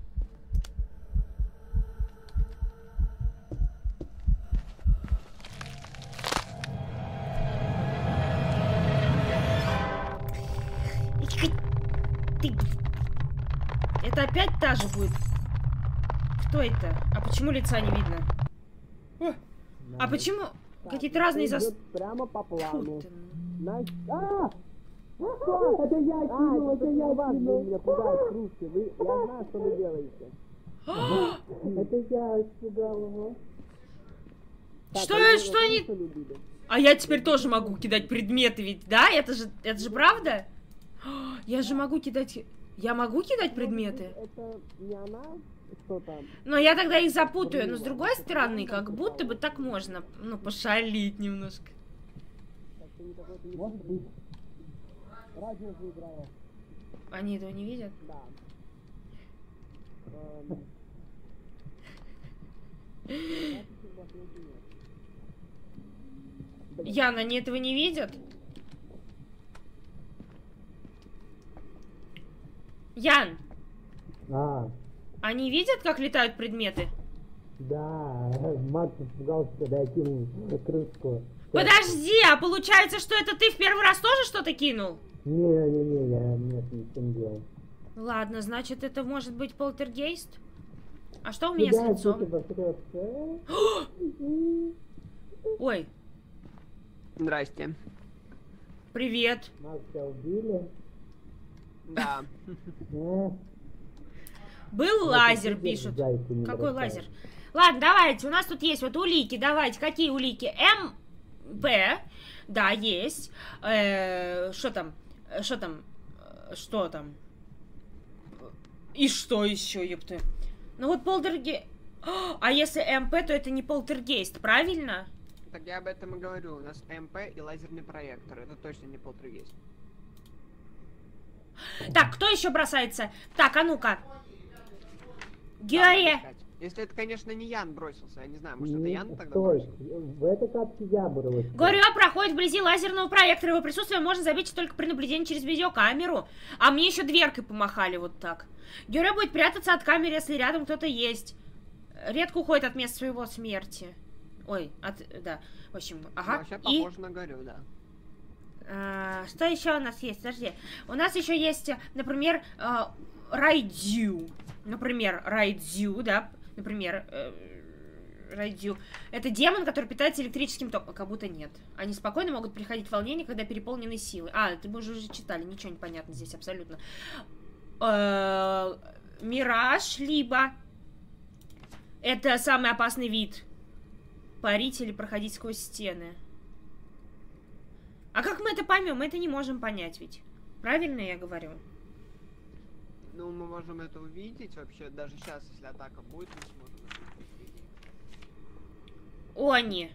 Ты... Это опять та же будет? Кто это? А почему лица не видно? О, а почему какие-то разные зас... Прямо по Фу плану. ты. На- А! Что? Это я кинул, это я кинул. Вы меня пугаете, кружки. Вы... Я знаю, что вы делаете. Это я испугал его. Так, Что, а вы что они... что любили? А я теперь тоже могу кидать предметы, ведь, да? Это же, это же правда? Я же могу кидать... Я могу кидать предметы? Это не она? Что там? Но я тогда их запутаю. Но с другой стороны, как будто бы так можно, ну, пошалить немножко. Может быть. Радио же играла. Они этого не видят? Да. Эм. Яна, они этого не видят? Ян, А, они видят, как летают предметы? да, Макс испугался, когда я кинул крышку. Подожди, а получается, что это ты в первый раз тоже что-то кинул? Не-не-не, я нет, ничего не делал. Ладно, значит, это может быть полтергейст? А что у меня с лицом? Ой, Здрасте. привет. Макса убили. Да. Э, Был лазер, пишут. зайку не Какой бросай. лазер? Ладно, давайте, у нас тут есть вот улики, давайте. Какие улики? М... П, да, есть. Э, что там? Что там? Что там? И что еще, ёпты? Ну вот полтергейст... А если МП, то это не полтергейст, правильно? Так я об этом и говорю. У нас МП и лазерный проектор. Это точно не полтергейст. Так, кто еще бросается? Так, а ну-ка. Георгий. Если это, конечно, не Ян бросился. Я не знаю, может, это Не, Ян тогда стой, бросился? в этой катке я бросил. Горио проходит вблизи лазерного проектора. Его присутствие можно заметить только при наблюдении через видеокамеру. А мне еще дверкой помахали вот так. Георгий будет прятаться от камеры, если рядом кто-то есть. Редко уходит от места своего смерти. Ой, от... да. В общем, ага. Вообще И... похоже на Горю, да. А, что еще у нас есть? Подожди. У нас еще есть, например, а, Райдзю. Например, Райдзю, да. Например, э, Райдзю. Это демон, который питается электрическим током. Как будто нет. Они спокойно могут приходить в волнение, когда переполнены силой. А, это мы уже читали. Ничего не понятно здесь абсолютно. Э, Мираж, либо... Это самый опасный вид. Парить или проходить сквозь стены. А как мы это поймем? Мы это не можем понять ведь. Правильно я говорю? Ну, мы можем это увидеть вообще. Даже сейчас, если атака будет, мы сможем это увидеть. Они.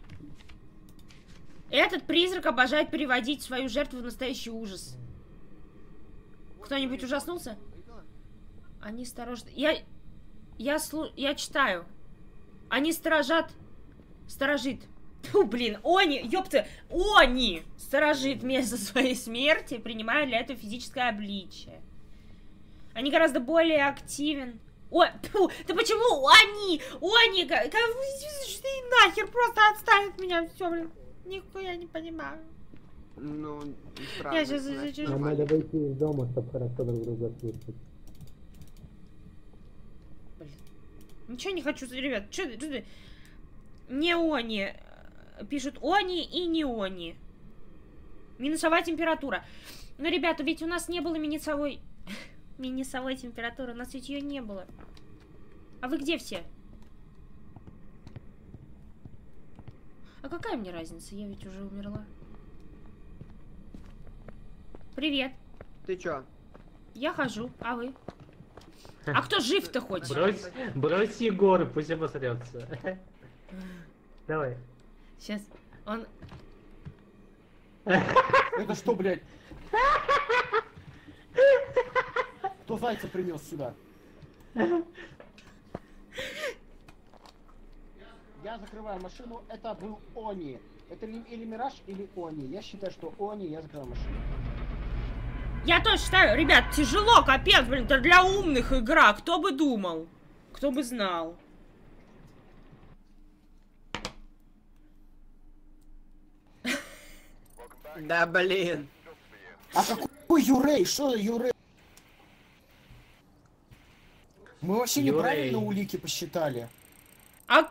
Этот призрак обожает переводить свою жертву в настоящий ужас. Кто-нибудь ужаснулся? Они сторожат... Я... Я слу... Я читаю. Они сторожат... Сторожит. Фу, блин, они, ёпта, они сторожит место своей смерти, принимая для этого физическое обличие. Они гораздо более активен. О, фу, да почему они, они, как, как, нахер просто отставит меня, все, блин, нихуя не понимаю. Ну, я сейчас изучу. Нам надо выйти из дома, чтобы хорошо друг друга слышать. Блин. Ничего не хочу, ребят, что ты... Не они. Пишут они и не они. Минусовая температура. Но, ребята, ведь у нас не было минусовой... минусовой температуры. У нас ведь ее не было. А вы где все? А какая мне разница? Я ведь уже умерла. Привет. Ты чё? Я хожу, а вы? А кто жив-то хоть? Брось, брось Егора, пусть обосрется. Давай. Сейчас. Он... Это что, блядь? Кто зайца принес сюда? Я закрываю машину. Это был Они. Это ли, или Мираж, или Они. Я считаю, что Они. Я закрываю машину. Я тоже считаю, ребят, тяжело, капец, блин, это для умных игра. Кто бы думал? Кто бы знал? Да, блин. А какой Юрей? Что Юрей? Мы вообще Юрей. неправильно улики посчитали. А...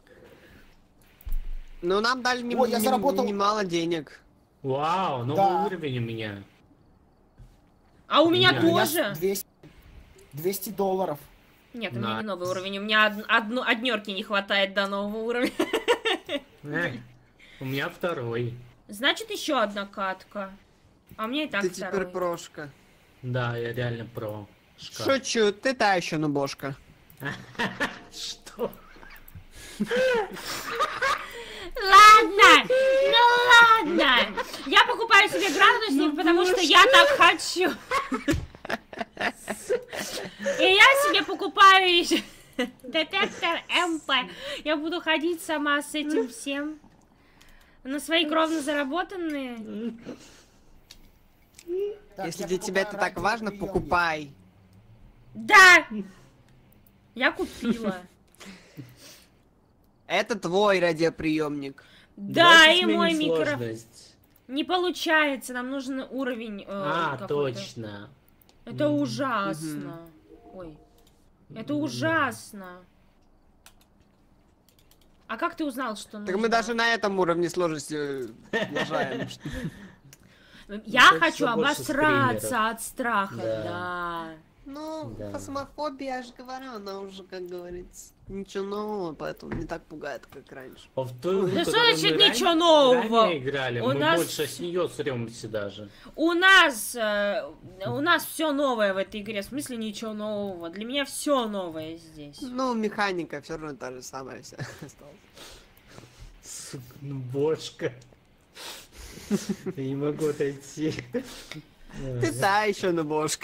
Ну, нам дали не, О, я не- заработал. немало денег. Вау, новый Да. уровень у меня. А у меня У меня У меня тоже. двести, двести долларов. Нет, у меня не На. новый уровень. У меня од- одну однерки не хватает до нового уровня. Э, У меня второй. Значит, еще одна катка. А мне и так Ты второй. теперь прошка. Да, я реально про. Шкаф. Шучу, ты та еще нубошка. Что? Ладно, ну ладно. Я покупаю себе градусник, потому что я так хочу. И я себе покупаю еще детектор МП. Я буду ходить сама с этим всем. На свои кровно заработанные. Так, Если я для тебя это так важно, радиоприемник. покупай. Да! Я купила. Это твой радиоприемник. Да, Давайте и сменим мой микро... сложность. Не получается, нам нужен уровень... э, А, какой-то. точно. Это М. ужасно. Ой. Это ужасно. А как ты узнал, что Так нужно? мы даже на этом уровне сложности э, лажаем. Я Ну, хочу хочется больше обосраться скримеров. от страха, Да. да. Ну, Да. фасмофобия, я же говорю, она уже, как говорится, ничего нового, поэтому не так пугает, как раньше. А в ту игру, Да что которую значит мы ран- ничего нового? ранее играли, У мы нас- больше с нее сремся даже. У нас, э, у нас все новое в этой игре. В смысле ничего нового? Для меня все новое здесь. Ну, механика все равно та же самая вся осталась. Сука, ну бошка. Я не могу отойти. Ты та еще набошка.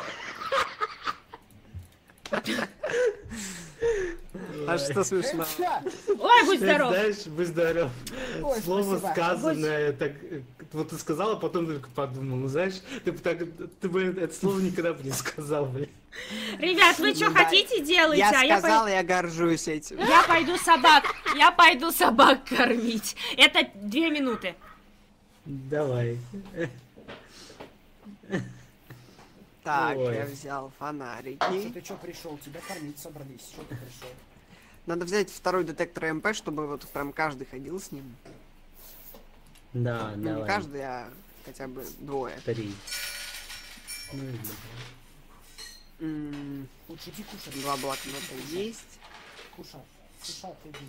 А что смешно? Ой, будь Ты здоров. знаешь, будь здоров. Ой, Слово спасибо. сказанное, так, э, вот ты сказала, а потом только подумал, ну знаешь, ты бы так, ты бы это слово никогда бы не сказал, блин. Ребят, вы что Ну да. хотите делайте, Я а я, пой- сказала, я горжусь этим. я пойду собак, я пойду собак кормить. Это две минуты. Давай. Так, Ой. я взял Что фонарики. ты что пришел? Тебя кормить собрались. Что ты пришел? Надо взять второй детектор МП, чтобы вот прям каждый ходил с ним. Да, Ну, не давай. каждый, а хотя бы двое. Три. Ну, и блин. М, Лучше иди кушать. Два блокнота есть. Кушай. Кушать иди.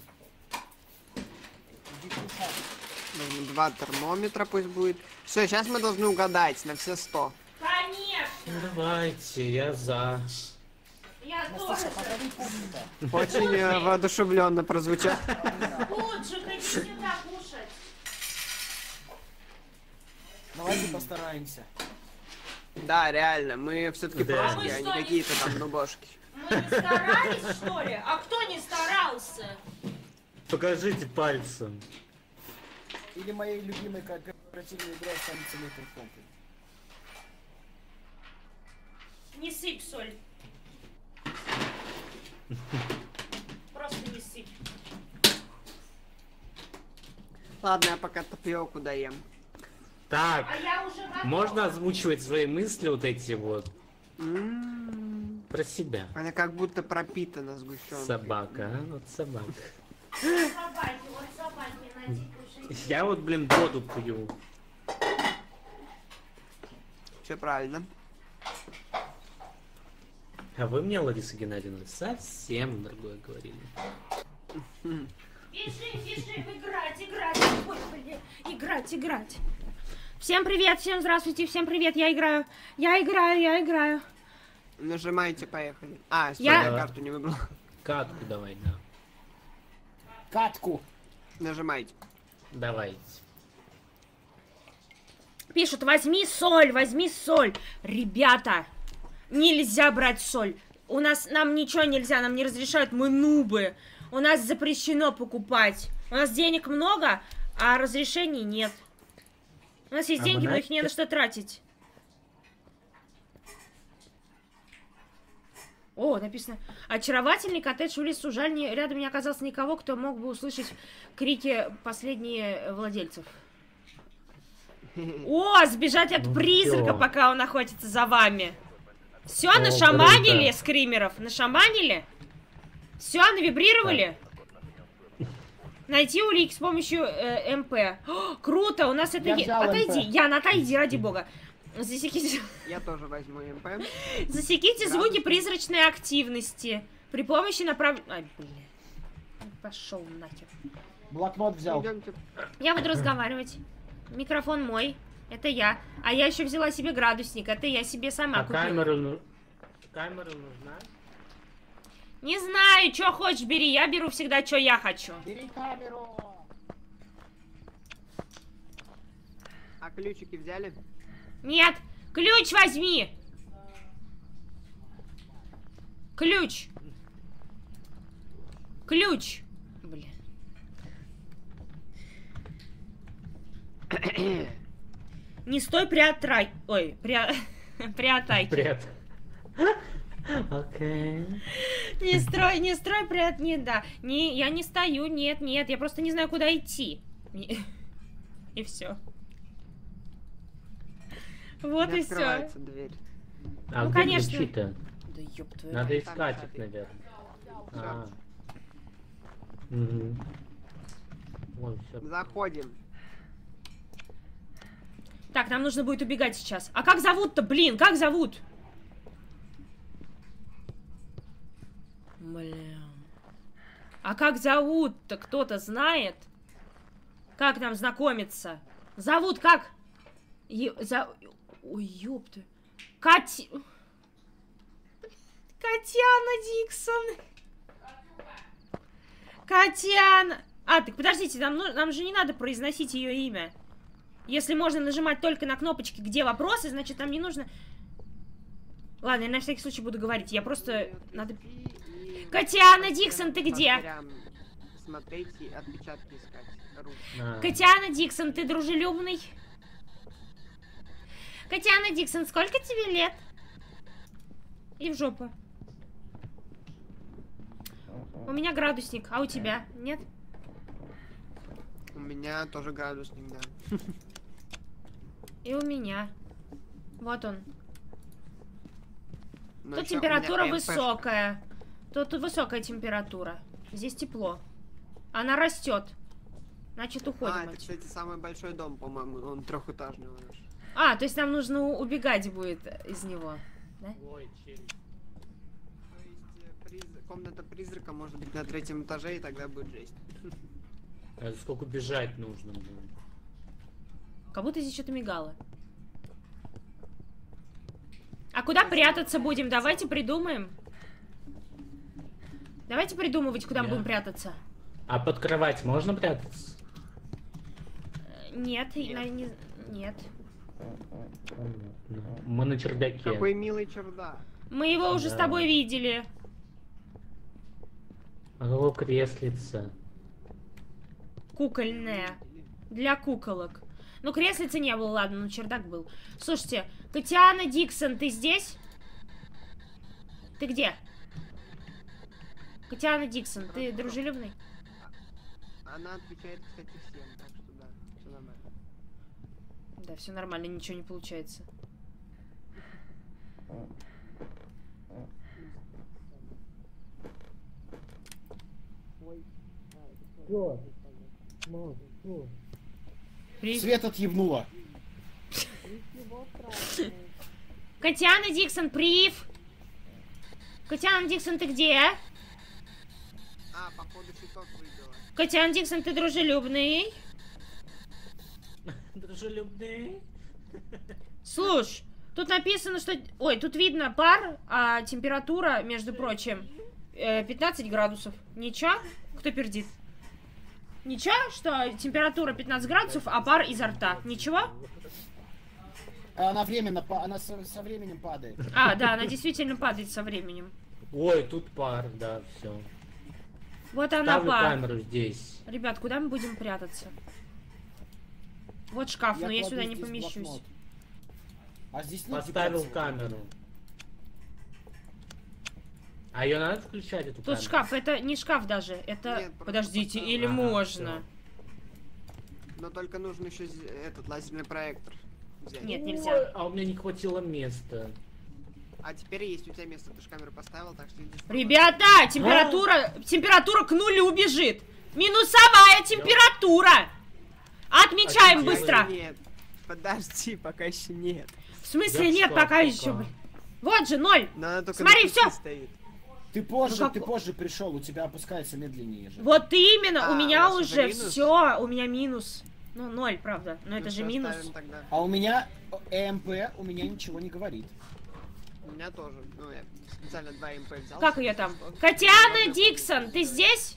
Иди кушать. Нужно два термометра пусть будет. Все, сейчас мы должны угадать на все сто. Конечно, Ну, давайте, я за. я Настасья, тоже. попади пункта. Очень э, воодушевленно прозвучало. Лучше ходи сюда кушать. Давайте постараемся. Да, реально, мы все-таки Да. прошки, А мы а не что, не- какие-то там нубошки. Мы не старались, что ли? А кто не старался? Покажите пальцем. Или моей любимой кооперативной игрой останется Литл Компани. Не сыпь соль. Просто не сыпь. Ладно, я пока тапиоку доем. Так, А я уже готова. можно озвучивать свои мысли вот эти вот М, про себя. Она как будто пропитана сгущенкой. Собака, а? Вот собака. Собаки, вот собаки, найди кушать. Я вот, блин, воду пью. Все правильно. А вы мне, Лариса Геннадьевна, совсем другое говорили. Бежим, бежим, играть, играть. Ой, блин, играть, играть. Всем привет, всем здравствуйте, всем привет, я играю. Я играю, я играю. Нажимайте, поехали. А, стой, Я- я карту не выбрал. Катку давай, да. Катку. Нажимайте. Давайте. Пишут, возьми соль, возьми соль. Ребята, нельзя брать соль. У нас, нам ничего нельзя, нам не разрешают, мы нубы. У нас запрещено покупать. У нас денег много, а разрешений нет. У нас есть А деньги, вы но их не на знаете- что тратить. О, написано. Очаровательный коттедж в лесу. Жаль, не, рядом не оказалось никого, кто мог бы услышать крики последние владельцев. О, сбежать от Ну призрака, всё. пока он охотится за вами. Все, О, нашаманили круто. скримеров? Нашаманили? Все, навибрировали? Найти улики с помощью э, МП. О, круто, у нас это Я есть. взял Отойди, МП. Ян, отойди, ради бога. Засеките, Я тоже возьму МП. засеките звуки Градусник. призрачной активности при помощи направ... Ай, блин. Пошел нахер. Блокнот взял. Идемте. Я буду разговаривать. Микрофон мой. Это я. А я еще взяла себе градусник. Это я себе сама А купила. камеру, ну- камера нужна? Не знаю, что хочешь, бери. Я беру всегда, что я хочу. Бери камеру. А ключики взяли? Нет, ключ возьми. Ключ. Ключ. Блин. Не стой при отрай... Ой, при... при атаке. Привет. Окей. Не строй, не строй при от... Не, да. Не, я не стою, нет, нет. Я просто не знаю, куда идти. Не- И все. Вот Не и все. открывается дверь. А Ну, где конечно. ключи-то? Да ёб твою. Надо Там искать лежат. их, наверное. А. Мгм. Ой, всё. Заходим. Так, нам нужно будет убегать сейчас. А как зовут-то, блин, как зовут? Бля. А как зовут-то? Кто-то знает? Как нам знакомиться? Зовут как? Е... За... Ой, ёпта. Кати... Катяна Диксон. Катяна. А, так подождите, нам, ну, нам же не надо произносить ее имя. Если можно нажимать только на кнопочки, где вопросы, значит нам не нужно... Ладно, я на всякий случай буду говорить. Я просто... Надо... Катяна Диксон, ты где? Смотреть и отпечатки искать. А. Катяна Диксон, ты дружелюбный? Катяна Диксон, сколько тебе лет? И в жопу. У меня градусник, а у тебя? Нет? У меня тоже градусник, да. И у меня. Вот он. Но Тут ещё у температура меня эй эм пэ-шка. высокая. Тут высокая температура. Здесь тепло. Она растет. Значит, уходим. А, это, отсюда. кстати, самый большой дом, по-моему, он трехэтажный у нас. А, то есть нам нужно у- убегать будет из него. Да? Ой, челюсть. То есть э, приз- комната призрака может быть на третьем этаже, и тогда будет жесть. А сколько бежать нужно будет? Как будто здесь что-то мигало. А куда прятаться будем? Давайте придумаем. Давайте придумывать, куда мы Я. будем прятаться. А под кровать можно прятаться? Э, Нет, и на- не- нет. Мы на чердаке. Какой милый чердак. Мы его уже с Да. тобой видели. А какое креслице? Кукольное. Для куколок. Ну, креслицы не было, ладно, но чердак был. Слушайте, Катяна Диксон, ты здесь? Ты где? Катяна Диксон, ты дружелюбный? Она отвечает, кстати, всем, так что да, все нормально. Да, все нормально, ничего не получается. При- Свет отъебнула. Катяна Диксон, прив! Катяна Диксон, ты где? А, походу, цветок выбила. Катяна Диксон, ты дружелюбный? Дружелюбный. Слушай, тут написано, что... Ой, тут видно пар, а температура, между прочим, э, пятнадцать градусов. Ничего? Кто пердит? Ничего, что температура пятнадцать градусов, а пар изо рта? Ничего? Она временно, па- она со, со временем падает. А, да, она действительно падает со временем. Ой, тут пар, да, все. Вот она Ставлю пар. камеру здесь. Ребят, куда мы будем прятаться? Вот шкаф, но я кладу сюда не здесь помещусь. блокнот. А здесь нет Поставил декорации. камеру. А ее надо включать, эту Тут камеру? шкаф, это не шкаф даже, это... Нет, просто Подождите, поставил. или Ага, можно? Но только нужно еще этот лазерный проектор взять. Нет, Ой, нельзя. а у меня не хватило места. А теперь есть у тебя место, ты же камеру поставил, так что иди. Ребята, температура, температура к нулю бежит. Минусовая температура. Отмечаем А Пока быстро. еще нет. Подожди, пока еще нет. В смысле Я в нет, шкаф пока еще. пока. Вот же, ноль. Но она только Смотри, на пути всё. стоит. Ты позже, Ну, как- ты позже пришел, у тебя опускается медленнее же. Вот именно, у А, меня у вас уже уже минус? все, у меня минус. Ну, ноль, правда. Но Ну это же всё, минус. ставим тогда. А у меня э эм пэ у меня ничего не говорит. У меня тоже. Ну, я специально два эм пэ взял. Как ее там? Катяна Диксон, ты здесь?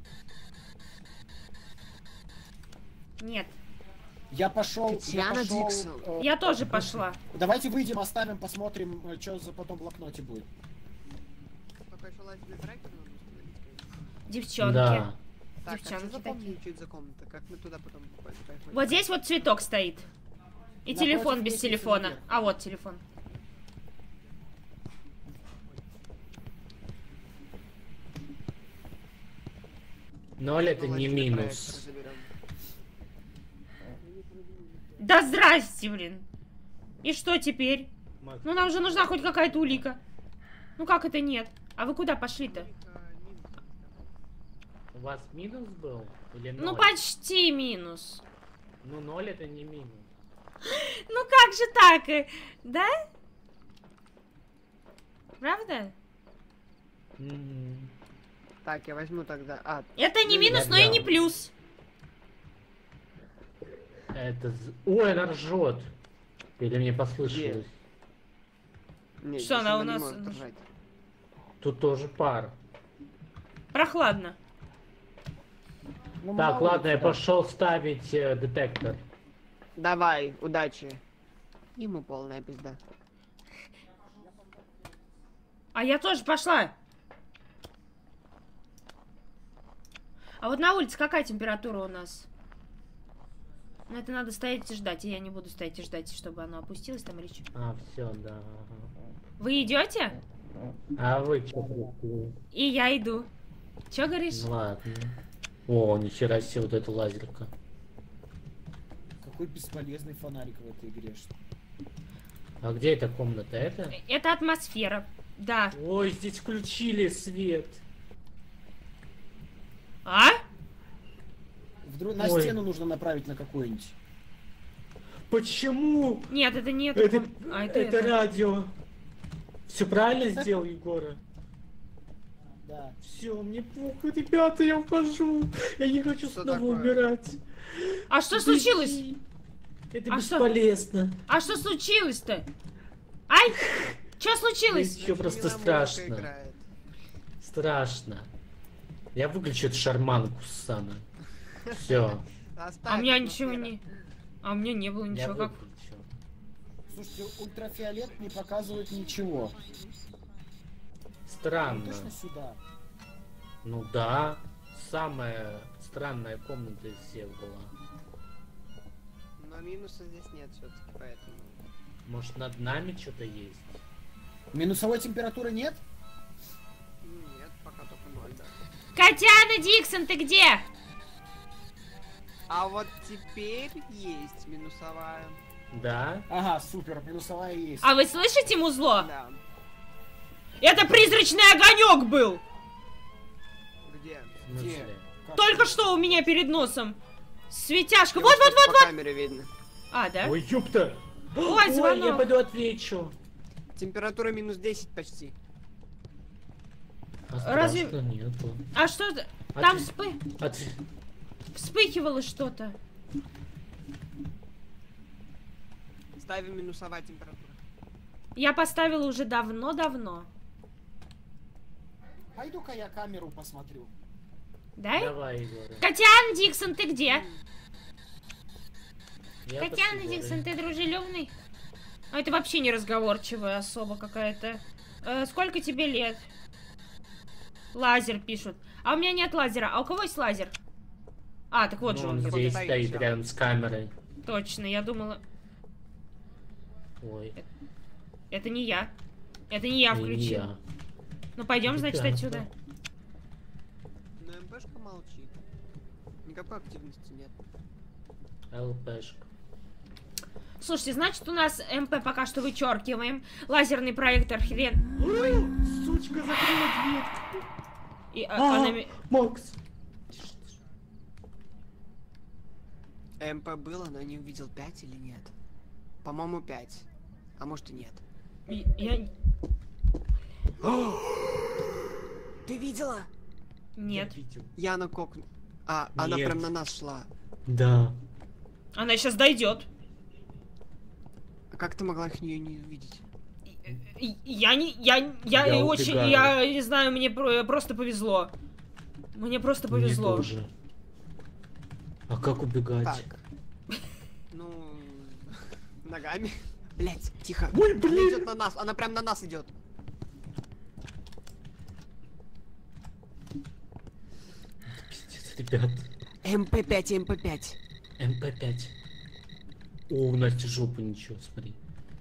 Нет. Я пошел. Татьяна Диксон. э, Я тоже пошла. Давайте выйдем, оставим, посмотрим, что за потом в блокноте будет. Только еще лазерный проектор нужно установить, конечно. Девчонки. Да. Так, Девчонки а что запомнили, такие. что это за комната? Как мы туда потом попасть? Вот здесь вот цветок стоит. И Напротив телефон без лестницы телефона. наверх. А вот телефон. Ноль это не минус. Да здрасте, блин. И что теперь? Ну нам же нужна хоть какая-то улика. Ну как это нет? А вы куда пошли-то? У вас минус был? Или ноль? Ну почти минус. Ну ноль это не минус. Ну как же так? э, Да? Правда? Мгм. Так, я возьму тогда. А, Это не ну, минус, я но и взял. не плюс. Это... з- Ой, она ржет. Или мне послышалось? не, Что здесь она у не нас- может ржать. Тут тоже пар. Прохладно. Ну, Так, мало ладно, ли, я да. пошел ставить э, детектор. Давай, удачи. Ему полная пизда. А я тоже пошла. А вот на улице какая температура у нас? Ну, это надо стоять и ждать. И я не буду стоять и ждать, чтобы оно опустилось там или что. А, все, да. Вы идете? А вы что пришли? И я иду. Че говоришь? Ну ладно. О, нихера себе, вот эта лазерка. Какой бесполезный фонарик в этой игре. что- А где эта комната? Это? Это атмосфера. Да. Ой, здесь включили свет. А? Вдруг на Ой. стену нужно направить на какую-нибудь. Почему? Нет, это не это. Это, ком- а, это, это это. радио. Все правильно сделал, Егора? Да. Все, мне плохо, ребята, я ухожу. Я не хочу Что снова такое? умирать. А что Уйди. случилось? Это А что? бесполезно. А что случилось-то? Ай! Что случилось? Еще просто Милая музыка страшно. играет. Страшно. Я выключу эту шарманку, Сана. Все. Оставь, А у меня ну, ничего Кира. не... А у меня не было Я ничего. Как... выключу. Слушайте, ультрафиолет не показывает ничего. Странно. Точно сюда. Ну да. Самая странная комната из всех была. Но минуса здесь нет все-таки, поэтому. Может, над нами что-то есть? Минусовой температуры нет? Нет, пока только ноль, да. Котяна Диксон, ты где? А вот теперь есть минусовая. Да? Ага, супер, минусовая есть. А вы слышите музло? Да. Это призрачный огонек был! Где? В смысле? Как Только это? что у меня перед носом. Светяшка. Его Вот, вот, просто вот, по камере видно. А, да? Ой, ёпта! Ой, я звонок. пойду отвечу. Температура минус десять почти. А Разве- страшно нету. А что это? А Там ты- вспы- А ты- вспыхивало что-то. Ставим минусовая температура. Я поставила уже давно-давно. Пойду-ка я камеру посмотрю. Да? Давай, Егор. Котян Диксон, ты где? Я Котяна пошел, Диксон, ты дружелюбный? А это вообще не разговорчивая особа какая-то. Э, сколько тебе лет? Лазер пишут. А у меня нет лазера. А у кого есть лазер? А, так вот Ну, же он он. его здесь стоит, стоит да. рядом с камерой. Точно, я думала... Ой, Это не я. Это не я не включил. я. Ну пойдем, значит, Ребята. отсюда. Но МПшка молчит. Никакой активности нет. ЛПшка. Слушайте, значит, у нас МП пока что вычеркиваем. Лазерный проектор хрен. Ой, сучка, закрыла дверь. И, а, А, она ми- Макс. МП было, но не увидел пять или нет. По-моему, пять. А может и нет. и- я... Ты видела? Нет. Я видел. Яна Кок... А, она Нет. прям на нас шла. Да. Она сейчас дойдет. А как ты могла их нее не увидеть? И- Я не... Я, я, Я очень... убегаю. Я не знаю, мне про- просто повезло. Мне просто Мне повезло. тоже. А как убегать? Так. Ну... Ногами. Блять, тихо. Ой, Она блин. идет на нас, она прям на нас идет. Пиздец, ребят. МП пять, МП пять. МП пять. О, у Насти жопа, ничего, смотри.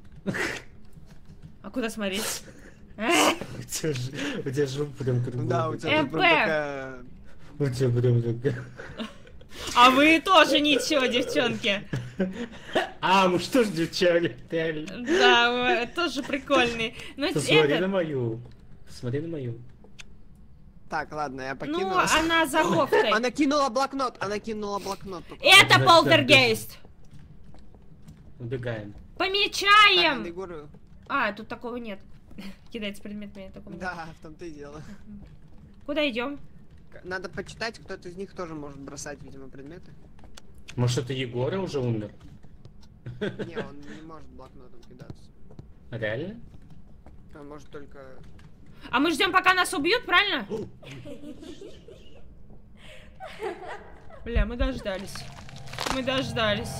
А куда смотреть? У тебя, ж- у тебя жопа прям другая. Да, у тебя тут МП. прям такая... У тебя прям такая. А вы тоже ничего, девчонки. А, ну что ж, девчонки, реально. Да, вы тоже прикольные. Но Посмотри на это... мою. Посмотри на мою. Так, ладно, я покину Ну, вас. она за кофтой. Она кинула блокнот, она кинула блокнот. Это Значит, полтергейст. Убегаем. Так, Помечаем. надо Егору- А, тут такого нет. Кидается предметами, такого нет. Да, в том-то и дело. Куда идем? К- Надо почитать, кто-то из них тоже может бросать, видимо, предметы. Может, это Егора уже умер? Не, он не может блокнотом кидаться. Реально? Он может только... А мы ждем, пока нас убьют, правильно? Бля, мы дождались. Мы дождались.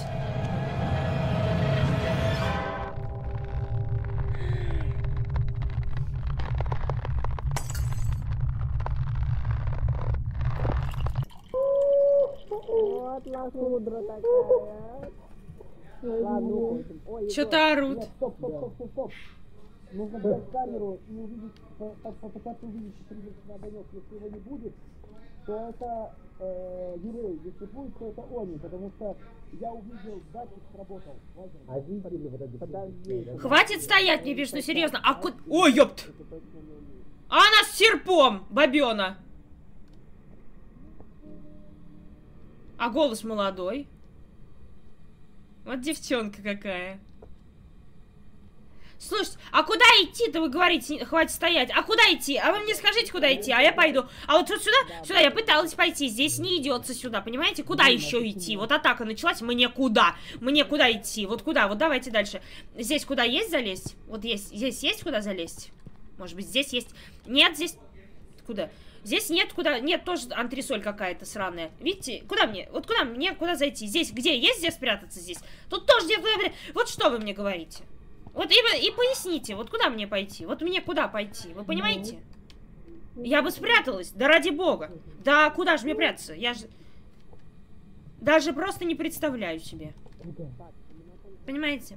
Вот лохудра такая. Ладно, уходим. Ой, Чё-то орут. нет, стоп, стоп, стоп, стоп, стоп. Нужно брать камеру и увидеть, по- по- попытаться увидеть призрачный огонек. Если его не будет, то это э, Юрей. Если будет, то это Они, потому что я увидел, датчик сработал. А видели вот эти? Подожди. Хватит стоять, мне пишут, ну серьезно. А ку... Ой, ёпт! А она с серпом, бабёна. А голос молодой. Вот девчонка какая. Слушайте, а куда идти-то, вы говорите, хватит стоять? А куда идти? А вы мне скажите, куда идти, а я пойду. А вот вот сюда, сюда, я пыталась пойти, здесь не идется сюда, понимаете? Куда еще идти? Вот атака началась, мне куда? Мне куда идти? Вот куда? Вот давайте дальше. Здесь куда есть залезть? Вот есть, здесь есть куда залезть? Может быть, здесь есть... Нет, здесь... Куда? Здесь нет куда... Нет, тоже антресоль какая-то сраная. Видите? Куда мне? Вот куда мне? Куда зайти? Здесь где? Есть где спрятаться здесь? Тут тоже нет куда... Вот что вы мне говорите? Вот и, и поясните, вот куда мне пойти? Вот мне куда пойти? Вы понимаете? Я бы спряталась, да ради бога. Да куда же мне прятаться? Я же... Даже просто не представляю себе. Понимаете?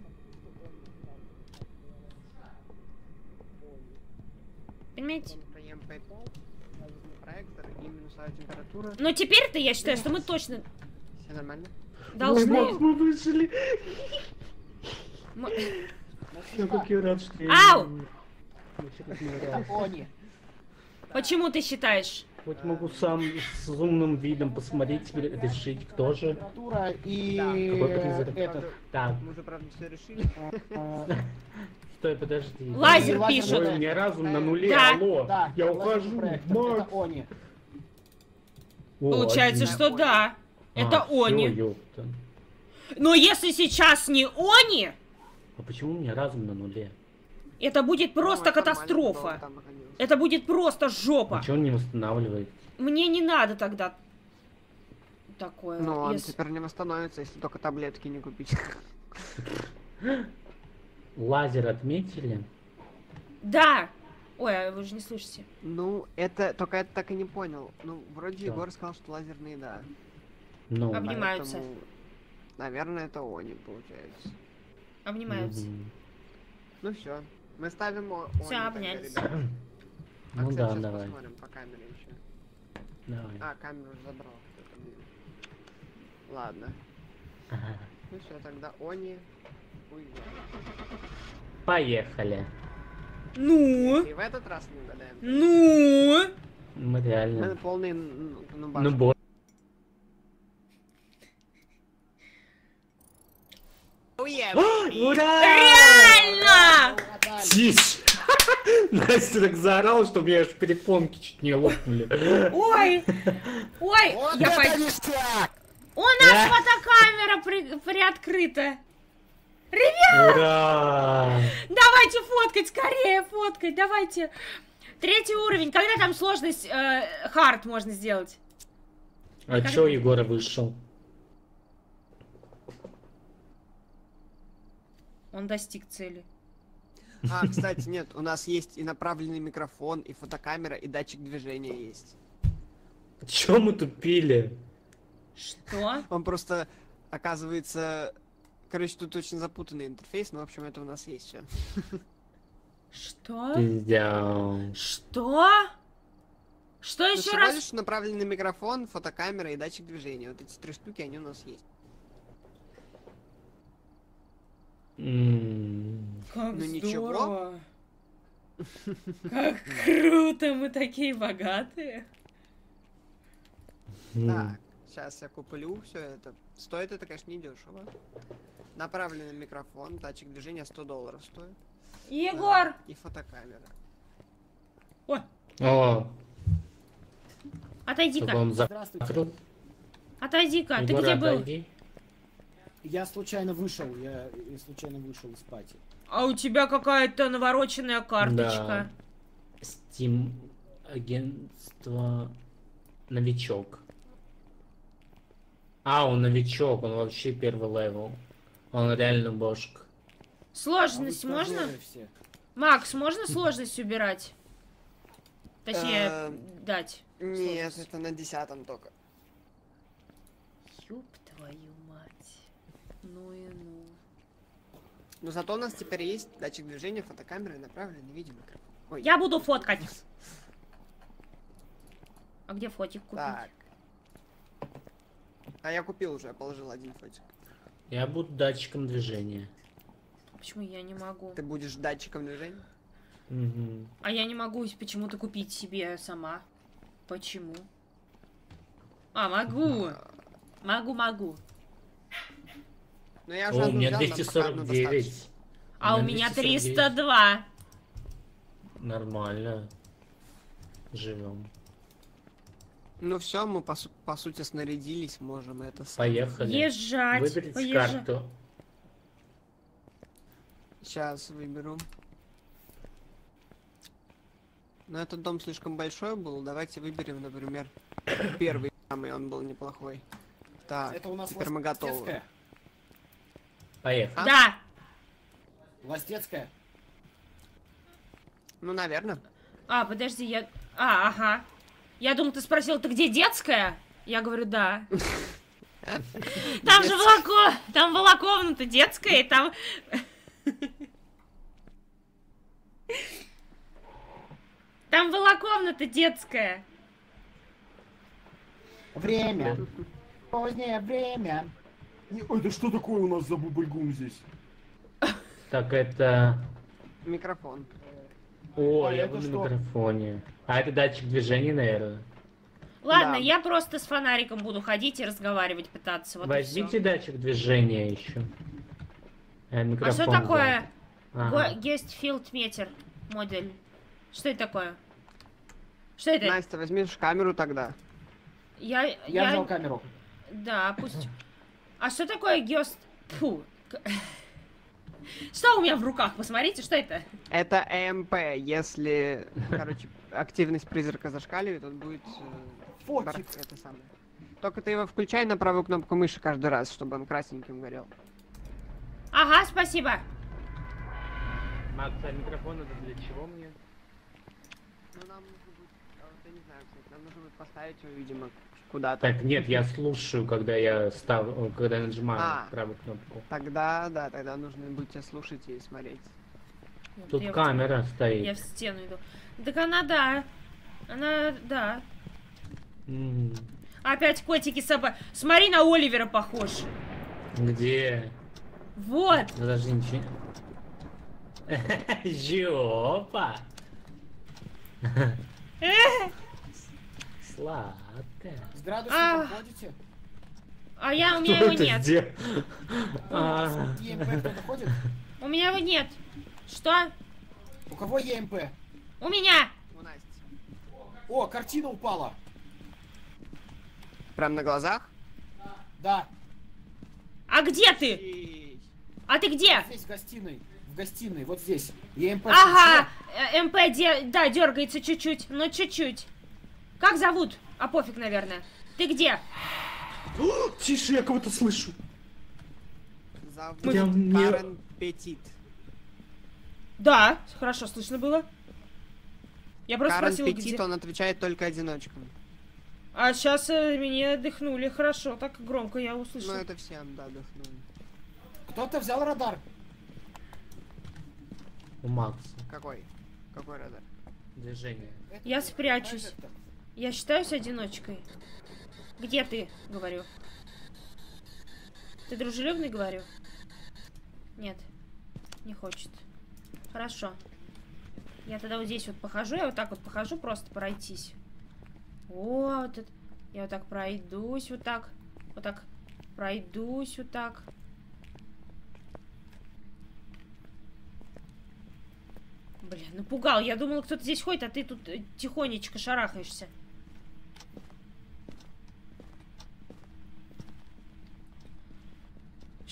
Понимаете? Проектор и минусовая температура. Но теперь-то я считаю, что мы точно Все нормально? должны... Мы выжили. Мы- Я как я рад, что я... Ау! Это Они. Почему ты считаешь? Хоть могу сам с умным видом посмотреть, решить, кто же. Температура и Какой э, призрак? этот. Так, Мы уже, правда, все решили. а, стой, подожди. Лазер Лазер пишут. Ой, у меня разум на нуле, Да. алло. Да, Я лазерный ухожу, проектор, Макс. это Они. О, Получается, один. что да. Это А, всё, они. ёпта. Но если сейчас не они, А почему у меня разум на нуле? это будет просто Ну, это нормально, катастрофа. кто там находился. Это будет просто жопа. Ничего не восстанавливает. Мне не надо тогда такое. Ну, он если- теперь не восстановится, если только таблетки не купить. Лазер отметили? Да. Ой, а вы же не слышите. Ну, это, только это так и не понял. Ну, вроде Да. Егор сказал, что лазерные, да. Ну, Обни- Обнимаются. Поэтому, наверное, это они, получается. Обнимаются. мгм. Ну все, мы ставим о- Всё, они тогда, обнялись. ребят. А, Ну кстати, да, щас давай. посмотрим по камере еще. Давай. А, камеру уже забрал. кто-то, блин. Ладно. Ага. Ну все, тогда они уезжаем. Поехали. Ну? И в этот раз не угадаем. Ну? Мы Мы реально... полный н- ну, Ну, бо... Ура! Реально! Тише! Настя так заорала, что у меня аж перепонки чуть не лопнули. Ой! Ой! Я пойду. У нас фотокамера при- приоткрыта. Ура! Давайте фоткать, скорее фоткать, давайте. Третий уровень. Когда там сложность э, хард можно сделать? А чё Егора вышел? Он достиг цели. А, кстати, нет, у нас есть и направленный микрофон, и фотокамера, и датчик движения есть. Чё мы тупили? Что? Он просто, оказывается... Короче, тут очень запутанный интерфейс, но, в общем, это у нас есть все. Что? Пиздец. Что? Что Ну, еще всего раз? лишь направленный микрофон, фотокамера и датчик движения. Вот эти три штуки, они у нас есть. М. Как Ну, ничего. здорово. Как круто, мы такие богатые. М. Так, сейчас я куплю все это. Стоит это, конечно, недешево. Направленный микрофон, датчик движения сто долларов стоит. Егор! И фотокамера. Ой, О, Отойди-ка. Чтобы он Здравствуйте. закрыл. Отойди-ка. Ты Егор, где был? отойди. Я случайно вышел, я, я случайно вышел из пати. А у тебя какая-то навороченная карточка. Да. Steam агентство новичок. А, он новичок, он вообще первый левел. Он реально бошка. Сложность А вы можно? стажеры все. Макс, можно сложность убирать? Точнее, Эм, дать. Нет, Сложность. это на десятом только. Ёб твою мать. Ну и ну. Но зато у нас теперь есть датчик движения, фотокамеры, направленный видеомикрофон. Ой. Я буду фоткать. А где фотик купить? Так. А я купил уже, я положил один фотик. Я буду датчиком движения. Почему я не могу? Ты будешь датчиком движения? Угу. А я не могу почему-то купить себе сама. Почему? А, могу. Могу, могу. Ну я О, уже у одну меня взял, нам двести пока одну сорок достаточно. девять. А у меня триста два. Нормально. Живем. Ну все, мы по, су- по сути снарядились, можем это... с- Поехали. Езжать. Выберите поезжать. карту. Сейчас выберу. Но этот дом слишком большой был, давайте выберем, например, первый самый, он был неплохой. Так, Это у нас теперь мы готовы. Ластецкая? Поехали. А? Да. Ластецкая? Ну, наверное. А, подожди, я... А, ага. Я думал, ты спросил, ты где детская? Я говорю, да. Там же молоко, там была комната детская, и там... Там была комната детская. Время. Позднее время. Ой, да что такое у нас за бубльгум здесь? Так, это... Микрофон. О, А я это буду что? на микрофоне. А это датчик движения, наверное. Ладно, Да. я просто с фонариком буду ходить и разговаривать, пытаться. Вот и Возьмите всё. датчик движения еще. Э, А микрофон что такое? взял. Го- Ага. Guest Field Meter модель. Что это такое? Что это? Настя, возьмешь камеру тогда. Я, Я я... взял камеру. Да, пусть. А что такое Guest... Фу. К- Что у меня в руках? Посмотрите, что это? Это ЭМП. Если, короче, активность призрака зашкаливает, он будет... э, Фотик. бар- Это самое. Только ты его включай на правую кнопку мыши каждый раз, чтобы он красненьким горел. Ага, спасибо. Макс, а микрофон это для чего мне? Ну, нам нужно будет... а, вот я не знаю, кстати, нам нужно будет поставить его, видимо, куда-то. Так, нет, я слушаю, когда я ставлю, когда я нажимаю А. правую кнопку. Тогда, да, тогда нужно будет тебя слушать и смотреть. Тут Я в- камера Я стоит. в стену иду. Так она, да. Она, да. М, Опять котики собаки. Смотри, на Оливера похож. Где? Вот. Подожди, ничего. Жопа! Сладкая. С градусником А. ходите? А я, у меня его нет. Где? А, ЕМП кто-то ходит? У меня его нет. Что? У кого ЕМП? У меня. У Насти. О, картина упала. Прям на глазах? Да. А где ты? И- А ты где? Здесь в гостиной. В гостиной, вот здесь. ЕМП. Ага. э, МП, де- да, дергается чуть-чуть. Ну, чуть-чуть. Как зовут? А пофиг, наверное. Ты где? Тише, я кого-то слышу. Зовут Я не- Карен Петит. Да, хорошо слышно было. Я просто Карен спросила, Петит, где. он отвечает только одиночкам. А сейчас меня дыхнули хорошо, так громко я Ну, услышала. это всем, да, дыхнули. Кто-то взял радар. У Макса. Какой? Какой радар? Движение. Это Я ты, спрячусь. знаешь это? Я считаюсь одиночкой. Где ты, говорю? Ты дружелюбный, говорю? Нет, не хочет. Хорошо. Я тогда вот здесь вот похожу, я вот так вот похожу, просто пройтись. О, вот это. Я вот так пройдусь, вот так. Вот так. Пройдусь, вот так. Блин, напугал. Я думала, кто-то здесь ходит, а ты тут э, тихонечко шарахаешься.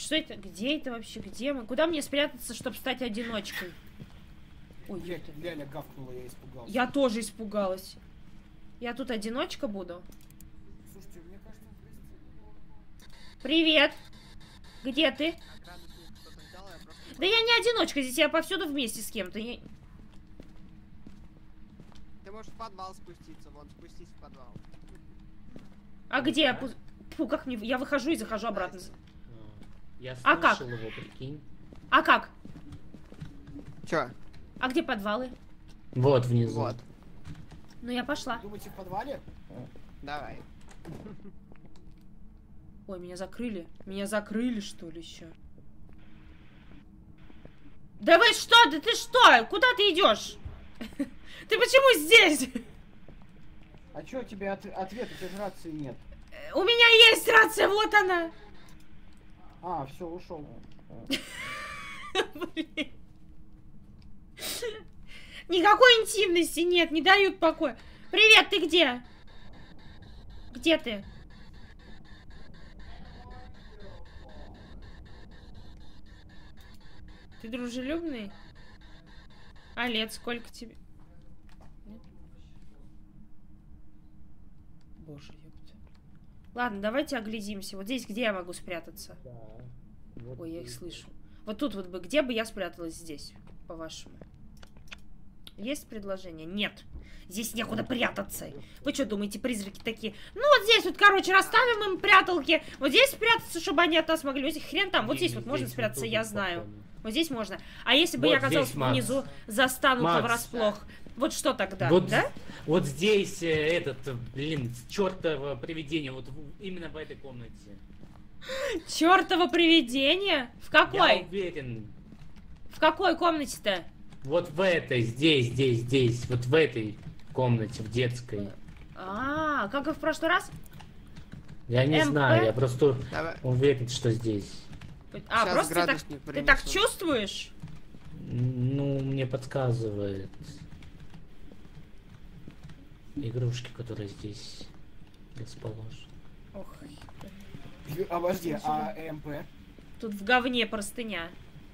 Что это? Где это вообще? Где мы? Куда мне спрятаться, чтобы стать одиночкой? Ой, Я, ёпта. Ляля гавкнула, я испугался. Я тоже испугалась. Я тут одиночка буду? Слушайте, мне кажется, Привет! Где ты? Да я не одиночка, здесь я повсюду вместе с кем-то. Я... Ты можешь в подвал спуститься, вот, спустись в подвал. А где я? пу- Фу, как мне... Я выхожу и захожу обратно. Я А как? слышал его, прикинь. А как? Чё? А где подвалы? Вот внизу. Вот, Ну, я пошла. думаете, в подвале? давай. Ой, меня закрыли. Меня закрыли, что ли, еще? Да вы что? Да ты что? Куда ты идешь? Ты почему здесь? А чё у тебя от, ответ? У тебя же рации нет. У меня есть рация, вот она. А, все, ушел. Блин. Никакой интимности нет, не дают покоя. Привет, ты где? Где ты? Ты дружелюбный? А лет сколько тебе? Нет? Боже, ёпта. Ладно, давайте оглядимся. Вот здесь где я могу спрятаться? Ой, я их слышу. Вот тут вот бы, где бы я спряталась здесь, по-вашему? Есть предложение? Нет. Здесь некуда прятаться. Вы что думаете, призраки такие? Ну вот здесь вот, короче, расставим им пряталки. Вот здесь спрятаться, чтобы они от нас могли. Вот здесь хрен там. Вот здесь вот можно спрятаться, я знаю. Вот здесь можно. А если бы Вот я оказалась здесь, Макс. внизу, застанута Макс. врасплох, вот что тогда, Вот, да? вот здесь э, этот, э, блин, чертово привидение, вот в- именно в этой комнате. Чёртово привидение? В Я какой? уверен. В какой комнате-то? Вот в этой, здесь, здесь, здесь, вот в этой комнате, в детской. А, как и в прошлый раз? Я не МП? знаю, я просто Давай. уверен, что здесь. А, Щас просто ты так, градусник ты так принесу. чувствуешь? Ну, мне подсказывает. Игрушки, которые здесь расположены. Ох, Обожди, а ЭМП? тут в говне простыня.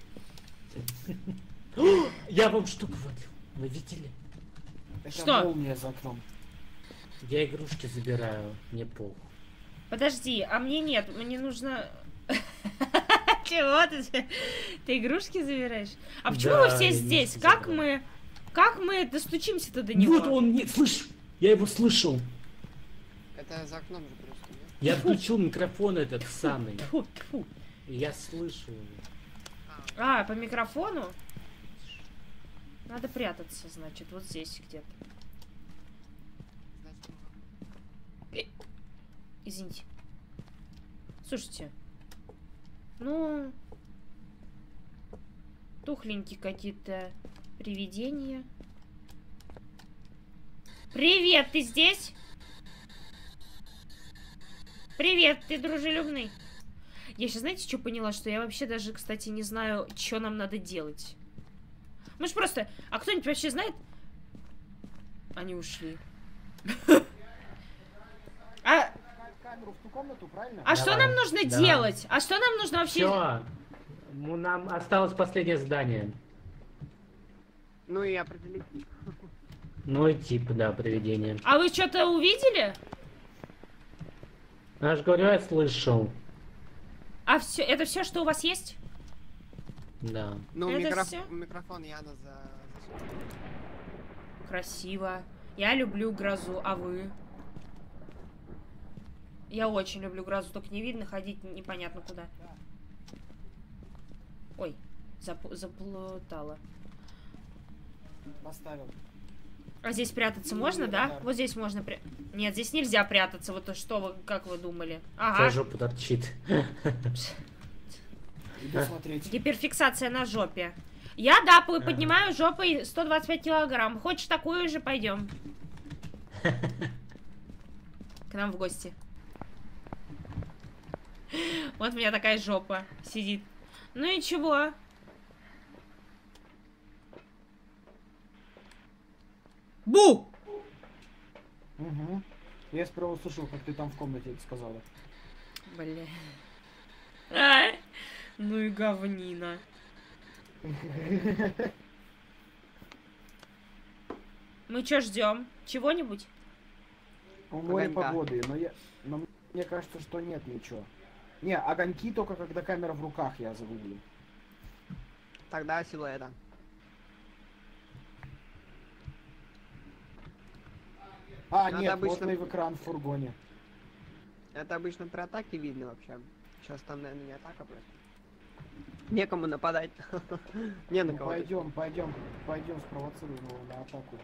Я вам что говорил? Вы видели? Это Что? молния за окном. Я игрушки забираю, мне похуй. Подожди, а мне нет, мне нужно... Чего ты? Ты игрушки забираешь? А почему Да, вы все я здесь? игрушки Как забрал. мы... Как мы достучимся-то до него? Вот он, не, слышь, я его слышал. Это за окном же просто, нет? Я включил микрофон этот самый. Тьфу, тьфу. И я слышу его. А, по микрофону? Надо прятаться, значит, вот здесь где-то. Значит, Извините. Слушайте. Ну... Тухленькие какие-то привидения. Привет, ты здесь? Привет, ты дружелюбный? Я сейчас, знаете, что поняла? Что я вообще даже, кстати, не знаю, что нам надо делать. Мы ж просто... А кто-нибудь вообще знает? Они ушли. А, Камеру в ту комнату, правильно? а что Давай, нам нужно давай. делать? А что нам нужно вообще... Все. Нам осталось последнее здание. Ну и определить. Ну и типа, да, привидение. А вы что-то увидели? Я же говорю, я слышал. А все, это все, что у вас есть? Да. Ну, Это микроф- всё? микрофон Яна за... за- Красиво. Я люблю грозу, а вы? Я очень люблю грозу, только не видно, ходить непонятно куда. Ой, зап- заплутала. Поставил. А здесь прятаться Ну, можно, да? да. Вот здесь можно пря... Нет, здесь нельзя прятаться. Вот то что вы, как вы думали? Ага. За жопу торчит. Иду смотреть. Гиперфиксация на жопе. Я, да, по- поднимаю жопой сто двадцать пять килограмм. Хочешь такую же, пойдем. К нам в гости. Вот у меня такая жопа сидит. Ну и чего? Бу! Угу. Я сперва услышал, как ты там в комнате это сказала. Бля. Ай, Ну и говнина. Мы что ждем? Чего-нибудь? У море Огонька. погоды, но я... Но мне кажется, что нет ничего. Не, огоньки только когда камера в руках я загуглю. Тогда силуэта. А, Надо нет, обычно- можно и в экран в фургоне. Это обычно при атаке видно вообще. Сейчас там, наверное, не атака просто. Некому нападать. Не на Ну, кого. пойдем, пойдем, пойдем спровоцируем его на атаку.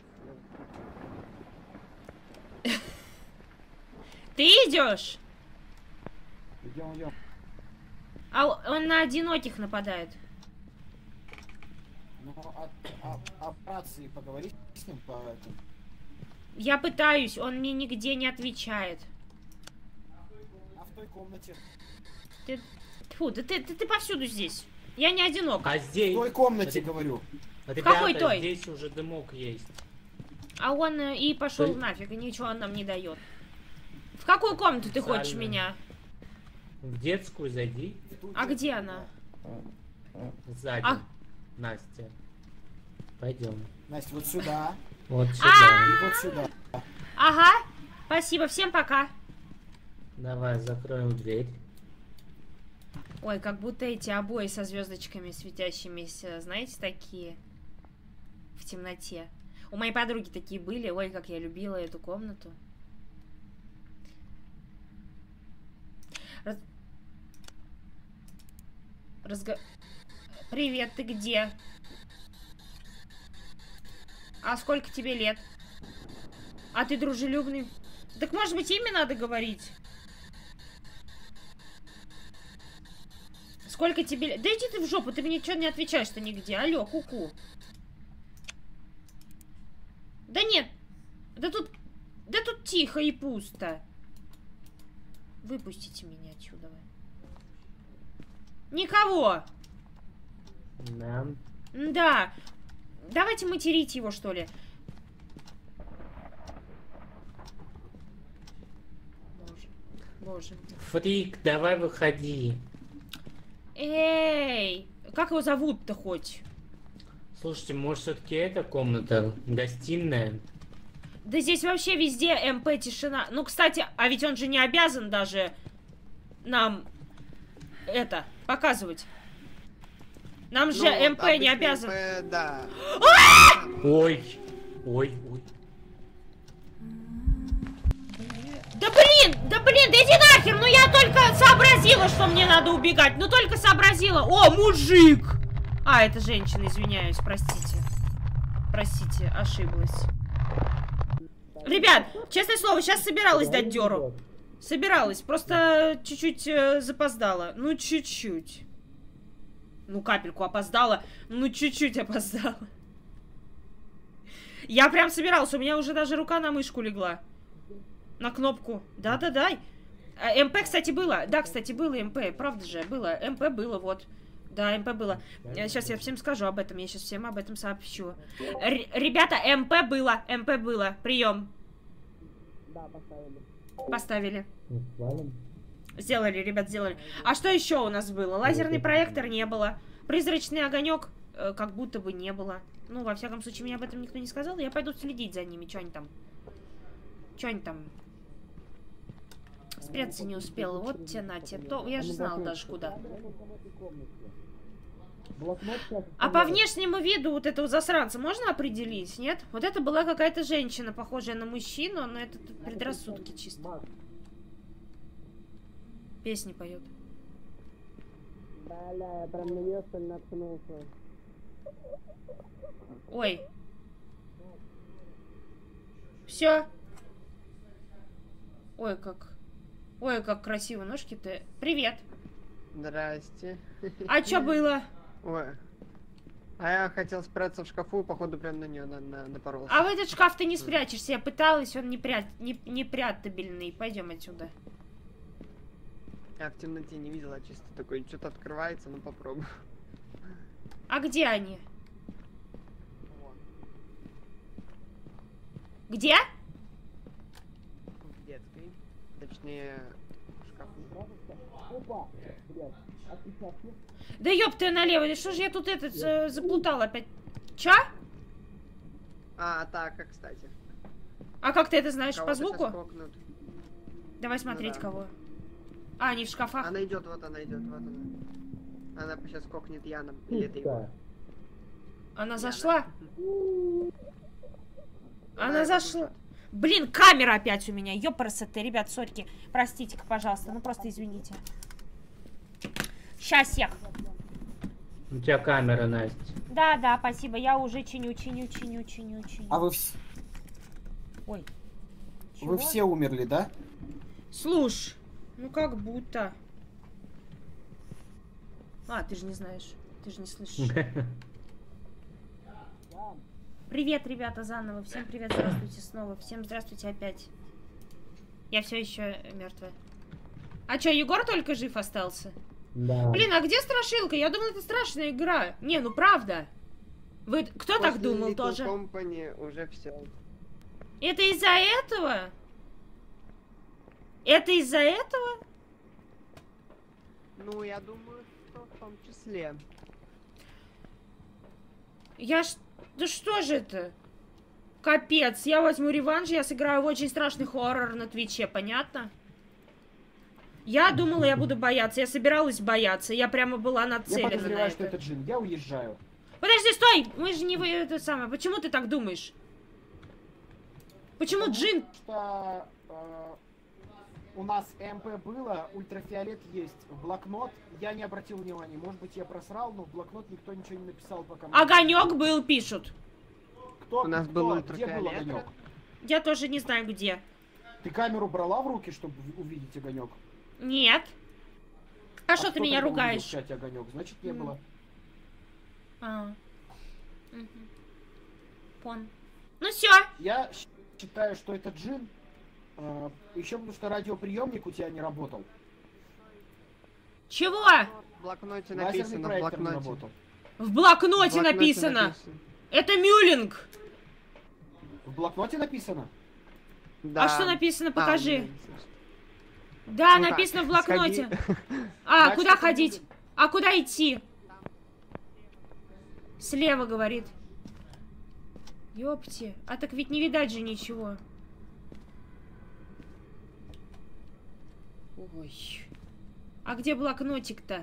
Ты идешь? Идем, идем. А он на одиноких нападает. Ну, о, о, о рации поговори с ним по этому. Я пытаюсь, он мне нигде не отвечает. А в той комнате. Ты... Тьфу, да ты, ты, ты повсюду здесь. Я не одинок. А В здесь... той комнате, говорю. Ребята, какой той? здесь уже дымок есть. А он э, и пошел Ты- нафиг, и ничего он нам не дает. В какую комнату ты хочешь Специально. меня? В детскую зайди. А где она? Сзади. А. Настя. Пойдем. Настя, вот сюда. Вот А! сюда. И вот сюда. Ага. Спасибо, всем пока. Давай, закроем дверь. Ой, как будто эти обои со звездочками светящимися, знаете, такие в темноте. У моей подруги такие были. Ой, как я любила эту комнату. Раз... Разго... Привет, ты где? А сколько тебе лет? А ты дружелюбный? Так может быть имя надо говорить? Сколько тебе лет? Да иди ты в жопу, ты мне что не отвечаешь-то нигде? Алло, ку-ку. Да нет. Да тут... Да тут тихо и пусто. Выпустите меня отсюда. Никого. Да. Да. Давайте материть его, что ли. Боже. Боже. Фрик, давай выходи. Эй! Как его зовут-то хоть? Слушайте, может все-таки эта комната гостиная? Да здесь вообще везде МП тишина. Ну, кстати, а ведь он же не обязан даже нам это показывать. Нам же Ну, МП обычно не обязан. МП, да. Ой, ой, ой. Да блин, да блин, да иди нахер, ну я только сообразила, что мне надо убегать, ну только сообразила. О, мужик! А, это женщина, извиняюсь, простите. Простите, ошиблась. Ребят, честное слово, сейчас собиралась дать дёру. Собиралась, просто чуть-чуть э, запоздала. Ну, чуть-чуть. Ну, капельку опоздала, ну, чуть-чуть опоздала. Я прям собиралась, у меня уже даже рука на мышку легла. На кнопку. Да-да-да. А, МП, кстати, было. Да, кстати, было МП. Правда же, было. МП было, вот. Да, МП было. Сейчас я всем скажу об этом. Я сейчас всем об этом сообщу. Р ребята, МП было. МП было. Прием. Да, поставили. Поставили. Валим. Сделали, ребят, сделали. А что еще у нас было? Лазерный проектор не было. Призрачный огонек э, как будто бы не было. Ну, во всяком случае, мне об этом никто не сказал. Я пойду следить за ними. Что они там? Что они там? Спрятаться не успела. Вот те на те. То, я же знала даже куда. А по внешнему виду вот этого засранца можно определить, нет? Вот это была какая-то женщина, похожая на мужчину, но это тут предрассудки чисто. Песни поет. Бля, я прям на нее что ли наткнулся. Ой. Все. Ой, как. Ой, как красиво ножки-то. Привет. Здрасте. А что было? Ой. А я хотел спрятаться в шкафу, походу прям на нее на, на, напоролся. А в этот шкаф ты не спрячешься. Я пыталась, он не, прят... не, не прятабельный. Пойдем отсюда. Я в темноте не видела, чисто такой, что-то открывается, ну попробуй. А где они? Где? В детской. Точнее, в шкафу. Опа! Блядь, отпечатки. Да ёб ты налево, да что же я тут этот э, заплутал опять? Ча? А, так, а, кстати. А как ты это знаешь? По Кого-то звуку? щас кокнут. Давай смотреть да. кого. А, они в шкафах. Она идет, вот она идет, вот она. Она сейчас кокнет Яна. Или это его? Она Яна. зашла? Она Она зашла. его Блин, камера опять у меня. Ёпрасоты, ребят, сорьки. Простите-ка, пожалуйста. Ну просто извините. Сейчас я. У тебя камера, Настя. Да, да, спасибо. Я уже чиню, чиню, чиню, чиню, чиню. А вы, вс... Ой. вы Чего? все умерли, да? Слушай, ну как будто. А, ты же не знаешь. Ты же не слышишь. Привет, ребята, заново. Всем привет, здравствуйте снова. Всем здравствуйте опять. Я все еще мертвая. А что, Егор только жив остался? Да. Блин, а где страшилка? Я думала, это страшная игра. Не, ну правда. Вы кто так После думал Little тоже? Company уже все. Это из-за этого? Это из-за этого? Ну, я думаю, что в том числе. Я ж... Да что же это? Капец, я возьму реванш, я сыграю в очень страшный хоррор на Твиче, понятно? Я думала, я буду бояться, я собиралась бояться, я прямо была Я нацелена на подозреваю, что это. это Джин. Я уезжаю. Подожди, стой! Мы же не вы это самое. Почему ты так думаешь? Почему Потому Джин? Что э, у нас МП было, ультрафиолет есть, блокнот. Я не обратил внимания. Может быть, я просрал, но в блокнот никто ничего не написал, пока... мы- Огонек был, пишут. Кто, У нас кто? был Где был ультрафиолет. огонек? Я тоже не знаю где. Ты камеру брала в руки, чтобы увидеть огонек? Нет. А что ты кто меня тогда увидел ругаешь? в чате огонек? Значит, не М. было. А. Мгм. Пон. Ну все. Я щ- считаю, что это Джин. э, еще потому что радиоприемник у тебя не работал. Чего? В блокноте Лазерный написано, в проектор не блокноте. работал. В В блокноте блокноте написано. написано. Это Мюллинг. В блокноте написано? Да. А что написано? А, Покажи. ну, Да, ну как, написано в блокноте. сходи. А, Значит, куда это ходить? Мюллинг. А куда идти? Слева, говорит. Ёпти. А так ведь не видать же ничего. Ой. А где блокнотик-то?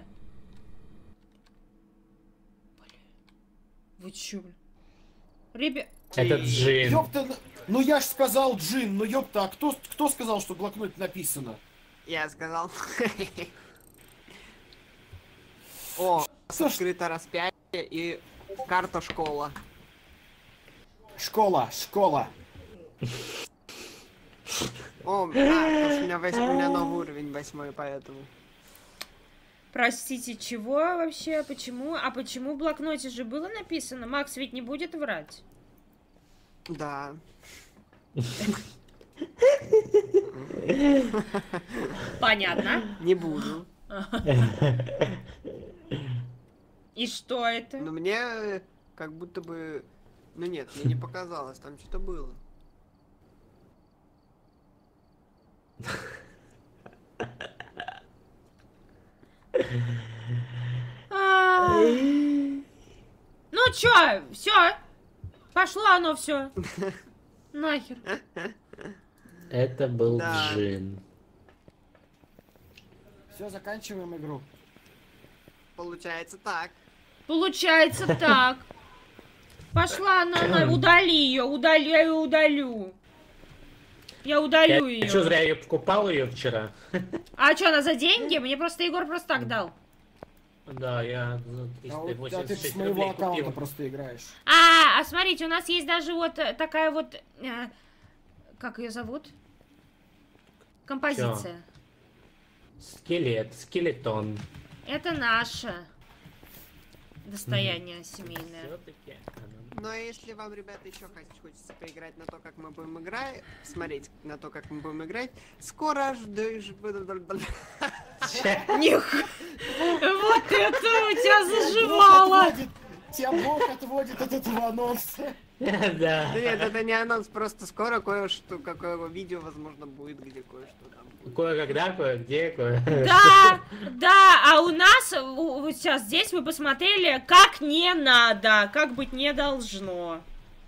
Бля. Вы чё? Ребят... Это Джин. Ёпта, ну- ну я ж сказал Джин, ну ёпта, а кто, кто сказал, что в блокноте написано? Я сказал. О, Слушай. открыто распятие и карта школа. Школа, школа. О, а, потому что у меня, вось- у меня новый уровень восьмой, поэтому. Простите, чего вообще? Почему? А почему в блокноте же было написано? Макс ведь не будет врать. Да. Понятно. Не буду. И что это? Но мне э, как будто бы... Ну нет, мне не показалось, там что-то было. А. Ну чё, все, пошло оно все. Нахер. Это был Да. Джин. Все, заканчиваем игру. Получается так. Получается так. Пошла она, на- удали ее, удали, я ее удалю. Я удалю Я что, ее. зря ее покупал ее вчера? А что, она за деньги? Мне просто Егор просто так дал. Да, я за А, триста вот, а ты ж восемьдесят с шесть моего рублей аккаунта купил. просто играешь. А, а смотрите, у нас есть даже вот э, такая вот, э, как ее зовут? Композиция. Скелет, скелетон. Это наше достояние семейное. Все-таки Но если вам, ребята, еще хочется поиграть на то, как мы будем играть, смотреть на то, как мы будем играть, скоро жду... ж- Них! Вот это у тебя заживало! Тебя Бог отводит от этого анонса. Да. Да нет, это не анонс, просто скоро кое-что, какое видео, возможно, будет, где кое-что там будет. Кое-когда, кое-где, кое... Да, да, а у нас у- вот сейчас здесь вы посмотрели, как не надо, как быть не должно.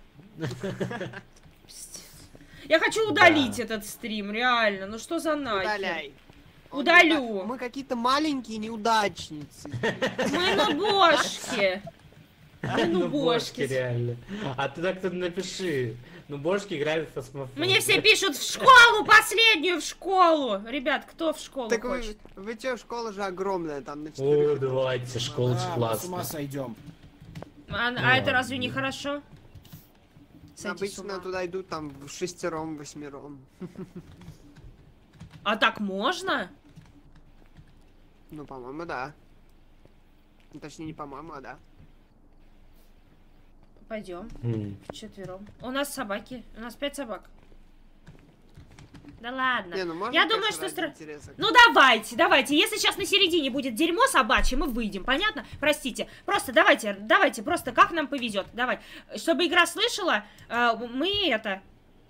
Я хочу удалить Да. этот стрим, реально. Ну что за нахер? Удаляй. Он Удалю. неуда- Мы какие-то маленькие неудачницы. Мы нубошки. Мы Ну, бошки, нубошки. реально. А ты так-то напиши. Ну, бошки играют со смартфоном. Мне все пишут в школу, последнюю в школу. Ребят, кто в школу Так вы, хочет? вы чё, школа же огромная, там на О, четырех. давайте, школа А, мы с ума классно. сойдем. А, а это разве не хорошо? Сойти с Обычно ума. туда идут там в шестером, восьмером. А так можно? Ну, по-моему, да. Ну, точнее, не по-моему, а да. Пойдем. М. Вчетвером. У нас собаки. У нас пять собак. Да ладно. Не, ну можно, Я конечно, думаю, что ради стра- интереса. Ну давайте, давайте. Если сейчас на середине будет дерьмо собачье, мы выйдем. Понятно? Простите. Просто давайте, давайте, просто как нам повезет. Давай. Чтобы игра слышала, э, мы это.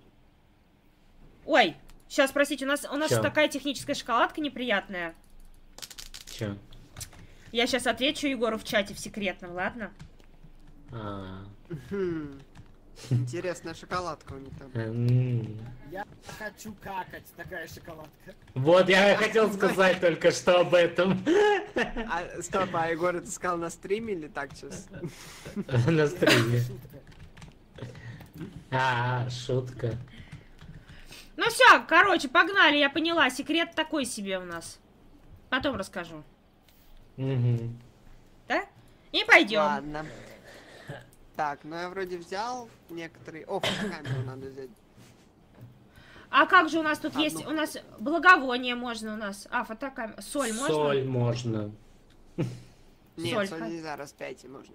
Ой, сейчас, простите, у нас у нас Чё? такая техническая шоколадка неприятная. Чё? Я сейчас отвечу Егору в чате в секретном, ладно? А. Хм. Интересная шоколадка у них там. М. Я хочу какать, такая шоколадка. Вот, я хотел сказать только что об этом. А, стоп, а Егор это сказал на стриме или так сейчас? На стриме. Шутка. А, шутка. Ну все, короче, погнали, я поняла. Секрет такой себе у нас. Потом расскажу. Мгм. Да? И пойдем. Ладно. Так, ну я вроде взял некоторые... О, фотокамеру надо взять. А как же у нас тут Одну. есть? У нас благовоние можно у нас. А, фотокамера. Соль можно? Соль можно. Нет, Соль, соль ха- нельзя, распятие можно.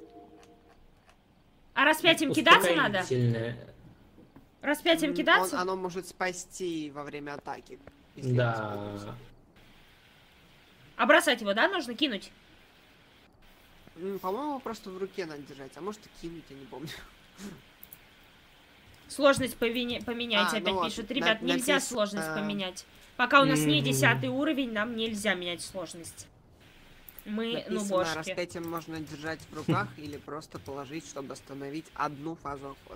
А распятием кидаться надо? Успокоительное. Распятием М, кидаться? он- оно может спасти во время атаки. если его Да. использовать. А бросать его, да, нужно кинуть? М, По-моему, просто в руке надо держать, а может и кинуть, я не помню. Сложность повине- поменяйте, А, опять ну вот, пишут. на- Ребят, нельзя напис- сложность а. поменять. Пока у нас не Мгм. десятый уровень, нам нельзя менять сложность. Мы, ну, Написано, бошки. распятием можно держать в руках или просто положить, чтобы остановить одну фазу охоты.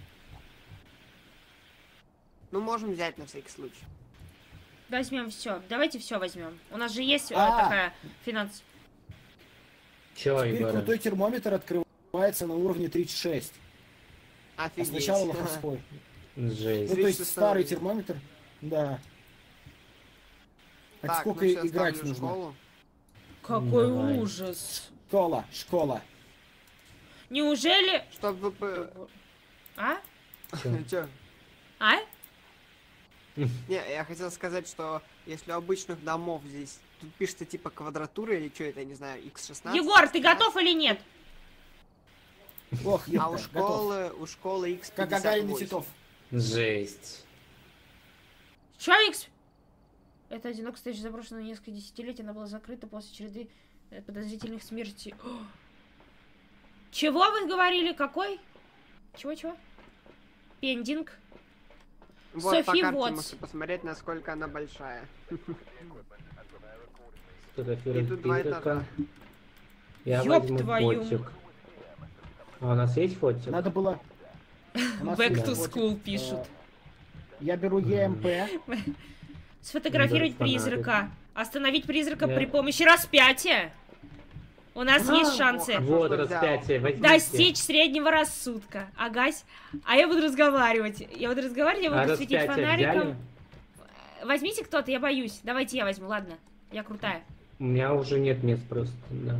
Ну, можем взять на всякий случай. Возьмем все. Давайте все возьмем. У нас же есть э, А. такая финанс. Чё, Теперь Егор? крутой термометр открывается на уровне тридцать шесть. А Офигеть. сначала лоховской. Ну, Жесть. то есть тридцать старый уровень. термометр, да. Так, Так, сколько ну всё, играть ставлю нужно? школу. Какой Давай. ужас. Школа, школа. Неужели... Чтобы вы... А? Чё? Чё? А? Не, я хотел сказать, что если у обычных домов здесь... Тут пишется типа квадратура или что это, я не знаю, икс шестнадцать. Егор, ты икс пятнадцать. готов или нет? Ох, А ёпта, у готов. школы, у школы икс Как пятьдесят Гагарин и восемь. Титов. Жесть. Чё, Икс? Это одинокая встреча заброшена на несколько десятилетий. Она была закрыта после череды э, подозрительных смертей. О! Чего вы говорили? Какой? Чего-чего? Пендинг. Вот по Софи карте Вотс. можете посмотреть, насколько она большая. Фотографировать И тут два призрака. этажа. Я Ёб возьму твою. фотик. А у нас есть фотик? Надо было... У нас Back есть to фотик. school пишут. Э, Я беру Е Эм Пэ. Сфотографировать Да, фонарик. призрака. Остановить призрака Я- при помощи распятия. У нас А, есть шансы. ох. Вот Что взял? распятие, возьмите. Достичь среднего рассудка. Агась. А я буду разговаривать. Я буду разговаривать, я А буду светить распятие фонариком. взяли? Возьмите кто-то, я боюсь. Давайте я возьму, ладно. Я крутая. У меня уже нет мест просто, да.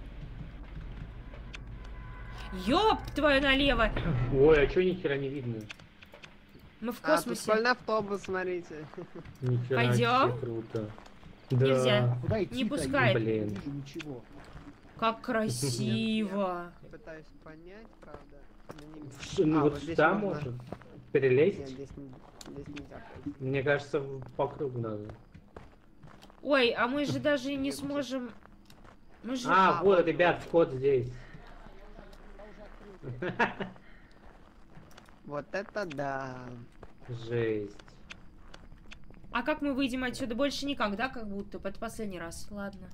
Ёб твою налево. Ой, а чё ни хера не видно? Мы в А, тут космосе. школьный автобус, смотрите. Ни хера Пойдём? себе круто. Да. Нельзя. Куда идти? Не пускает. Блин. Не вижу ничего. Как красиво. Пытаюсь понять, правда. но не- Ш- ну А, вот вот здесь сюда можно. может Нет, перелезть? здесь, не- здесь нельзя пройти. Мне кажется, в- по кругу надо. Ой, а мы же даже не сможем... Мы же... А, А, вот, вот, ребят, вход здесь. Вот это да. Жесть. А как мы выйдем отсюда? Больше никак, да, как будто? Это последний раз. Ладно.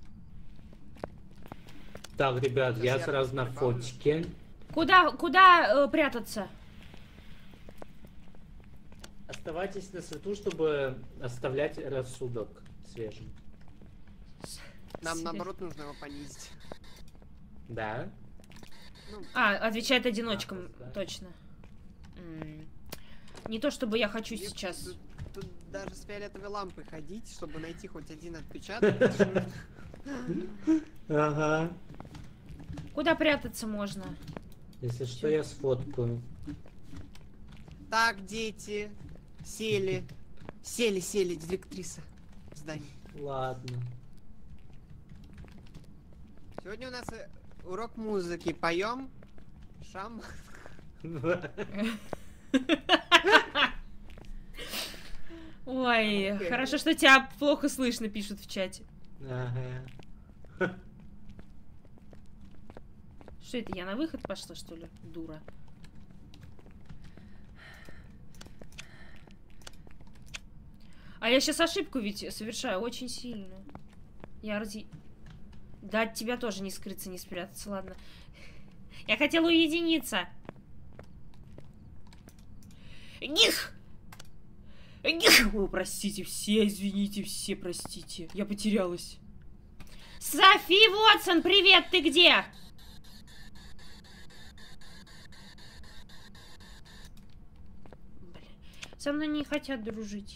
Так, ребят, Сейчас я я сразу на прибавлю. фотике. Куда, куда э, прятаться? Оставайтесь на свету, чтобы оставлять рассудок свежим. Нам Себе. наоборот нужно его понизить. Да? Ну, А, отвечает одиночкам, А, да. точно. М. Не то, чтобы я хочу Еп, сейчас. Тут, тут даже с фиолетовой лампой ходить, чтобы найти хоть один отпечаток. Ага. Куда прятаться можно? Если что, я сфоткаю. Так, дети, сели. Сели, сели, директриса в здании. Ладно. Сегодня у нас э, урок музыки. Поем. Шам. Ой, хорошо, что тебя плохо слышно, пишут в чате. Ага. Что это, я на выход пошла, что ли? Дура. А я сейчас ошибку ведь совершаю очень сильную. Я ради... Да от тебя тоже не скрыться, не спрятаться, ладно. Я хотела уединиться. Гих! Гих! О, простите, все, извините, все, простите. Я потерялась. Софи Вотсон, привет, ты где? Блин, со мной не хотят дружить.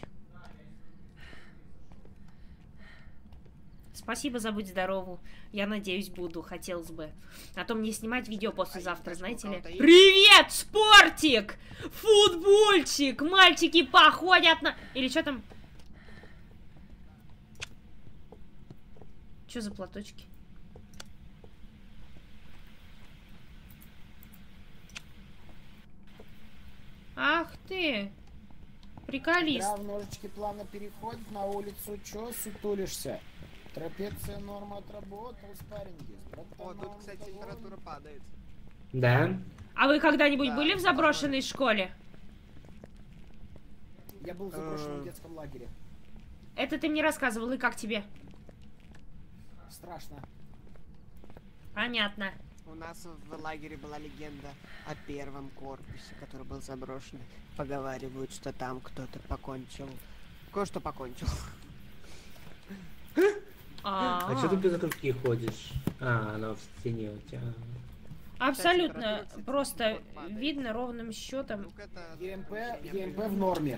Спасибо за «Будь здорову». Я надеюсь, буду. Хотелось бы. А то мне снимать видео послезавтра, знаете ли. Привет, спортик! Футбольчик! Мальчики походят на... Или что там? Что за платочки? Ах ты! Приколист. Игра в ножички плавно переходит на улицу. Чё сутулишься? Трапеция норма отработал, спарринги. О, тут, кстати, температура падает. Да? А вы когда-нибудь Да, были в заброшенной школе? Я был в заброшенном Э. детском лагере. Это ты мне рассказывал, и как тебе? Страшно. Понятно. У нас в лагере была легенда о первом корпусе, который был заброшен. Поговаривают, что там кто-то покончил. Кое-что покончил. А что ты без руки ходишь? А, она в стене у тебя. Абсолютно. температура, кстати, Просто падает. видно ровным счетом. Ну-ка, это... ЕМП, ЕМП в норме.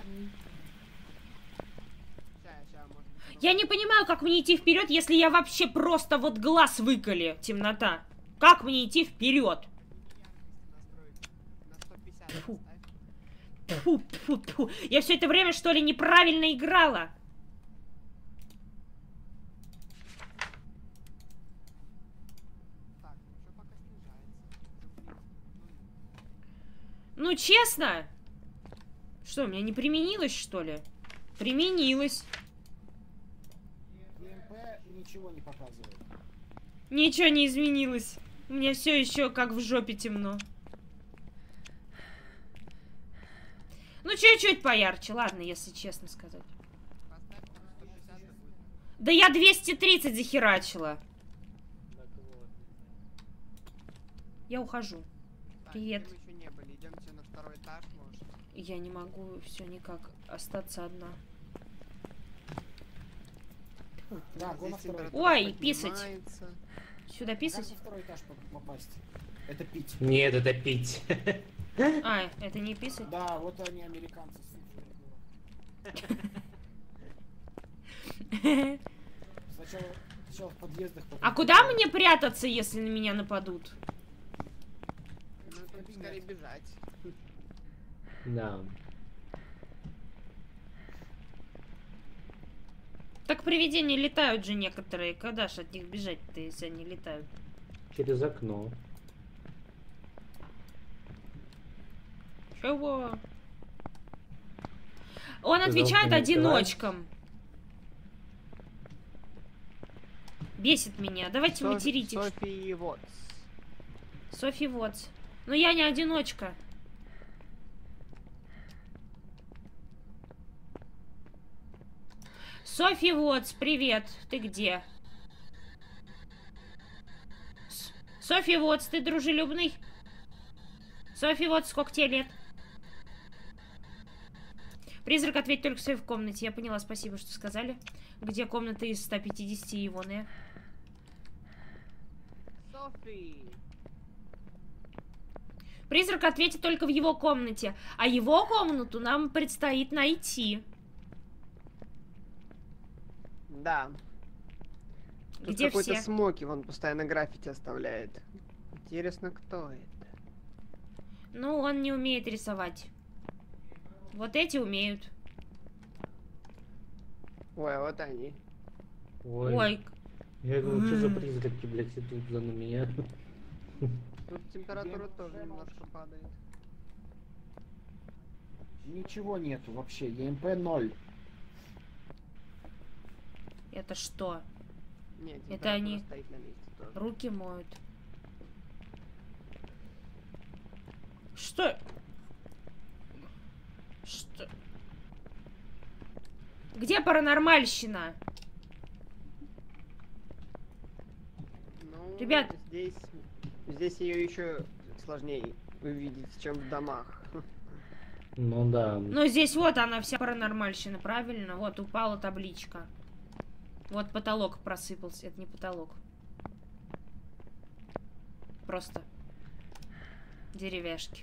Ща, ща, может быть, Я не понимаю, как мне идти вперед, если я вообще просто вот глаз выколи. Темнота. Как мне идти вперед? настроить на сто пятьдесят Фу. ставь. Фу, фу, фу. Я все это время, что ли, неправильно играла? Так, ну что пока снижается. Ну, честно? Что, у меня не применилось, что ли? Применилось. ЕМП ничего не показывает. Ничего не изменилось. У меня все еще как в жопе темно. Ну, чуть-чуть поярче, ладно, если честно сказать. Поставь на сто пятьдесят и будет. Да я двести тридцать захерачила. Я ухожу. Так, Привет. где мы еще не были. Идемте на второй этаж, может. Я не могу все никак остаться одна. Да, го на Здесь второй. температура Ой, писать. поднимается. Сюда Как писать? на второй этаж по- попасть? Это пить. Нет, это пить. А, это не писать? Да, вот они, американцы. Сначала, сначала в подъездах, потом... А куда мне прятаться, если на меня нападут? Ну, тут скорее бежать. Да. Так привидения летают же некоторые. Когда ж от них бежать-то, если они летают? Через окно. Чего? Он Сказал, отвечает что не одиночкам. Бесит меня. Давайте Соф- материтесь. Софи Вотс. Софи Вотс. Но я не одиночка. Софи Вотс, привет. Ты где? С- Софи Вотс, ты дружелюбный? Софи Вотс, сколько тебе лет? Призрак, ответь только в своей комнате. Я поняла, спасибо, что сказали. Где комната из ста пятидесяти, Ивоны? Софи. Призрак ответит только в его комнате. А его комнату нам предстоит найти. Да. Тут Где какой-то все? Смоки, он постоянно граффити оставляет. Интересно, кто это? Ну, он не умеет рисовать. Вот эти умеют. Ой, а вот они. Ой. Ой. Я говорю, что за призраки, блядь, идут за на меня? Тут температура тоже немножко падает. Ничего нету вообще, ЕМП ноль. Это что? Нет, Это температура они стоит на месте тоже. руки моют. Что? Что? Где паранормальщина? Ну, Ребят. Здесь, здесь ее еще сложнее увидеть, чем в домах. Ну да. Ну, здесь вот она, вся паранормальщина, правильно? Вот, упала табличка. Вот потолок просыпался. Это не потолок. Просто деревяшки.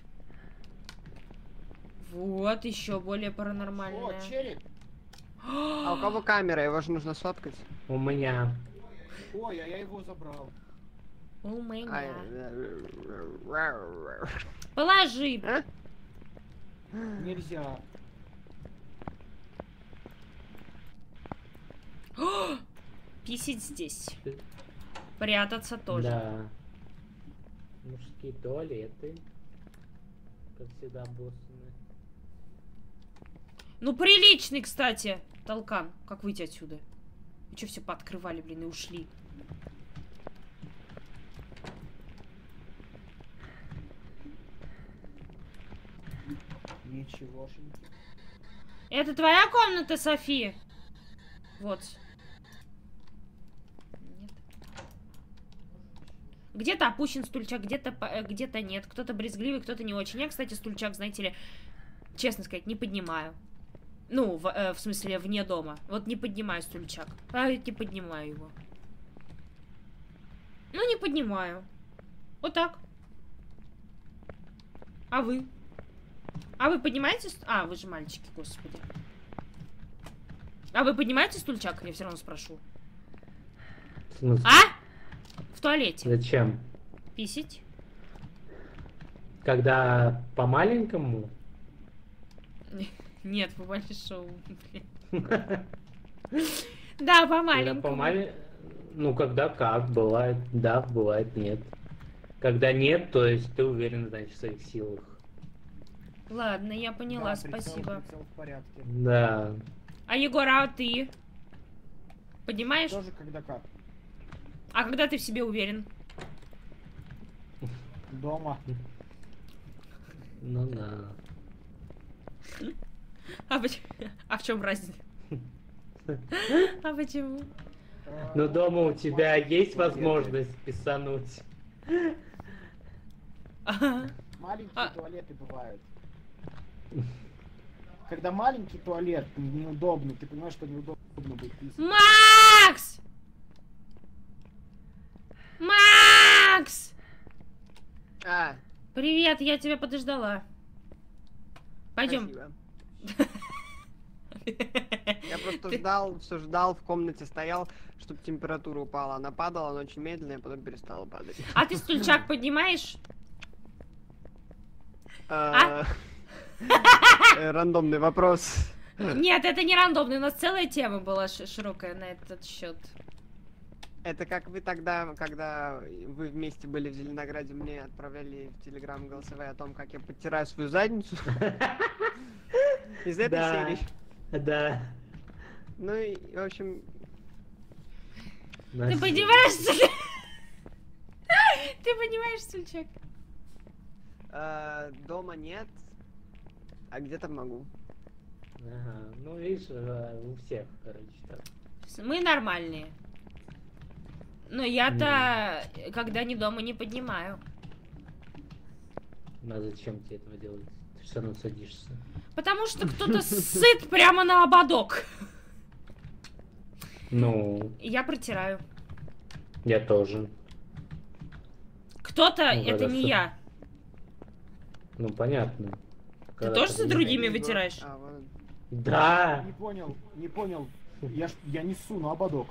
Вот, еще более паранормальная. О, череп! А у кого камера? Его же нужно сфоткать. У меня. Ой, а я его забрал. У меня. А, Положи. а? Нельзя. Писить здесь. Прятаться тоже. Да. Мужские туалеты. Как всегда, боссаны. Ну, приличный, кстати, толкан. Как выйти отсюда? Вы что, все пооткрывали, блин, и ушли? Ничегошеньки. Это твоя комната, Софи? Вот. Нет. Где-то опущен стульчак, где-то по- э, где-то нет. Кто-то брезгливый, кто-то не очень. Я, кстати, стульчак, знаете ли, честно сказать, не поднимаю. Ну, в, э, в смысле, вне дома. Вот не поднимаю стульчак. А не поднимаю его. Ну, не поднимаю. Вот так. А вы? А вы поднимаете... ст- А, вы же мальчики, господи. А вы поднимаете стульчак? Я все равно спрошу. В смысле? А? В туалете. Зачем? Писить? Когда по маленькому? Нет, по большому. Когда Да, по по маленькому. мале- Ну, когда как, бывает, да, бывает нет. Когда нет, то есть ты уверен, значит, в своих силах. Ладно, я поняла, Да, прицел- спасибо. прицел в порядке. Да. А Егор, а ты? Поднимаешь? Тоже когда как. А когда ты в себе уверен? Дома. Ну да. А, поч- а в чем разница? А почему? Ну дома у тебя есть возможность писануть. Ага. Маленькие А- туалеты бывают. Когда маленький туалет неудобно, ты понимаешь, что неудобно будет писать. Макс! Макс! А, Привет, я тебя подождала. Пойдем. спасибо. Я просто ждал, все ждал, в комнате стоял, чтобы температура упала. Она падала, но очень медленно, а потом перестала падать. А ты стульчак поднимаешь? А? Э, Рандомный вопрос. Нет, это не рандомно. У нас целая тема была ш- широкая на этот счет. Это как вы тогда, когда вы вместе были в Зеленограде, мне отправляли в Телеграм голосовые о том, как я подтираю свою задницу. Из этой Да. серии. Да. Ну и, в общем, Ты понимаешь, стульчак? Ты понимаешь, стульчак? э, дома нет, а где-то могу. Ага, ну видишь, э, у всех, короче, так. Мы нормальные. Но я-то, когда не дома, не поднимаю. Ну а зачем тебе этого делать? Ты все равно садишься. Потому что кто-то сыт прямо на ободок. Ну, И я протираю. я тоже. Кто-то, Ну, это когда не сыт. я. Ну, понятно. Ты Когда тоже за ты- другими вытираешь? А, вон. Да! Не понял, не понял. Я, ж- я несу на ободок.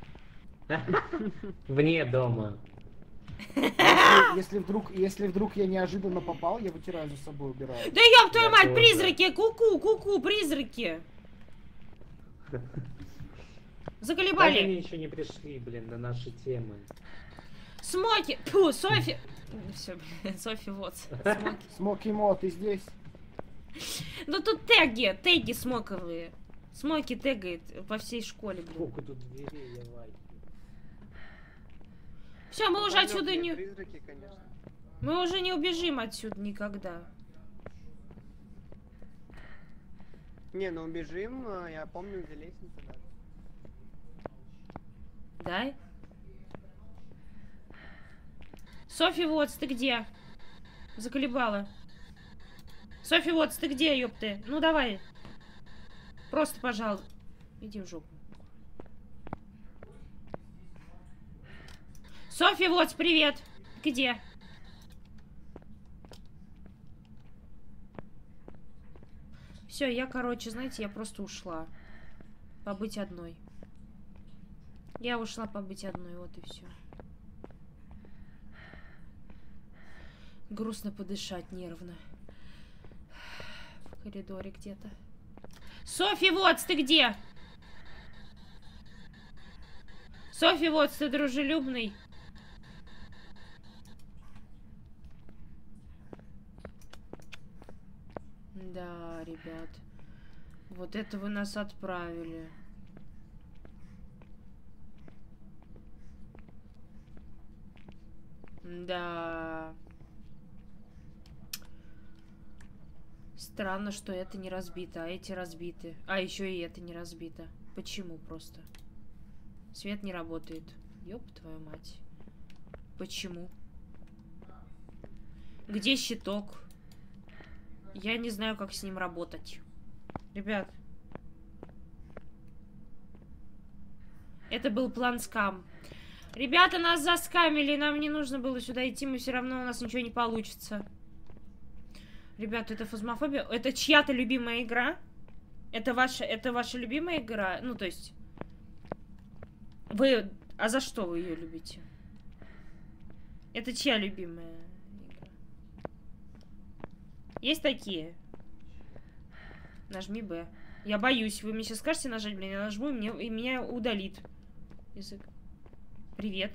Вне дома. Если, если вдруг, если вдруг я неожиданно попал, я вытираю за собой, убираю. Да ёб твою Я мать, тоже. призраки! Ку-ку, ку-ку, призраки! Как Заколебали! они еще не пришли, блин, на наши темы. Смоки! Фу, Софи! Все, Софи вот. Смоки. Смоки Мо, ты здесь? Ну тут теги, теги смоковые. Смоки тегает по всей школе, блин. Сколько тут дверей, я лайк. Все, мы уже отсюда Понятные не... Призраки, конечно. Мы уже не убежим отсюда никогда. Не, ну убежим, а, я помню, где лестница даже. Да? Софи Вотс, ты где? Заколебала. Софи Вотс, ты где, ёпты? Ну давай. Просто, пожалуйста. Иди в жопу. Софи Вотс, привет. Где? Все, я, короче, знаете, я просто ушла. Побыть одной. Я ушла побыть одной, вот и все. Грустно подышать, нервно. В коридоре где-то. Софи Вотс, ты где? Софи Вотс, ты дружелюбный? Да, ребят. Вот это вы нас отправили. Да. Странно, что это не разбито, а эти разбиты. А еще и это не разбито. Почему просто? Свет не работает. Ёб твою мать. Почему? Где щиток? Я не знаю, как с ним работать. Ребят. Это был план скам. Ребята, нас заскамили, нам не нужно было сюда идти, мы все равно, у нас ничего не получится. Ребята, это фазмофобия? Это чья-то любимая игра? Это ваша, это ваша любимая игра? Ну, то есть... Вы... А за что вы ее любите? Это чья любимая игра? Есть такие? Нажми Б. Я боюсь. Вы мне сейчас скажете нажать, блин, я нажму, и, мне, и меня удалит. Язык. Привет.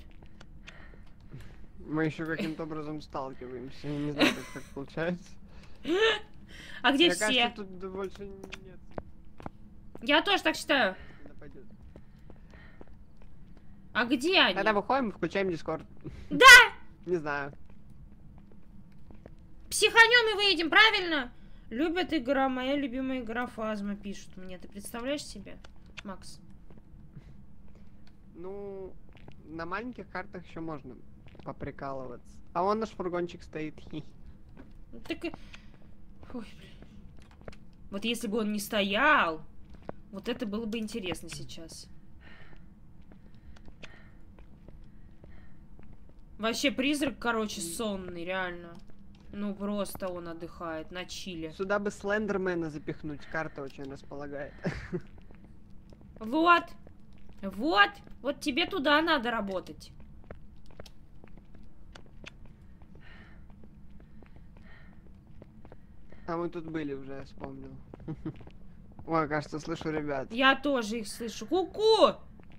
Мы еще каким-то образом сталкиваемся. Я не знаю, как так получается. А где Мне все? кажется, тут больше нет. Я тоже так считаю. Нападет. А где они? Тогда выходим, включаем Дискорд. Да! Не знаю. Психанем и выйдем, правильно? Любят игра, моя любимая игра Фазма, пишут мне. Ты представляешь себе, Макс? Ну, на маленьких картах еще можно поприкалываться. А вон наш фургончик стоит. Хи. Ну, так... и- Ой, блин. Вот если бы он не стоял, вот это было бы интересно сейчас. Вообще призрак, короче, сонный, реально. Ну, просто он отдыхает на чиле. Сюда бы Слендермена запихнуть. Карта очень располагает. Вот. Вот. Вот тебе туда надо работать. А мы тут были уже, я вспомнил. Ой, кажется, слышу ребят. Я тоже их слышу. Ку-ку!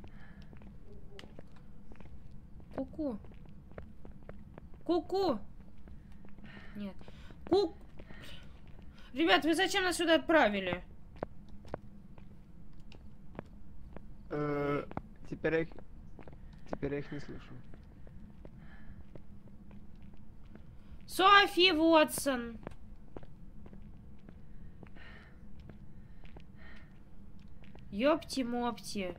Ку-ку. Ку-ку. Нет. Ку... Ребят, вы зачем нас сюда отправили? Э, Теперь я их... Теперь я их не слышу. Софи Вотсон. Ёпти-мопти.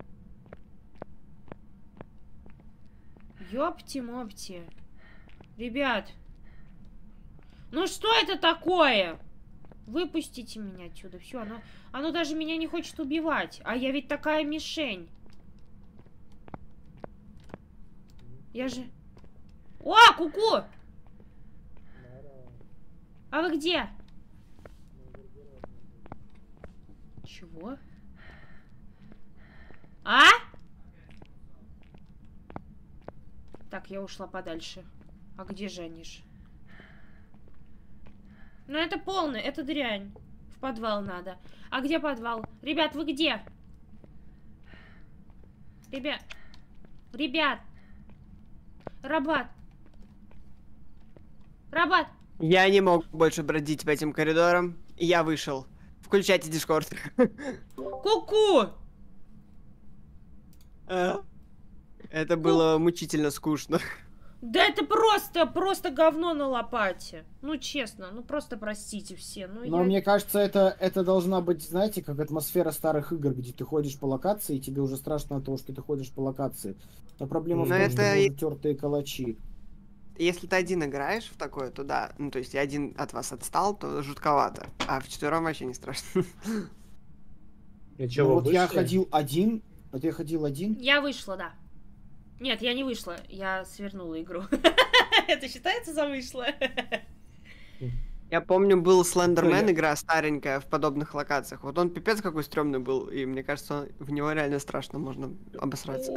Ёпти-мопти. Ребят. Ну что это такое? Выпустите меня отсюда. Все, оно, оно даже меня не хочет убивать. А я ведь такая мишень. Я же... О, ку-ку! А вы где? Чего? А? Так, я ушла подальше. А где же они ж? Ну это полный, это дрянь. В подвал надо. А где подвал? Ребят, вы где? Ребят. Ребят. Рабат. Рабат. Я не мог больше бродить по этим коридорам, и я вышел. Включайте Дискорд. Ку-ку! Это было мучительно скучно. Да это просто, просто говно на лопате. Ну, честно, ну просто простите все. Ну, Но я... мне кажется, это, это должна быть, знаете, как атмосфера старых игр, где ты ходишь по локации, и тебе уже страшно от того, что ты ходишь по локации. Но проблема в Но том, это что и- уже тертые калачи. Если ты один играешь в такое, то да. Ну, то есть я один от вас отстал, то жутковато. А в четвером вообще не страшно. И чё, Ну, вы вот я вышли? ходил один, вот я ходил один. Я вышла, да. Нет, я не вышла, я свернула игру. Это считается за вышла? Я помню, был Слендермен, я- игра старенькая в подобных локациях. Вот он пипец какой стрёмный был, и мне кажется, он- в него реально страшно, можно обосраться.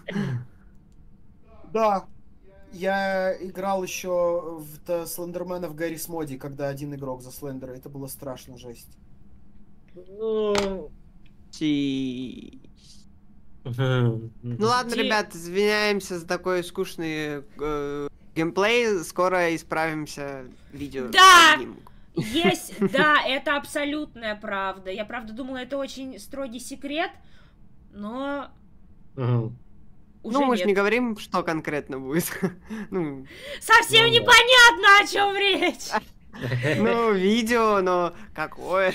Да. Я играл еще в т- Слендермена в Гаррис моде, когда один игрок за Слендера. Это было страшно, жесть. Ну... Си- Ну Ну ладно, Где- ребят, извиняемся за такой скучный э, геймплей. Скоро исправимся видео. Да! одним. Есть, да, это абсолютная правда. Я, правда, думала, это очень строгий секрет, но уже Ну, мы же нет. не говорим, что конкретно будет. Ну, Совсем Ну да. непонятно, о чем речь. ну, видео, но какое?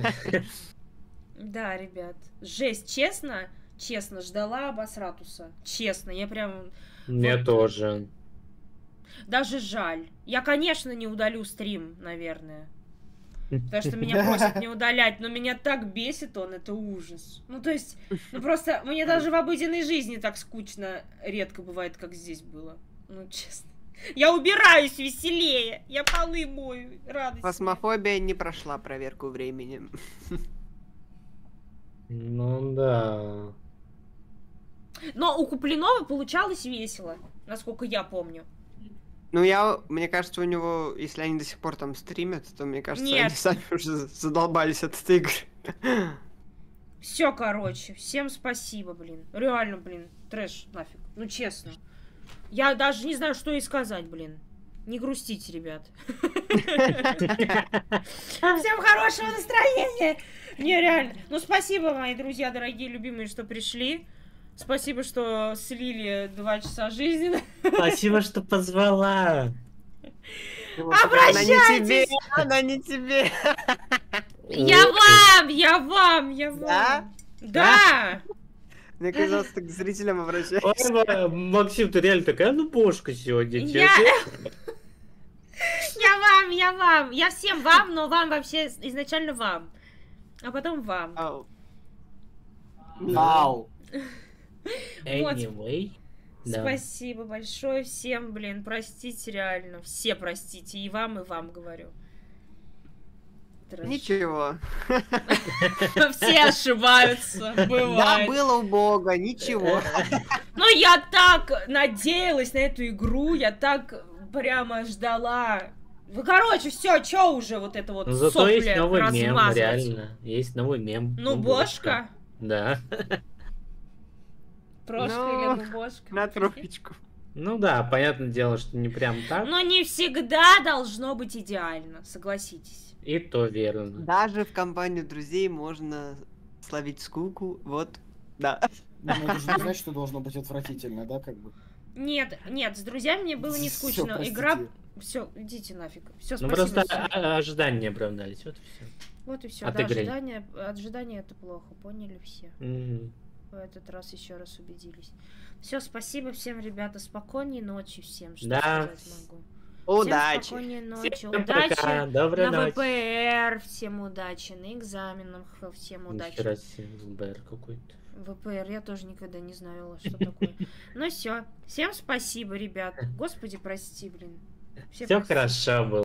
Да, ребят, жесть, честно, честно, ждала Басратуса. Честно, я прям... Мне Вот. тоже. Даже жаль. Я, конечно, не удалю стрим, наверное. Потому что меня просят не удалять, но меня так бесит он, это ужас. Ну, то есть, ну просто, мне даже в обыденной жизни так скучно редко бывает, как здесь было. Ну, честно. Я убираюсь веселее, я полы мою, радость. Фасмофобия не прошла проверку временем. Ну да. Но у Куплинова получалось весело, насколько я помню. Ну, я, мне кажется, у него, если они до сих пор там стримят, то, мне кажется, Нет. они сами уже задолбались от этой игры. Все, короче, всем спасибо, блин. Реально, блин, трэш нафиг. Ну, честно. Я даже не знаю, что и сказать, блин. Не грустите, ребят. Всем хорошего настроения! Не, реально. Ну, спасибо, мои друзья, дорогие, любимые, что пришли. Спасибо, что слили два часа жизни. Спасибо, что позвала. Она не тебе, Обращайтесь! она не тебе. Я вам, я вам, я Да? вам. Да! Мне казалось, ты к зрителям обращаешься. Ой, Ма- Максим, ты реально такая нубошка сегодня. Я... честно. Я вам, я вам. Я всем вам, но вам вообще изначально вам. А потом вам. Ау. Вау. Вот. Anyway. Да. Спасибо большое всем, блин. Простите, реально. Все простите. И вам, и вам говорю. Трэш. Ничего. Все ошибаются. Да, Бывает. было убого, ничего. Ну, я так надеялась на эту игру. Я так прямо ждала. Ну, короче, все, чё уже вот это вот Ну, зато сопли есть новый мем, размазывать? реально. Есть новый мем. Ну, бошка. Да. Прошка Ну, или нубошка. На троечку. Ну да, понятное дело, что не прям так. Но не всегда должно быть идеально, согласитесь. И то верно. Даже в компанию друзей можно словить скуку. Вот, да. Ну, это же не значит, что должно быть отвратительно, да, как бы. Нет, нет, с друзьями мне было не Всё, скучно. простите. Игра... Все, идите нафиг. Все, Ну спасибо. просто всем. о- ожидания не оправдались, вот и все. Вот и все. От Да, игры. ожидание, ожидание это плохо, поняли все. Мгм. В этот раз еще раз убедились. Все, спасибо всем, ребята. Спокойной ночи всем, что Да. сказать могу. Удачи. Всем спокойной ночи. Всем Удачи пока, доброй на ночи. ВПР. Всем удачи. На экзаменах всем удачи. Нихера себе, ВБР какой-то. ВПР я тоже никогда не знала, что такое. Ну все. Всем спасибо, ребят. Господи, прости, блин. Все прости. хорошо было.